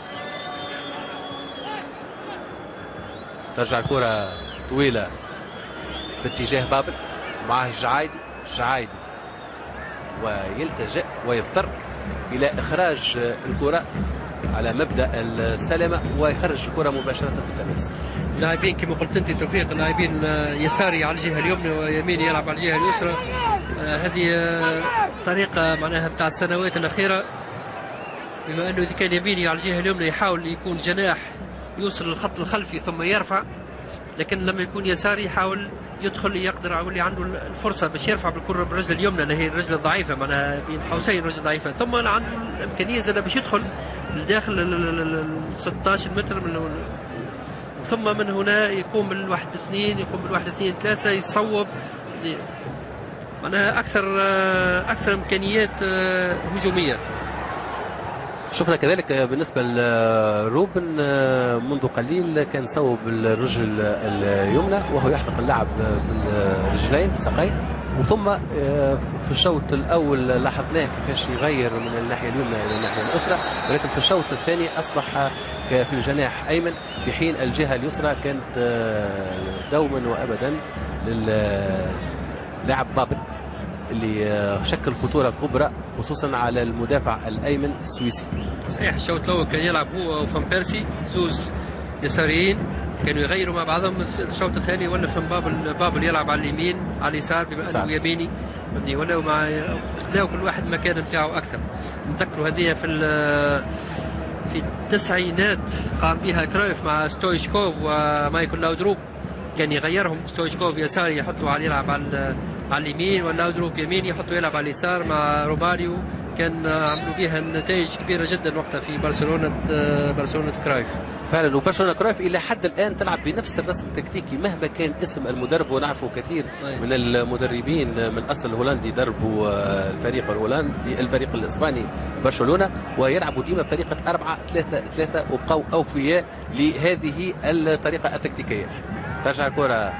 ترجع الكرة طويلة في اتجاه بابل، معه الجعايدي ويلتجئ ويضطر إلى إخراج الكرة على مبدأ السلامة ويخرج الكرة مباشرة في التماس. لاعبين كما قلت انت توفيق، لاعبين يساري على الجهه اليمنى ويميني يلعب على الجهه اليسرى. هذه طريقه معناها بتاع السنوات الاخيره، بما انه اذا كان يميني على الجهه اليمنى يحاول يكون جناح يوصل للخط الخلفي ثم يرفع، لكن لما يكون يساري يحاول يدخل يقدر يولي عنده الفرصه باش يرفع بالكره بالرجل اليمنى اللي هي الرجل الضعيفه، معناها بين قوسين الرجل الضعيفه، ثم عنده الامكانيه زاد باش يدخل لداخل ال 16 متر ثم من هنا يقوم بالواحد اثنين، يقوم بالواحد اثنين ثلاثه، يصوب معناها اكثر امكانيات هجوميه. شفنا كذلك بالنسبة لروبن منذ قليل كان صوب الرجل اليمنى وهو يحتق اللعب بالرجلين بالساقين، وثم في الشوط الأول لاحظناه كيفاش يغير من الناحية اليمنى إلى الناحية الأخرى، ولكن في الشوط الثاني أصبح في الجناح أيمن، في حين الجهة اليسرى كانت دوما وأبدا للاعب بابل اللي شكل خطورة كبرى خصوصا على المدافع الأيمن السويسي. صحيح الشوط الأول كان يلعب هو وفان بيرسي زوز يساريين، كانوا يغيروا مع بعضهم. الشوط الثاني ولا فان بابل يلعب على اليمين على اليسار بما أنه يميني مبني، ولا مع خذاو كل واحد مكان نتاعو أكثر. نتذكروا هذه في التسعينات قام بها كرايف مع ستويشكوف ومايكل لاودروب، كان يغيرهم. ستويشكوف يساري يحطوا على يلعب على اليمين، ولاودروب يمين يحطوا يلعب على اليسار مع روماريو. كان عملوا بها نتائج كبيره جدا وقتها في برشلونه كرايف. فعلا، وبرشلونه كرايف الى حد الان تلعب بنفس الرسم التكتيكي مهما كان اسم المدرب، ونعرفوا كثير من المدربين من اصل هولندي دربوا الفريق الهولندي الفريق الاسباني برشلونه، ويلعبوا ديما بطريقه 4-3-3 وبقوا اوفياء لهذه الطريقه التكتيكيه. ترجع الكره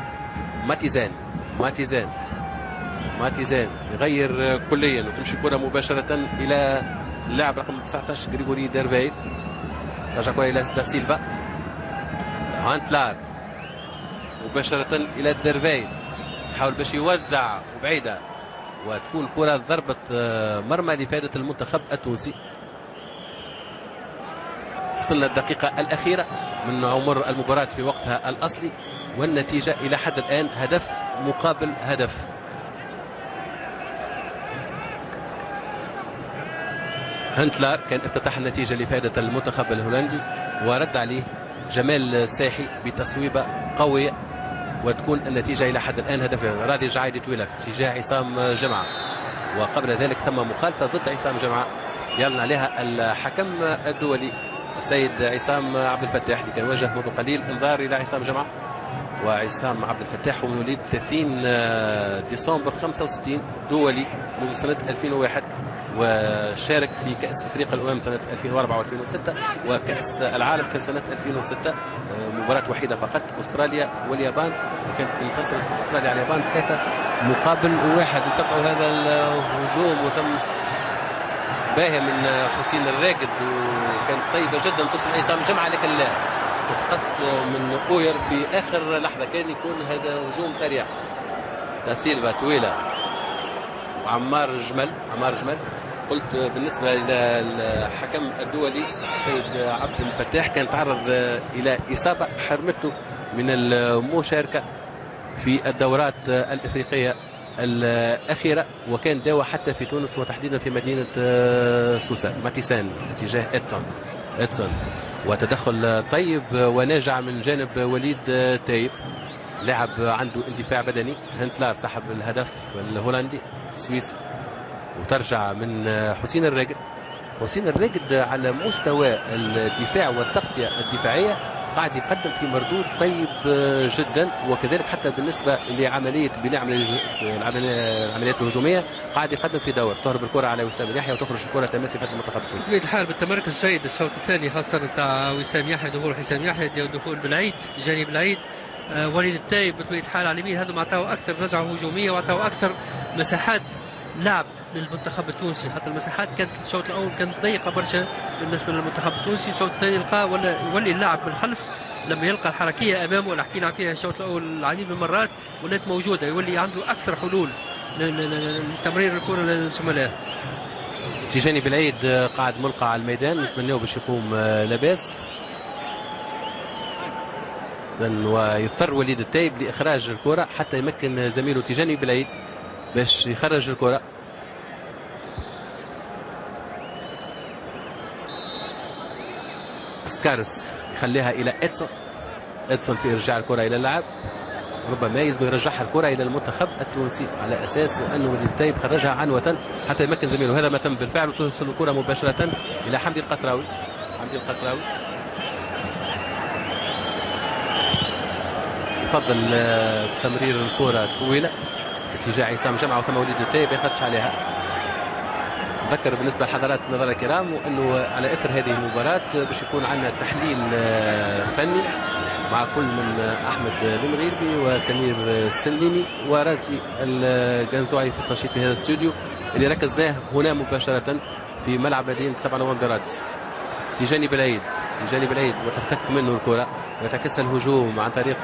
ماتيزان يغير كليا وتمشي كرة مباشرة إلى اللاعب رقم 19 غريغوري ديرفي. ترجع كرة إلى داسيلفا، هانتلار مباشرة إلى ديرفي، يحاول باش يوزع وبعيدة وتكون كرة ضربة مرمى لفائدة المنتخب التونسي. وصلنا الدقيقة الأخيرة من عمر المباراة في وقتها الأصلي، والنتيجة إلى حد الآن هدف مقابل هدف. هانتلر كان افتتح النتيجة لفائدة المنتخب الهولندي، ورد عليه جمال الساحي بتصويبة قوية، وتكون النتيجة إلى حد الآن هدف. راضي الجعايدي طويلة في اتجاه عصام جمعة، وقبل ذلك تم مخالفة ضد عصام جمعة يعلن عليها الحكم الدولي السيد عصام عبد الفتاح، اللي كان وجه منذ قليل انذار إلى عصام جمعة. وعصام عبد الفتاح هو مواليد 30 ديسمبر 65، دولي منذ سنة 2001، وشارك في كأس أفريقيا الأمم سنة 2004 و2006، وكأس العالم كان سنة 2006 مباراة وحيدة فقط، أستراليا واليابان، وكانت انتصرت أستراليا على اليابان 3-1. وتبعوا هذا الهجوم وتم باهي من حسين الراقد، وكانت طيبة جدا تصل عصام جمعة، لكن لا تقص من أوير في آخر لحظة. كان يكون هذا هجوم سريع. داسيلفا طويلة وعمار جمل. قلت بالنسبة للحكم الدولي السيد عبد الفتاح كان تعرض إلى إصابة حرمته من المشاركة في الدورات الإفريقية الأخيرة، وكان داوى حتى في تونس وتحديدا في مدينة سوسة. ماتيسان اتجاه إدسون وتدخل طيب وناجع من جانب وليد تايب، لاعب عنده اندفاع بدني. هانتلار سحب الهدف الهولندي السويسي، وترجع من حسين الراقد حسين الراقد على مستوى الدفاع والتغطية الدفاعية قاعد يقدم في مردود طيب جدا، وكذلك حتى بالنسبة لعملية بناء العمليات الهجومية قاعد يقدم في دور. تهرب الكرة على وسام يحيى وتخرج الكرة تماسي فتح المنتخب التونسي. بطبيعة الحال بالتمركز جيد الشوط الثاني خاصة نتاع وسام يحيى، دخول حسام يحيى، دخول بالعيد جانب العيد، وليد التايب بطبيعة الحال على اليمين، هذا عطاو أكثر رجعة هجومية وعطاو أكثر مساحات لعب للمنتخب التونسي. حتى المساحات كانت الشوط الاول كانت ضيقه برشا بالنسبه للمنتخب التونسي، الشوط الثاني لقى ولا يولي اللاعب من الخلف لما يلقى الحركيه امامه اللي حكينا فيها الشوط الاول العديد من المرات ولات موجوده، يولي عنده اكثر حلول لتمرير الكره للزملاء. تيجاني بالعيد قاعد ملقى على الميدان، نتمناه باش يقوم لاباس، ويضطر وليد التايب لاخراج الكره حتى يمكن زميله تيجاني بالعيد باش يخرج الكره. سكارس يخليها الى ادسون في ارجاع الكره الى اللعب، ربما يلزم يرجعها الكره الى المنتخب التونسي على اساس انه وليد التايب خرجها عنوه حتى يمكن زميله. هذا ما تم بالفعل، وتوصل الكره مباشره الى حمدي القسراوي. يفضل تمرير الكره طويله في اتجاه عصام جمعه، وثم وليد التايب يخرج عليها. نذكر بالنسبه لحضرات النظر الكرام وانه على اثر هذه المباراه باش يكون عندنا تحليل فني مع كل من احمد المغيربي وسمير السليمي ورازي الجنزوعي في التنشيط في هذا الاستوديو اللي ركزناه هنا مباشره في ملعب مدينه 7 نوفمبر رادس. تيجاني بالعيد وتفتك منه الكره ويتعكسها الهجوم عن طريق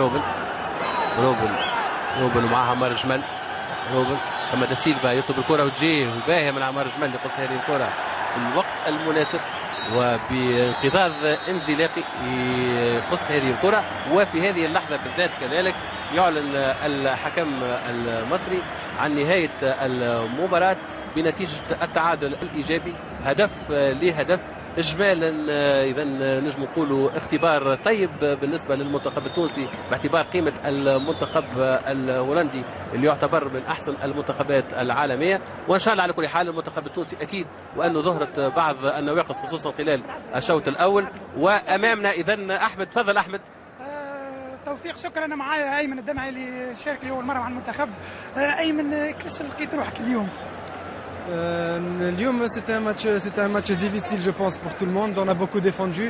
روبن ومعها عمار جمال. اما دا سيلفا يطلب الكره وتجيه وباهيه من عمار جمال يقص هذه الكره في الوقت المناسب وبانقضاض انزلاقي يقص هذه الكره. وفي هذه اللحظه بالذات كذلك يعلن الحكم المصري عن نهايه المباراه بنتيجه التعادل الايجابي هدف لهدف. اجمالا اذا نجم نقولوا اختبار طيب بالنسبه للمنتخب التونسي باعتبار قيمه المنتخب الهولندي اللي يعتبر من احسن المنتخبات العالميه. وان شاء الله على كل حال المنتخب التونسي اكيد وانه ظهرت بعض النواقص خصوصا خلال الشوط الاول. وامامنا اذا احمد، تفضل احمد. توفيق، شكرا. انا معايا ايمن الدمعي اللي شارك لاول مره مع المنتخب. ايمن كيفاش لقيت روحك اليوم؟ اليوم c'était un match difficile je pense pour tout le monde. On a beaucoup défendu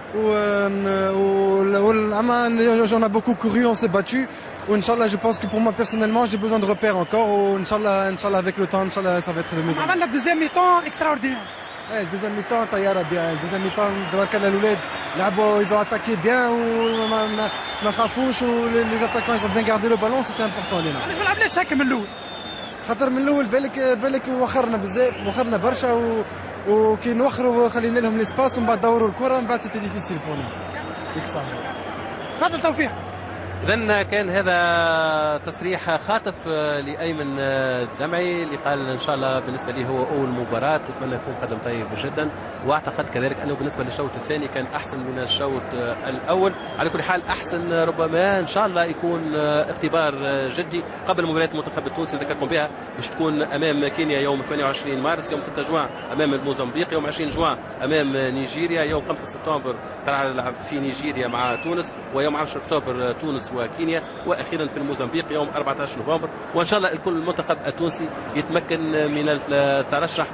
on a beaucoup couru, on s'est battu. Inch'Allah, je pense que pour moi personnellement j'ai besoin de repères encore. Inch'Allah avec le temps, Inch'Allah ça va être de mieux en mieux. عملنا deuxième mi-temps extraordinaire. Le deuxième mi-temps طيارة bien. Le deuxième mi-temps تبارك الله الأولاد لعبوا, ils ont attaqué bien وما خافوش les attaquants ils ont bien gardé le ballon, c'était important لنا. علاش ما لعبناش هكا من الأول؟ خاطر من الاول بالك وخرنا بزاف، وخرنا برشا وكي نوخروا خلينا لهم ليسباس ومن بعد دوروا الكره ومن بعد سيتي ديفيسيل بونا. ديك الساعه تفضل توفيق. إذن كان هذا تصريح خاطف لأيمن الدمعي اللي قال إن شاء الله بالنسبة لي هو أول مباراة وأتمنى يكون قدم طيب جدا. وأعتقد كذلك أنه بالنسبة للشوط الثاني كان أحسن من الشوط الأول. على كل حال أحسن ربما إن شاء الله يكون اختبار جدي قبل مباراة المنتخب التونسي اللي ذكركم بها باش تكون أمام كينيا يوم 28 مارس، يوم 6 جوان أمام الموزمبيق، يوم 20 جوان أمام نيجيريا، يوم 5 سبتمبر تلعب في نيجيريا مع تونس، ويوم 10 أكتوبر تونس وكينيا، واخيرا في الموزمبيق يوم 14 نوفمبر. وان شاء الله الكل المنتخب التونسي يتمكن من الترشح.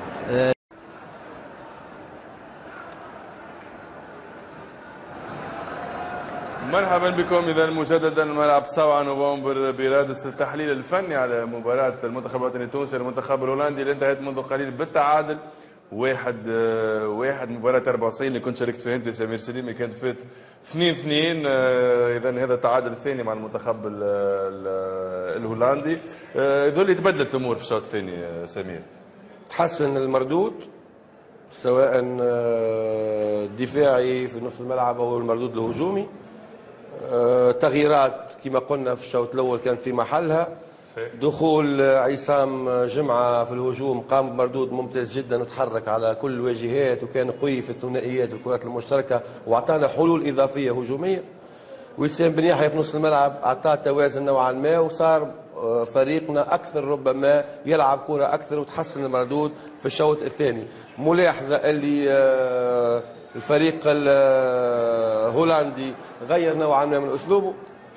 مرحبا بكم اذا مجددا ملعب 7 نوفمبر برادس التحليل الفني على مباراه المنتخب الوطني التونسي المنتخب الهولندي اللي انتهت منذ قليل بالتعادل 1-1. مباراة 94 اللي كنت شاركت فيها انت سمير سليمي كانت فات 2-2. اذا هذا التعادل الثاني مع المنتخب الهولندي. يظل تبدلت الامور في الشوط الثاني سمير. تحسن المردود سواء دفاعي في نصف الملعب او المردود الهجومي. تغييرات كما قلنا في الشوط الاول كانت في محلها. دخول عصام جمعة في الهجوم قام بمردود ممتاز جدا وتحرك على كل الواجهات وكان قوي في الثنائيات والكرات المشتركة واعطانا حلول إضافية هجومية. وسام بن يحيى في نص الملعب اعطاه توازن نوعا ما، وصار فريقنا اكثر ربما يلعب كره اكثر وتحسن المردود في الشوط الثاني. ملاحظه اللي الفريق الهولندي غير نوعا ما من اسلوبه،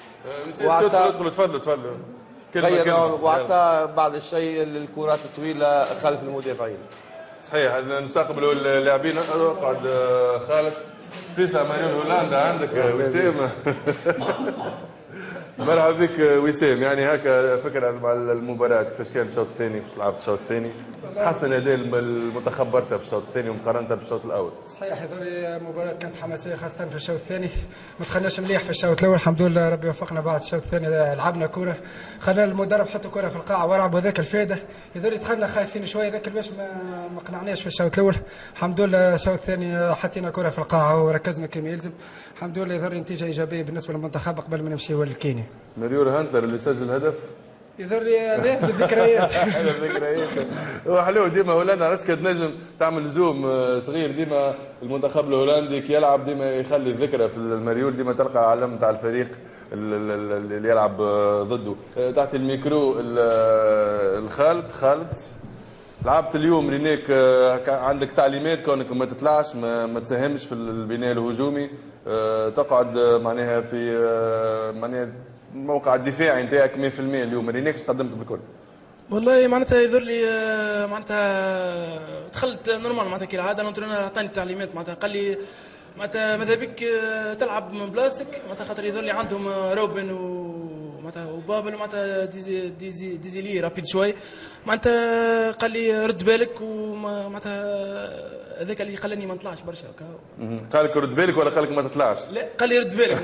تفضلوا غير واعطى بعض الشيء للكرات الطويله خلف المدافعين. صحيح نستقبلوا اللاعبين. اقعد خالد في ثمانين هولندا عندك وسام. مرحبا بك وسام. يعني هكا فكره مع المباراه كيفاش كان الشوط الثاني، كيفاش لعبت الشوط الثاني؟ حسن اداء المنتخب برشا في الشوط الثاني مقارنه بالشوط الاول. صحيح هذه المباراه كانت حماسيه خاصه في الشوط الثاني، ما دخلناش مليح في الشوط الاول. الحمد لله ربي وفقنا بعد الشوط الثاني لعبنا كره، خلينا المدرب حط كره في القاع ولعبوا ذاك الفائده. يظهر دخلنا خايفين شويه ذاك باش ما قنعناش في الشوط الاول. الحمد لله الشوط الثاني حطينا كره في القاع وركزنا كما يلزم. الحمد لله يظهر نتيجه ايجابيه بالنسبه للمنتخب قبل ما نمشيو للكينيا. مريور هانتلر اللي سجل هدف يظهر لي بالذكريات. الذكريات هو حلو ديما هولندا علاش تنجم تعمل زوم صغير ديما. المنتخب الهولندي كي يلعب ديما يخلي الذكرى في المريول، ديما تلقى علم تاع الفريق اللي يلعب ضده. تعطي الميكرو خالد لعبت اليوم رينيك، عندك تعليمات كونك ما تطلعش ما تساهمش في البناء الهجومي، تقعد معناها في معناها الموقع الدفاعي نتاعك 100%. اليوم رينيك قدمت بالكل. والله معناتها يظهر لي معناتها دخلت نورمال معناتها كالعاده. الانترينور عطاني التعليمات معناتها قال لي معناتها ماذا بك تلعب من بلاصتك معناتها خاطر يظهر لي عندهم روبن معناتها وبابل معناتها ديزيلي رابيد شوي معناتها. قال لي رد بالك ومعناتها هذاك اللي خلاني ما نطلعش برشا. قال لك رد بالك ولا قال لك ما تطلعش؟ لا قال لي رد بالك.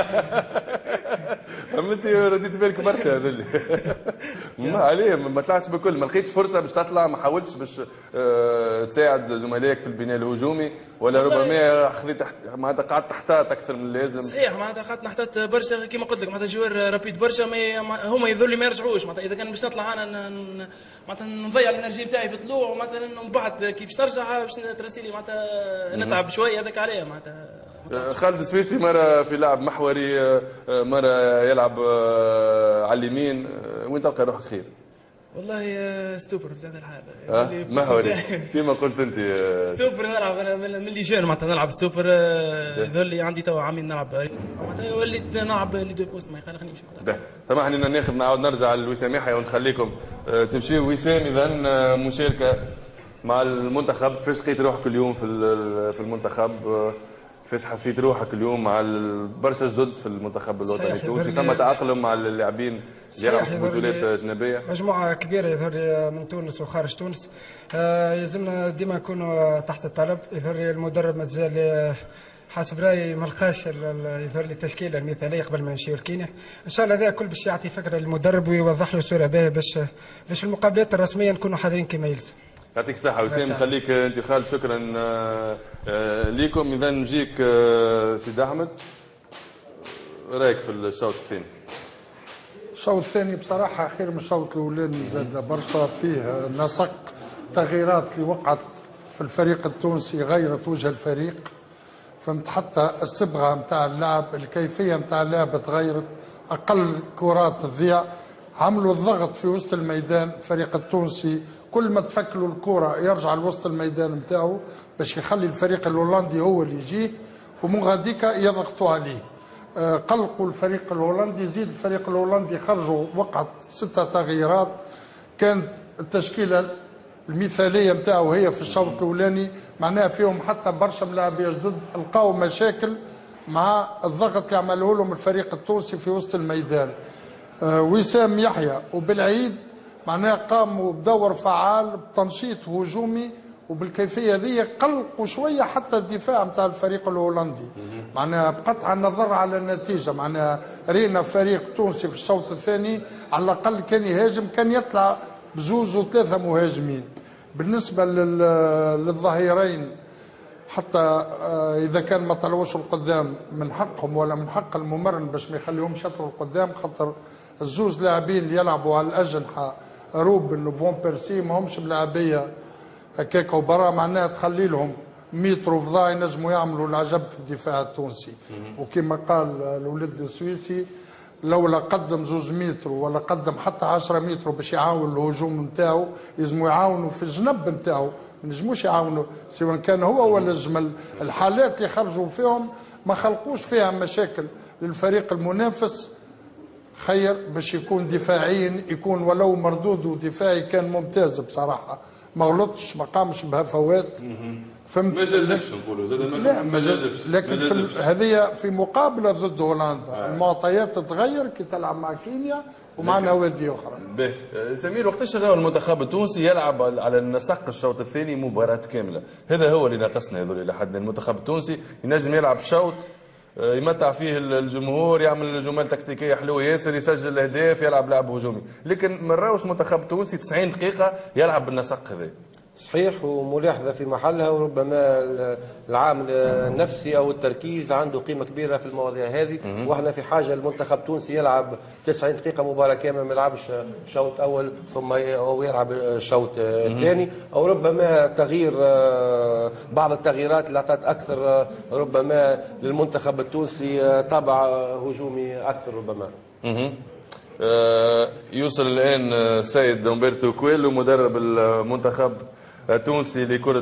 انت رديت بالك برشا هذول. ما عليه ما طلعتش بكل، ما لقيتش فرصه باش تطلع، ما حاولتش باش تساعد زملائك في البناء الهجومي، ولا ربما خذيت معناتها قعدت تحتاط اكثر من اللازم؟ صحيح معناتها قعدت نحتاط برشا كما قلت لك معناتها جوار رابيد برشا هما يظهر لي ما يرجعوش معناتها. اذا كان باش نطلع انا معناتها نضيع الانرجي نتاعي في الطلوع مثلا، ومن بعد كي باش ترجع باش ترسيلي معناتها نتعب شويه هذاك عليه معناتها. خالد السويسي مرة في لعب محوري، مرة يلعب على اليمين، وين تلقى روحك خير؟ والله ستوبر في هذا الحال. محوري كيما قلت انت. ستوبر نلعب انا من اللي جون معناتها نلعب ستوبر. يظهر لي عندي تو عامين نلعب معناتها، وليت نلعب لي دو بوست ما يخلينيش. سامحني ناخذ نعاود نرجع لوسام يحيى ونخليكم تمشيو. وسام اذا مشاركة مع المنتخب، كيفاش لقيت روحك اليوم في المنتخب؟ كيفاش حسيت روحك اليوم مع برشا جدد في المنتخب الوطني التونسي؟ ثم تأقلم مع اللاعبين اللي يلعبوا في بطولات أجنبية؟ مجموعة كبيرة يظهر لي من تونس وخارج تونس. يلزمنا ديما نكونوا تحت الطلب. يظهر لي المدرب مازال حسب رايي ما لقاش يظهر لي التشكيله المثاليه قبل ما نمشيو لكينيا. ان شاء الله هذا كل باش يعطي فكره للمدرب ويوضح له صوره باهيه باش المقابلات الرسميه نكونوا حاضرين كما يلزم. يعطيك الصحة وسام. خليك انت خالد. شكرا ليكم. اذا نجيك سيد احمد، رايك في الشوط الثاني؟ الشوط الثاني بصراحه خير من الشوط الاولاني، زاد برشا فيه نسق تغييرات اللي وقعت في الفريق التونسي غيرت وجه الفريق. فهمت حتى الصبغه نتاع اللعب، الكيفيه نتاع اللعب تغيرت، اقل كرات تضيع، عملوا الضغط في وسط الميدان. الفريق التونسي كل ما تفكلوا الكرة يرجع لوسط الميدان نتاعو باش يخلي الفريق الهولندي هو اللي يجيه، ومن غاديك يضغطوا عليه. قلقوا الفريق الهولندي، يزيد الفريق الهولندي خرجوا وقعت 6 تغييرات. كانت التشكيلة المثالية نتاعو هي في الشوط الأولاني، معناها فيهم حتى برشا ملاعبية جدد لقاو مشاكل مع الضغط اللي عمله لهم الفريق التونسي في وسط الميدان. وسام يحيى وبالعيد معناها قاموا بدور فعال بتنشيط هجومي، وبالكيفيه ذي قلقوا شويه حتى الدفاع نتاع الفريق الهولندي. معناها بقطع النظر على النتيجه، معناها رينا فريق تونسي في الشوط الثاني على الاقل كان يهاجم، كان يطلع بزوز وثلاثه مهاجمين. بالنسبه للظهيرين حتى اذا كان ما طلعوش القدام من حقهم ولا من حق الممرن باش ما يخليهمش يطلعوا القدام، خاطر الزوز لاعبين اللي يلعبوا على الاجنحه روبن وفون بيرسي ماهمش ملاعبيه هكاك وبرا، معناها تخلي لهم متر فضاء ينجموا يعملوا العجب في الدفاع التونسي. وكما قال الولد السويسي لولا قدم 2 متر ولا قدم حتى 10 متر باش يعاون الهجوم نتاعو، يلزموا يعاونوا في الجنب نتاعو، ما ينجموش يعاونوا سواء كان هو ولا الجمل. الحالات اللي خرجوا فيهم ما خلقوش فيها مشاكل للفريق المنافس، خير باش يكون دفاعيا، يكون ولو مردود ودفاعي كان ممتاز بصراحه، ما غلطش ما قامش بهفوات. فهمت؟ ما جازفش نقولوا زاد لا ما جازفش، لكن هذه في مقابله ضد هولندا. المعطيات تتغير كي تلعب مع كينيا ومع نوادي اخرى. باهي سمير، وقتاش راهو المنتخب التونسي يلعب على النسق الشوط الثاني مباراه كامله؟ هذا هو اللي ناقصنا هذول الى حد. المنتخب التونسي ينجم يلعب شوط يمتع فيه الجمهور، يعمل جمل تكتيكيه حلوه ياسر، يسجل الاهداف، يلعب لعب هجومي، لكن ما نراوش منتخب تونسي 90 دقيقه يلعب بالنسق هذا. صحيح، وملاحظة في محلها، وربما العامل النفسي أو التركيز عنده قيمة كبيرة في المواضيع هذه. وإحنا في حاجة المنتخب التونسي يلعب 90 دقيقة مباراة كاملة، ما يلعبش شوط أول ثم أو يلعب شوط ثاني، أو ربما تغيير بعض التغييرات اللي أعطت أكثر ربما للمنتخب التونسي طابع هجومي أكثر ربما. يوصل الآن سيد أمبرتو كويلو مدرب المنتخب التونسي لكرة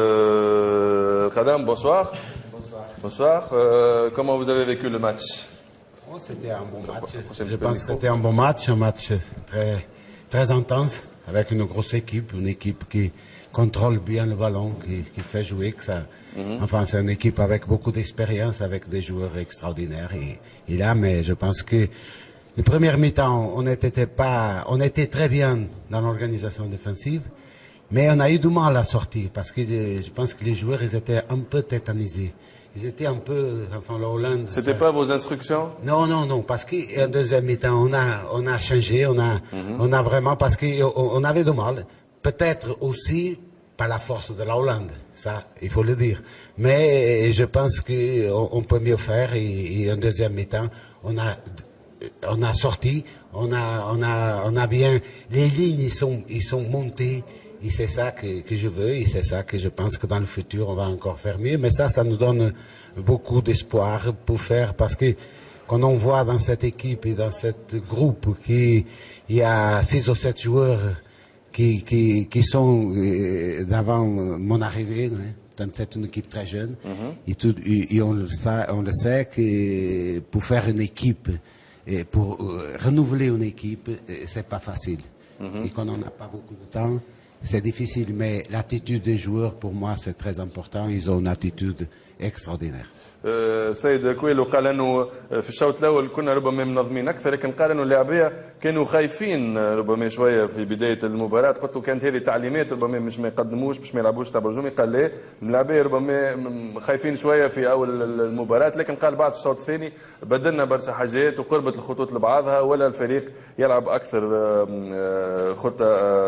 القدم. Bonsoir. Bonsoir. Comment vous avez vécu le match? C'était un bon match. Je pense que c'était un bon match, un match très intense, avec une grosse équipe, une équipe qui contrôle bien le ballon, qui fait jouer que ça. Enfin, c'est une équipe avec beaucoup d'expérience, avec des joueurs extraordinaires. Et là, mais je pense que les premières mi-temps, on était très bien dans l'organisation défensive. Mais on a eu du mal à sortir parce que je pense que les joueurs ils étaient un peu tétanisés. Ils étaient un peu, enfin la Hollande. C'était pas vos instructions? Non, parce qu'en deuxième mi-temps on a changé, on a vraiment parce qu'on avait du mal. Peut-être aussi par la force de la Hollande, ça il faut le dire. Mais je pense qu'on peut mieux faire et en deuxième mi-temps on a sorti, on a bien les lignes ils sont montées. Et c'est ça que je veux, et c'est ça que je pense que dans le futur, on va encore faire mieux. Mais ça nous donne beaucoup d'espoir pour faire, parce que quand on voit dans cette équipe et dans ce groupe qu'il y a 6 ou 7 joueurs qui sont d'avant mon arrivée, c'est une équipe très jeune, et on le sait que pour faire une équipe, et pour renouveler une équipe, c'est pas facile. Et quand on n'a pas beaucoup de temps, c'est difficile, mais l'attitude des joueurs, pour moi, c'est très important. Ils ont une attitude extraordinaire. سيد كويلو قال انه في الشوط الاول كنا ربما منظمين اكثر، لكن قال انه اللاعبيه كانوا خايفين ربما شويه في بدايه المباراه. قلت له كانت هذه تعليمات ربما مش ما يقدموش باش ما يلعبوش تبع هجومي. قال لا، اللاعبيه ربما خايفين شويه في اول المباراه، لكن قال بعد في الشوط الثاني بدلنا برشا حاجات وقربت الخطوط لبعضها ولا الفريق يلعب اكثر خطه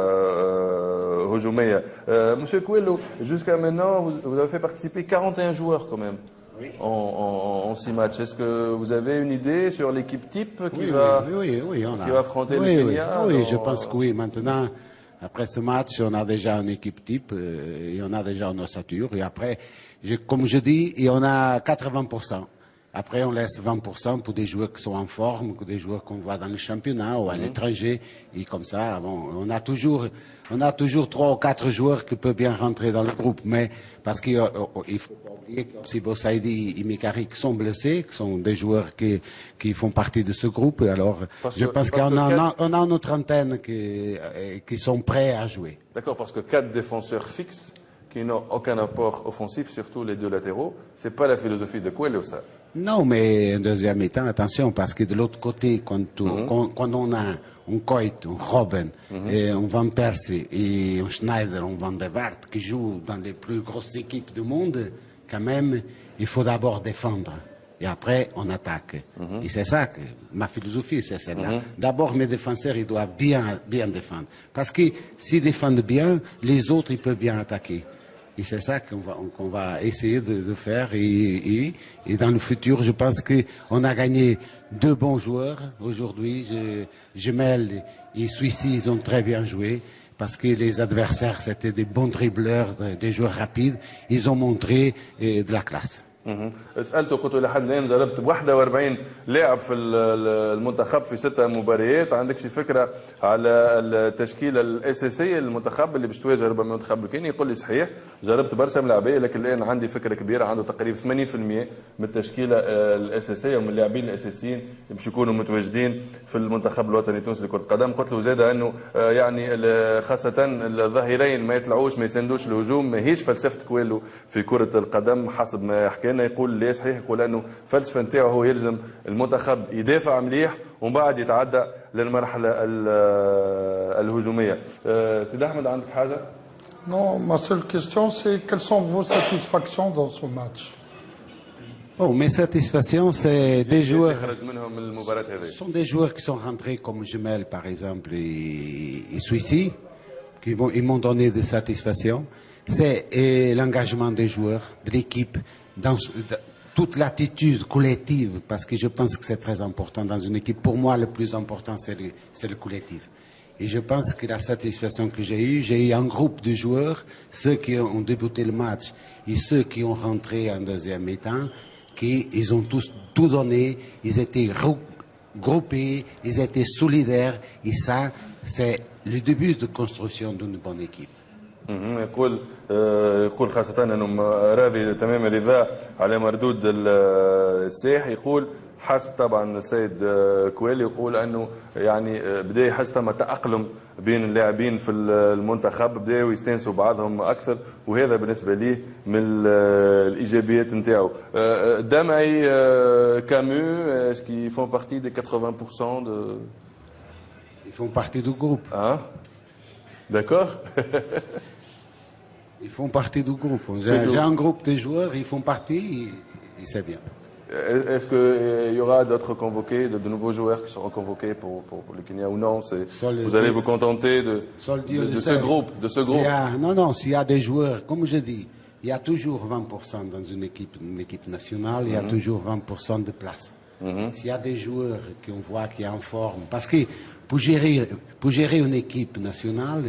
هجوميه. Monsieur Coelho, jusqu'à maintenant vous avez fait participer 41 joueurs quand même. Oui. En 6 matchs. Est-ce que vous avez une idée sur l'équipe type qui va affronter le Kenya? Oui, je pense que oui. Maintenant, après ce match, on a déjà une équipe type et on a déjà une ossature. Et après, comme je dis, et on a 80%. Après, on laisse 20% pour des joueurs qui sont en forme, pour des joueurs qu'on voit dans le championnat ou à l'étranger. Et comme ça, bon, on a toujours 3 ou 4 joueurs qui peuvent bien rentrer dans le groupe. Mais parce qu'il faut pas oublier que si Bossaïdi et Mikari qui sont blessés, qui sont des joueurs qui font partie de ce groupe. Alors, je pense qu'on a une trentaine qui sont prêts à jouer. D'accord, parce que 4 défenseurs fixes qui n'ont aucun apport offensif, surtout les 2 latéraux, c'est pas la philosophie de Coelho, ça. Non, mais en deuxième mi-temps, attention, parce que de l'autre côté, quand on a un Coit, un Robben, et un Van Persie, et un Schneider, un Van der Vaart, qui jouent dans les plus grosses équipes du monde, quand même, il faut d'abord défendre. Et après, on attaque. Et c'est ça que ma philosophie, c'est celle-là. D'abord, mes défenseurs, ils doivent bien défendre. Parce que s'ils défendent bien, les autres, ils peuvent bien attaquer. Et c'est ça qu'on va essayer de faire. Et dans le futur, je pense qu'on a gagné 2 bons joueurs aujourd'hui. Gemel et Suissi, ils ont très bien joué. parce que les adversaires, c'était des bons dribbleurs, des joueurs rapides. Ils ont montré de la classe. سالته قلت له لحد الان ضربت 41 لاعب في المنتخب في 6 مباريات، عندك شي فكره على التشكيله الاساسيه للمنتخب اللي باش تواجه ربما المنتخب الكيني؟ يقول لي صحيح جربت برشا ملاعبيه، لكن الان عندي فكره كبيره، عنده تقريبا 80% من التشكيله الاساسيه ومن اللاعبين الاساسيين اللي باش يكونوا متواجدين في المنتخب الوطني التونسي لكره القدم. قلت له زاد انه يعني خاصه الظهيرين ما يطلعوش ما يساندوش الهجوم، ماهيش فلسفه كويلو في كره القدم حسب ما حكى لنا. يقول لي صحيح، يقول انه الفلسفه نتاعو هو يلزم المنتخب يدافع مليح ومن بعد يتعدى للمرحله الهجوميه. سيد احمد عندك حاجه؟ Non, ma seule question c'est quelles sont vos satisfactions dans ce match? Bon, mes satisfactions, c'est des joueurs. Ce sont des joueurs qui sont rentrés comme Jemel, par exemple, et Suissi, ils m'ont donné des satisfactions. C'est l'engagement des joueurs, de l'équipe, dans toute l'attitude collective, parce que je pense que c'est très important dans une équipe. Pour moi, le plus important, c'est le collectif. Et je pense que la satisfaction que j'ai eu un groupe de joueurs, ceux qui ont débuté le match et ceux qui ont rentré en deuxième mi-temps, qu'ils ont tous tout donné, ils étaient groupés, ils étaient solidaires, et ça, c'est le début de construction d'une bonne équipe. يقول خاصة أنه راضي تمام الرضا على مردود الساح. يقول حسب طبعا السيد كويلي، يقول أنه يعني بدأ يحس ثم تأقلم بين اللاعبين في المنتخب، بدأوا يستانسوا بعضهم أكثر، وهذا بالنسبة لي من الإيجابيات نتاعو. دمعي كامو est-ce qu'ils font partie des 80% de... Ils font partie du groupe. Hein? D'accord. Ils font partie du groupe. J'ai un groupe de joueurs, ils font partie, et c'est bien. Est-ce qu'il y aura d'autres convoqués, de nouveaux joueurs qui seront convoqués pour le Kenya ou non? Vous allez vous contenter de ce groupe, Non, s'il y a des joueurs, comme je dis, il y a toujours 20% dans une équipe nationale, il y a toujours 20% de place. S'il y a des joueurs qu'on voit qui sont en forme, parce que pour gérer une équipe nationale,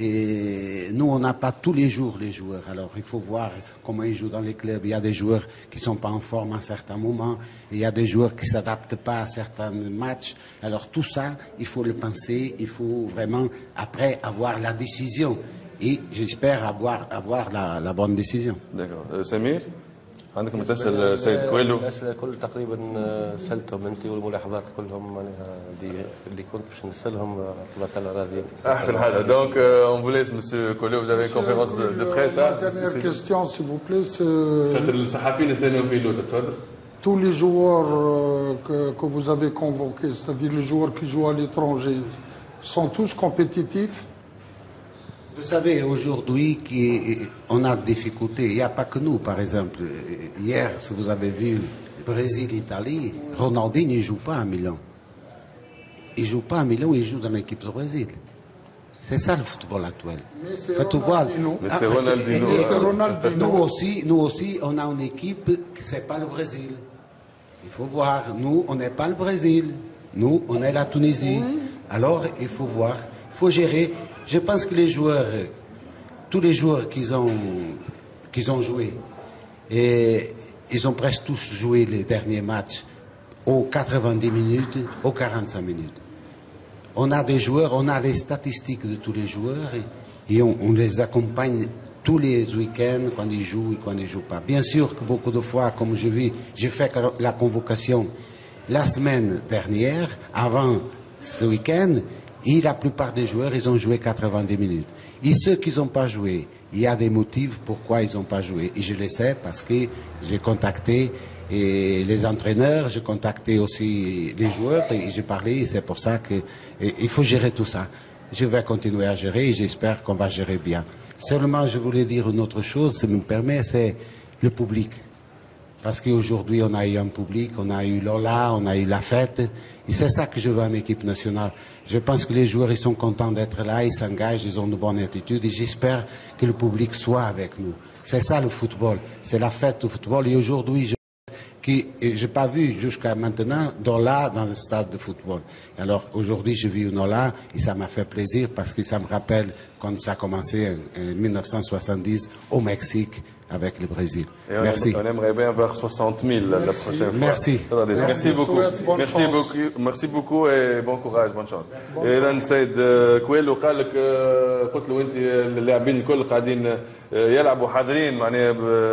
et nous, on n'a pas tous les jours les joueurs. Alors, il faut voir comment ils jouent dans les clubs. Il y a des joueurs qui ne sont pas en forme à certains moments. Il y a des joueurs qui ne s'adaptent pas à certains matchs. Alors, tout ça, il faut le penser. Il faut vraiment, après, avoir la décision. Et j'espère avoir la bonne décision. D'accord. Samir, عندك متسل السيد كويلو؟ الأسئلة الكل تقريبا سألتهم أنت، والملاحظات كلهم اللي كنت باش نسألهم طلعت راضيين. أحسن حاجة. Donc on vous laisse monsieur Koulou, vous avez une conférence de presse. La dernière question s'il vous plaît, c'est خاطر الصحفيين يسألوا في لوطا، تفضل. tous les joueurs que vous avez convoqués, c'est-à-dire les joueurs qui jouent à l'étranger, sont tous compétitifs? Vous savez, aujourd'hui, on a des difficultés. Il n'y a pas que nous, par exemple. Hier, si vous avez vu Brésil-Italie, Ronaldinho ne joue pas à Milan. Il ne joue pas à Milan, il joue dans l'équipe du Brésil. C'est ça le football actuel. Mais c'est Ronaldinho. Nous aussi, on a une équipe qui n'est pas le Brésil. Il faut voir. Nous, on n'est pas le Brésil. Nous, on est la Tunisie. Alors, il faut voir. Il faut gérer. Je pense que les joueurs, tous les joueurs qu'ils ont joué, et ils ont presque tous joué les derniers matchs aux 90 minutes, aux 45 minutes. On a des joueurs, on a les statistiques de tous les joueurs et on les accompagne tous les week-ends quand ils jouent et quand ils ne jouent pas. Bien sûr que beaucoup de fois, comme j'ai fait la convocation la semaine dernière, avant ce week-end, et la plupart des joueurs, ils ont joué 90 minutes. Et ceux qui n'ont pas joué, il y a des motifs pourquoi ils n'ont pas joué. Et je le sais parce que j'ai contacté les entraîneurs, j'ai contacté aussi les joueurs et j'ai parlé. Et c'est pour ça qu'il faut gérer tout ça. Je vais continuer à gérer et j'espère qu'on va gérer bien. Seulement, je voulais dire une autre chose, si me permet, c'est le public. Parce qu'aujourd'hui, on a eu un public, on a eu Lola, on a eu la fête. Et c'est ça que je veux en équipe nationale. Je pense que les joueurs, ils sont contents d'être là, ils s'engagent, ils ont une bonne attitude. Et j'espère que le public soit avec nous. C'est ça le football. C'est la fête du football. Et aujourd'hui, qui j'ai pas vu jusqu'à maintenant dans le stade de football. Et alors aujourd'hui je vis là et ça m'a fait plaisir parce que ça me rappelle quand ça a commencé en 1970 au Mexique avec le Brésil. Merci. On aimerait bien voir 60 000 la prochaine fois. Merci. Merci beaucoup. Merci beaucoup et bon courage, bonne chance. إذا السيد كويلو قال لك قلت له أنت اللاعبين الكل قاعدين يلعبوا حاضرين معناها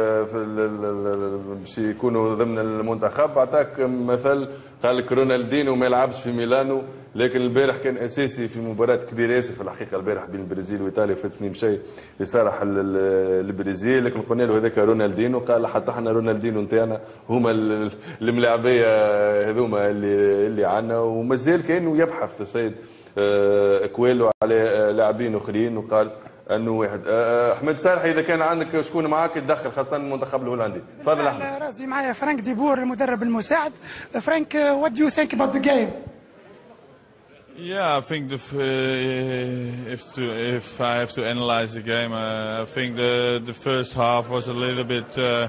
باش يكونوا ضمن المنتخب. أعطاك مثل قال لك رونالدينو ما يلعبش في ميلانو لكن البارح كان اساسي في مباراه كبيره ياسر في الحقيقه البارح بين البرازيل وايطاليا في 2 شيء لصالح البرازيل لكن قلنا له هذاك رونالدينو قال حتى احنا رونالدينو نتاعنا هما الملاعبيه هذوما اللي عندنا ومازال كانه يبحث السيد كويلو على لاعبين اخرين وقال انه واحد احمد صالح اذا كان عندك شكون معاك تدخل خاصه المنتخب الهولندي. تفضل احمد. رازي معايا فرانك ديبور المدرب المساعد. فرانك what do you think about the game? Yeah, I think if I have to analyze the game, I think the first half was a little bit,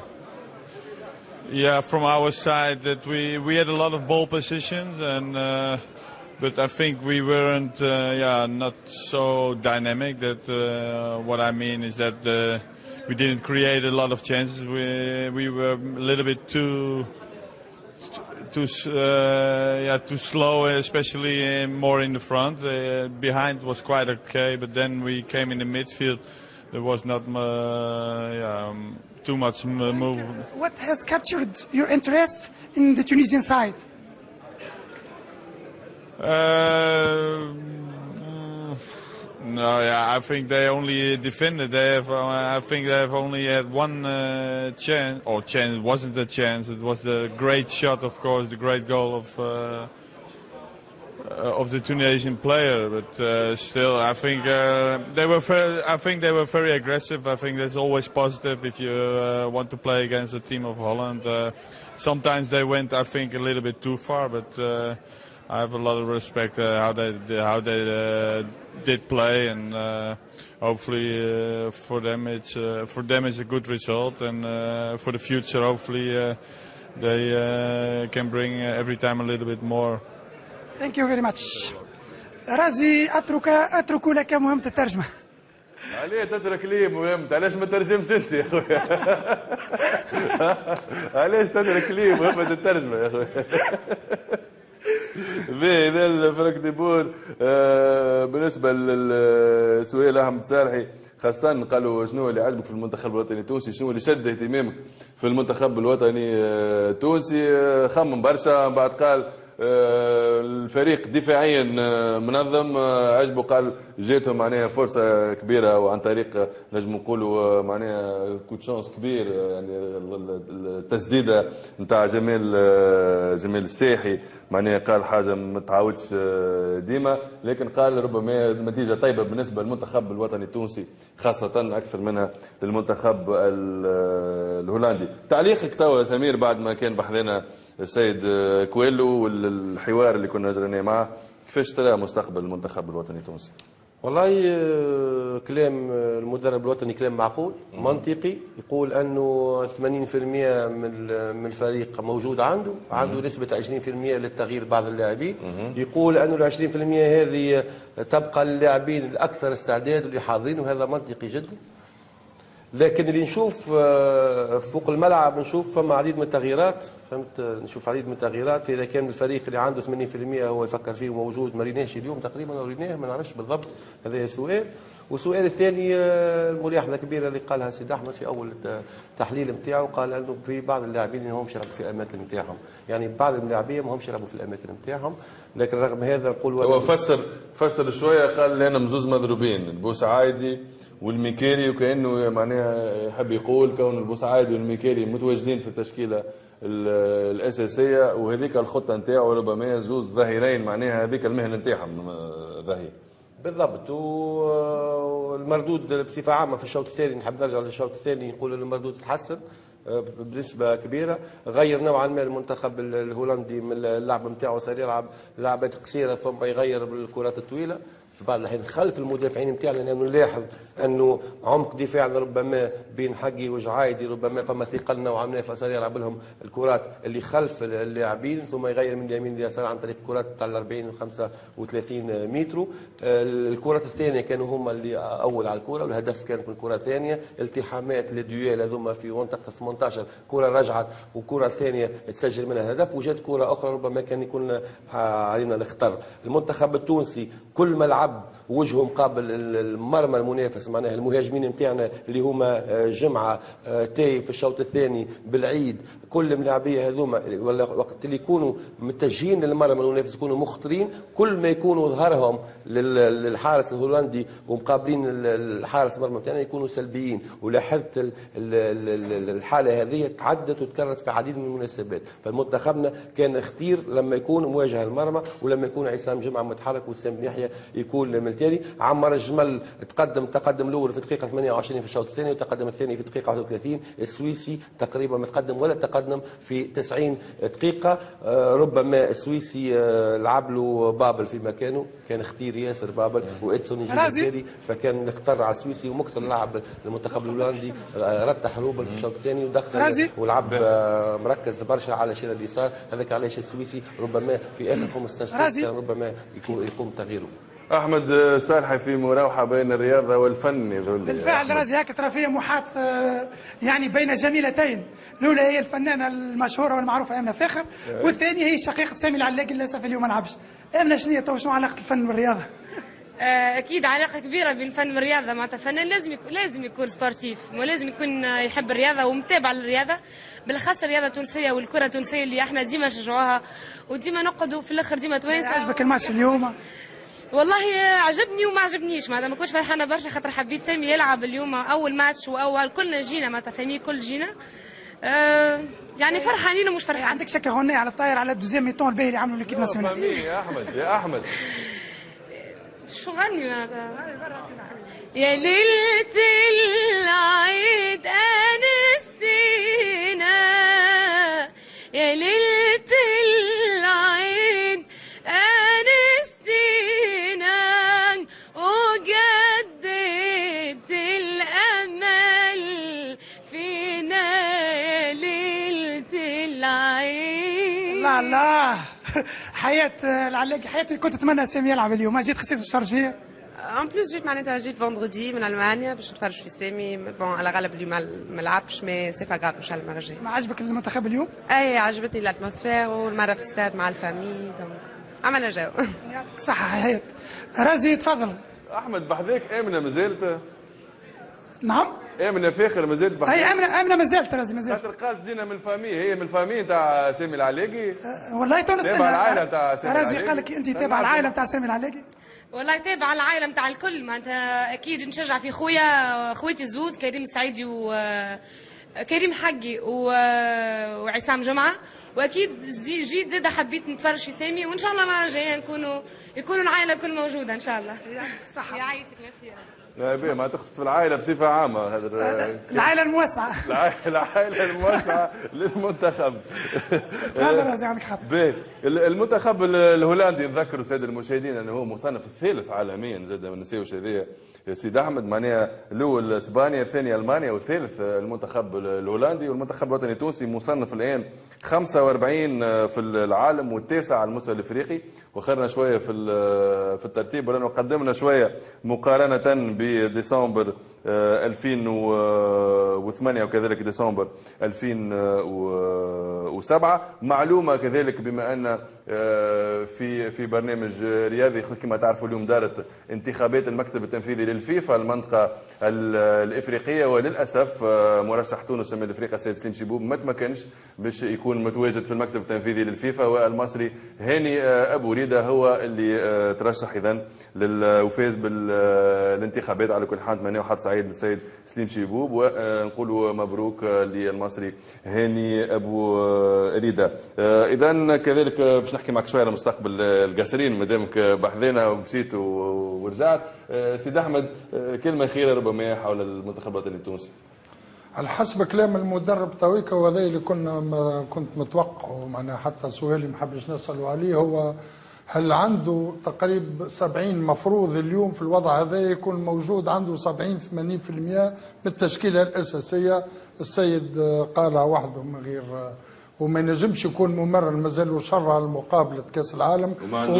from our side that we had a lot of ball positions and. But I think we weren't, not so dynamic. That what I mean is that we didn't create a lot of chances. We were a little bit too slow, especially more in the front. Behind was quite okay, but then we came in the midfield. There was not too much move. What has captured your interest in the Tunisian side? I think they only defended. I think they have only had one chance. Or chance, it wasn't a chance. It was the great shot, of course, the great goal of the Tunisian player. But still, I think they were very aggressive. I think that's always positive if you want to play against the team of Holland. Sometimes they went, I think, a little bit too far, but. I have a lot of respect how they did play, and hopefully for them it's a good result, and for the future hopefully they can bring every time a little bit more. Thank you very much. رازي اترك لك مهمة الترجمة. عليه تترك لي مهمة؟ علاش ما ترجمش انت يا خويا؟ علاش تترك لي مهمة الترجمة يا خويا؟ إذا فرانك ديبور بالنسبة للسؤال أحمد صالحي خاصة قالوا شنو اللي عجبك في المنتخب الوطني التونسي شنو اللي شد اهتمامك في المنتخب الوطني التونسي خمم برشا بعد قال الفريق دفاعيا منظم عجبه قال جاتهم معناها فرصه كبيره وعن طريق نجم نقولوا معناها كوتشونس كبير يعني التسديده نتاع جمال الساحي معناها قال حاجه ما تعاودش ديما لكن قال ربما النتيجه طيبه بالنسبه للمنتخب الوطني التونسي خاصه اكثر منها للمنتخب الهولندي. تعليقك توا سمير بعد ما كان بحذنا السيد كويلو والحوار اللي كنا جريناه معه كيفاش ترى مستقبل المنتخب الوطني التونسي؟ والله كلام المدرب الوطني كلام معقول منطقي يقول انه 80% من الفريق موجود عنده نسبه 20% للتغيير بعض اللاعبين يقول انه ال 20% هذه تبقى للاعبين الاكثر استعداد واللي حاضرين وهذا منطقي جدا. لكن اللي نشوف فوق الملعب نشوف فما عديد من التغييرات نشوف عديد من التغييرات. فاذا كان الفريق اللي عنده 80% هو يفكر فيه موجود ما ريناهش اليوم تقريبا او ريناه ما نعرفش بالضبط. هذا سؤال. والسؤال الثاني الملاحظه الكبيره اللي قالها سيد احمد في اول التحليل نتاعو قال انه في بعض اللاعبين ما همش يلعبوا في الاماكن نتاعهم يعني بعض اللاعبين ما همش يلعبوا في الاماكن نتاعهم. لكن رغم هذا نقول هو فسر شويه قال لنا مزوز مضروبين البوسعايدي والميكيري وكانه معناها يحب يقول كون البوسعايدي والميكيري متواجدين في التشكيله الاساسيه وهذيك الخطه نتاعو ربما زوز ظهيرين معناها هذيك المهنه نتاعهم ظهير بالضبط. والمردود بصفه عامه في الشوط الثاني نحب نرجع للشوط الثاني نقول المردود تحسن بنسبه كبيره. غير نوعا ما المنتخب الهولندي من اللعب نتاعو صار يلعب لعبات قصيره ثم يغير بالكرات الطويله في بعض الاحيان خلف المدافعين نتاعنا، لانه نلاحظ انه عمق دفاعنا ربما بين حقي وجعايدي ربما فما ثقل نوعا ما، فصار يلعب لهم الكرات اللي خلف اللاعبين ثم يغير من اليمين لليسار عن طريق الكرات تاع 40 و 35 متر. الكرات الثانيه كانوا هما اللي اول على الكره، والهدف كانت من كره ثانيه، التحامات للديوال هذوما في منطقه 18 كره رجعت وكره ثانيه تسجل منها هدف، وجات كره اخرى ربما كان يكون علينا نختار. المنتخب التونسي كل ما لعب وجهه مقابل المرمى المنافس، معناها المهاجمين نتاعنا اللي هما جمعه تايب في الشوط الثاني بالعيد، كل ملاعبيه هذوما وقت اللي يكونوا متجهين للمرمى المنافس يكونوا مخطرين، كل ما يكونوا ظهرهم للحارس الهولندي ومقابلين الحارس المرمى نتاعنا يكونوا سلبيين. ولاحظت الحاله هذه تعدت وتكررت في عديد من المناسبات، فالمنتخبنا كان اختير لما يكون مواجه المرمى ولما يكون عصام جمعه متحرك وسام يحيى يكون من التالي. عمر الجمل تقدم الاول في دقيقه 28 في الشوط الثاني، وتقدم الثاني في دقيقه 31. السويسي تقريبا متقدم ولا تقدم في 90 دقيقه. ربما السويسي لعب له بابل في مكانه، كان اختير ياسر بابل وادسون يجي بالتالي، فكان اختار على السويسي ومكسر لاعب المنتخب الهولندي رتح روبل في الشوط الثاني ودخل ولعب مركز برشا على شير اليسار. هذاك علاش السويسي ربما في اخر 15 كان ربما يقوم تغييره. احمد صالحي في مراوحه بين الرياضه والفن يظل بالفعل رازي هكا ترى فيها محاط يعني بين جميلتين، الاولى هي الفنانه المشهوره والمعروفه امنه فاخر، والثانيه هي شقيقه سامي العلاقي اللي للاسف اليوم ما لعبش. امنه شنو علاقه الفن بالرياضه؟ اكيد علاقه كبيره بين الفن والرياضه، معناتها الفنان لازم يكون سبورتيف ولازم يكون يحب الرياضه ومتابع للرياضه، بالاخص الرياضه التونسيه والكره التونسيه اللي احنا ديما نشجعوها وديما نقعدوا في الاخر ديما توانسه. عجبك الماتش اليوم؟ والله عجبني وما عجبنيش، معناتها ما كنتش فرحانه برشا خاطر حبيت سامي يلعب اليوم اول ماتش واول كلنا جينا معناتها فامي كل جينا يعني فرحانين ومش فرحانين. عندك شك غنية على الطاير على الدوزيام ميتون الباهي اللي عملوا ليكيب ناسيونال؟ يا احمد شو غني معناتها؟ يا ليلة العيد أنستينا، يا ليلة العيد أنستينا وجددت الأمل فينا يا ليلة العيد. لا لا حياة العلاقي، حياتي كنت اتمنى سامي يلعب اليوم، ما جيت خصيص الشارج فيها. ان بليس جيت معناتها جيت فوندردي من المانيا باش نتفرج في سامي. بون على غالب اليوم ما لعبش مي سي با غاف ان شاء الله المره الجايه. ما عجبك المنتخب اليوم؟ اي عجبتني الاتموسفير والمره في استاد مع الفامي دونك عملنا جو. يعطيك الصحه حياة. رازي تفضل. احمد بحذاك امنه مازالت؟ نعم امنه فاخر مازالت بحذاك؟ اي امنه مازالت رازي مازالت. خاطر قالت جينا من الفامي، هي من الفامي تاع سامي العلاقي. والله تونس تابع العائله تاع سامي العلاقي. رازي قال لك انت تابع العائله تاع سامي العلاقي؟ والله تابع العائله نتاع الكل، معناتها اكيد نشجع في خواتي الزوز كريم السعيدي وكريم حقي وعصام جمعه، واكيد جيت زاده حبيت نتفرج في سامي، وان شاء الله المره الجايه يكونوا العائله الكل موجوده ان شاء الله. صح يعيشك ميرسي. لا ما تقصد في العائله بصفه عامه هذا العائله الموسعه. العائله الموسعه للمنتخب. تفضل رازي عندك خط. المنتخب الهولندي نذكروا ساده المشاهدين انه هو مصنف الثالث عالميا، زاد ما نسيوش هذايا سيد احمد، معناها الاول اسبانيا، الثاني المانيا، والثالث المنتخب الهولندي. والمنتخب الوطني التونسي مصنف الان 45 في العالم والتاسع على المستوى الافريقي. وخرنا شويه في الترتيب، ولانه قدمنا شويه مقارنه بديسمبر 2008 وكذلك ديسمبر 2007. معلومه كذلك بما ان في برنامج رياضي كما تعرفوا اليوم دارت انتخابات المكتب التنفيذي للفيفا المنطقه الافريقيه، وللاسف مرشح تونس من الافريقيا السيد سليم شيبوب ما تمكنش باش يكون متواجد في المكتب التنفيذي للفيفا، والمصري هاني ابو ريده هو اللي ترشح اذا وفاز بالانتخابات. على كل حال نتمنوا حظ سعيد للسيد سليم شيبوب، ونقولوا مبروك للمصري هاني ابو ريده. اذا كذلك باش نحكي معك شويه على مستقبل القاسرين مادامك بحذينا ومشيت ورجعت. سيد احمد كلمه اخيره ربما حول المنتخب الوطني التونسي. على حسب كلام المدرب تويكا وهذا اللي كنت متوقعه، معناها حتى سؤالي ما حبش نسألوا عليه، هو هل عنده تقريبا 70 مفروض اليوم في الوضع هذا يكون موجود عنده 70-80% من التشكيلة الأساسية. السيد قالها وحده من غير وما ينجمش يكون ممرر مازال شرها لمقابلة كأس العالم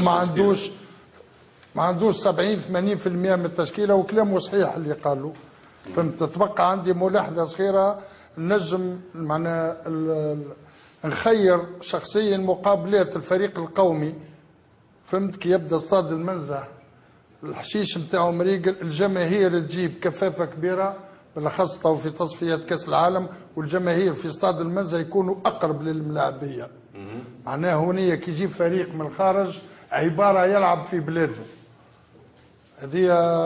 ما عندوش 70-80% من التشكيلة. وكلامه صحيح اللي قاله. فهمت. تبقى عندي ملاحظة صغيرة نجم معنا نخير شخصيا مقابلات الفريق القومي. فهمت كي يبدا استاد المنزه الحشيش نتاعو مريقل الجماهير تجيب كثافه كبيره بالاخص في تصفيات كاس العالم والجماهير في استاد المنزه يكونوا اقرب للملاعبيه. معناها هونية كي يجيب فريق من الخارج عباره يلعب في بلاده. هذه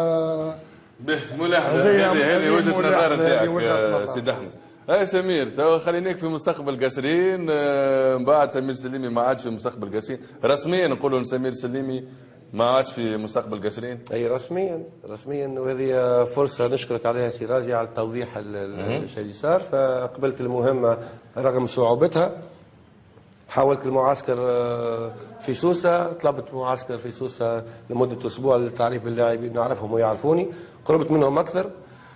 ملاحظه هذه وجهه نظر نتاعك سيد احمد. سمير تو خليناك في مستقبل قاسرين. من بعد سمير سليمي ما عادش في مستقبل قاسرين رسميا نقولوا سمير سليمي ما عادش في مستقبل قاسرين. اي رسميا وهذه فرصه نشكرك عليها سي رازي على التوضيح الشيء اللي صار. فقبلت المهمه رغم صعوبتها. تحولت المعسكر في سوسه. طلبت معسكر في سوسه لمده اسبوع للتعريف باللاعبين نعرفهم ويعرفوني. قربت منهم اكثر.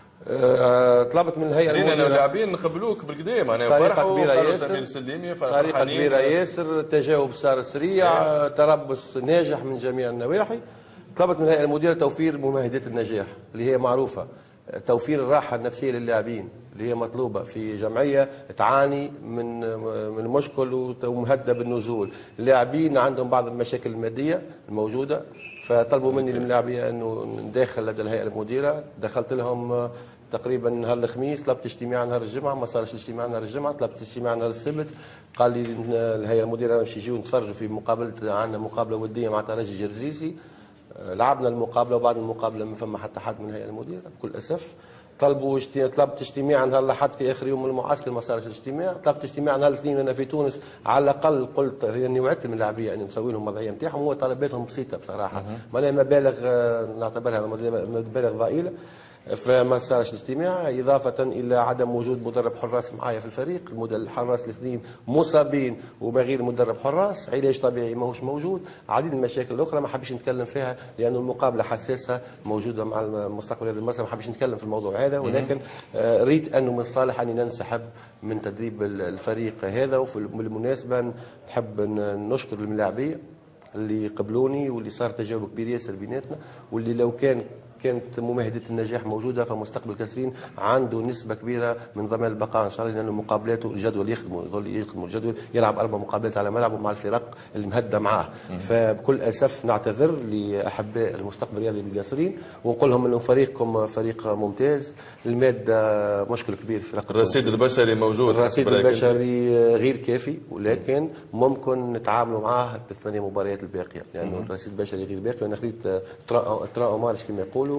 طلبت من الهيئه المديره اللاعبين قبلوك بالكدا معناها فرحوا قالوا سمير سليمي طريقه كبيره ياسر. تجاوب صار سريع. تربص ناجح من جميع النواحي. طلبت من الهيئه المديره توفير ممهدات النجاح اللي هي معروفه. توفير الراحه النفسيه للاعبين اللي هي مطلوبه في جمعيه تعاني من مشكل ومهدده بالنزول. اللاعبين عندهم بعض المشاكل الماديه الموجوده. فطلبوا مني الملاعبيه انه نداخل لدى الهيئه المديره. دخلت لهم تقريبا نهار الخميس. طلبت اجتماع نهار الجمعه ما صارش اجتماع نهار الجمعه. طلبت اجتماع نهار السبت. قال لي الهيئه المديره باش يجيو نتفرجوا في مقابله. عندنا مقابله وديه مع ترجي جرزيسي. لعبنا المقابله وبعد المقابله ما فما حتى حد من الهيئه المديره بكل اسف. طلبت اجتماع نهار الاحد في اخر يوم من المعسكر ما صارش الاجتماع. طلبت اجتماع نهار الاثنين انا في تونس. على الاقل قلت لاني وعدت من اللاعبيه اني نسوي لهم الوضعيه نتاعهم. هو طلباتهم بسيطه بصراحه. ما مبالغ نعتبرها مبالغ ضئيله. فما صارش الاجتماع اضافه الى عدم وجود مدرب حراس معايا في الفريق. الحراس الاثنين مصابين وما غير مدرب حراس. علاج طبيعي ماهوش موجود. عديد من المشاكل الاخرى ما حبيش نتكلم فيها لانه المقابله حساسه موجوده مع المستقبل هذا المسألة. ما حبيش نتكلم في الموضوع هذا. ولكن ريت انه من الصالح اني ننسحب من تدريب الفريق هذا. وبالمناسبه نحب نشكر الملاعبيه اللي قبلوني واللي صار تجاوب كبير ياسر بيناتنا. واللي لو كانت ممهدة النجاح موجودة فمستقبل كاسرين عنده نسبة كبيرة من ضمان البقاء إن شاء الله. لأنه مقابلاته الجدول يخدموا الجدول. يلعب 4 مقابلات على ملعبه مع الفرق اللي مهدة معاه. فبكل أسف نعتذر لأحباء المستقبل الرياضي بالقاسرين ونقول لهم أنه فريقكم فريق ممتاز. المادة مشكل كبير في الرصيد البشري موجود. الرصيد البشري غير كافي ولكن ممكن نتعاملوا معاه بالثمانية مباريات الباقية. لأنه الرصيد البشري غير باقي. وأنا خذيت تراء مارش كما يقولوا.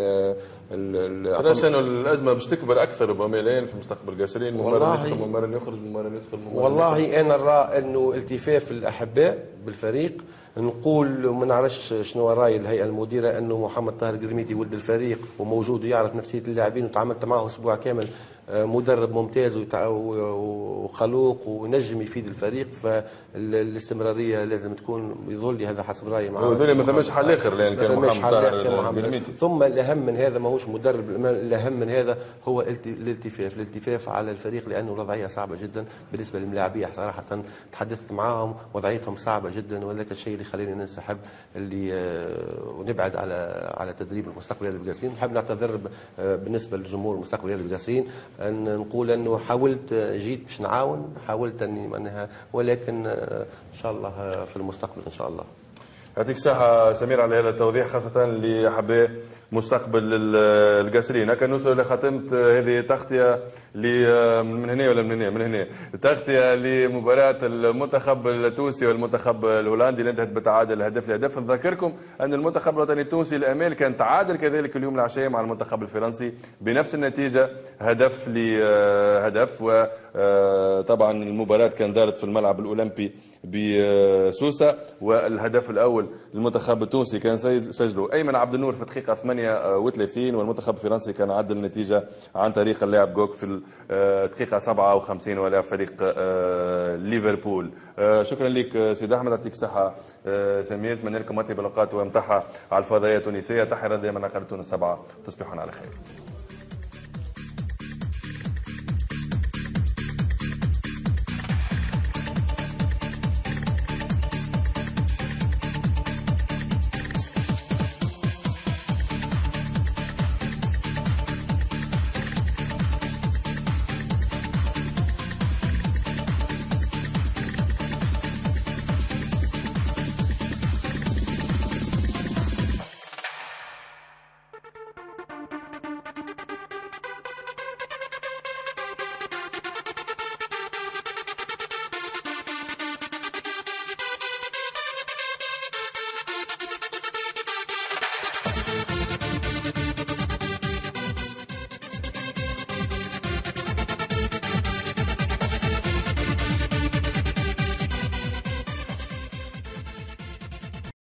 تراش انه الازمه باش تكبر اكثر ربما الان في مستقبل قاسرين. مره يدخل مره يخرج مره يدخل والله انا نرى انه التفاف الاحباء بالفريق. نقول ما نعرفش شنو راي الهيئه المديره انه محمد طاهر القرميدي ولد الفريق وموجود ويعرف نفسيه اللاعبين وتعاملت معه اسبوع كامل. مدرب ممتاز وخلوق ونجم يفيد الفريق. فالاستمراريه لازم تكون يظل لي هذا حسب رايي معه. ما ثماش حل اخر لان كان محمد طاهر القرميدي. ثم الاهم من هذا ماهوش مدرب. الاهم من هذا هو الالتفاف على الفريق لانه الوضعيه صعبه جدا بالنسبه للملاعبيه. صراحه تحدثت معاهم وضعيتهم صعبه جدا. ولكن الشيء اللي خليني ننسحب اللي ونبعد على تدريب المستقبل الرياضي بالقاسرين. نحب نعتذر بالنسبه للجمهور المستقبل الرياضي بالقاسرين. أن نقول أنه حاولت جيت باش نعاون. حاولت أني معناها ولكن إن شاء الله في المستقبل إن شاء الله. يعطيك الصحة سمير على هذا التوضيح خاصة لأحباء مستقبل القاسرين. هكا نوصل لختمت هذه تغطية من هنا ولا من هنا تغطية لمباراة المنتخب التونسي والمنتخب الهولندي اللي انتهت بتعادل هدف لهدف. نذكركم أن المنتخب الوطني التونسي الأمال كان تعادل كذلك اليوم العشاء مع المنتخب الفرنسي بنفس النتيجة هدف لهدف. وطبعا المباراة كان دارت في الملعب الأولمبي بسوسة. والهدف الأول للمنتخب التونسي كان سجله أيمن عبد النور في الدقيقة 8 38 والمنتخب الفرنسي كان عدل النتيجة عن طريق اللاعب جوك في الدقيقة 57 ولاعب فريق ليفربول. شكرا لك سيد أحمد، يعطيك الصحة سمير، نتمنى لكم أطيب الأوقات وامتحة على الفضائية التونسية. تحية دائما على قناة تونس 7، تصبحون على خير.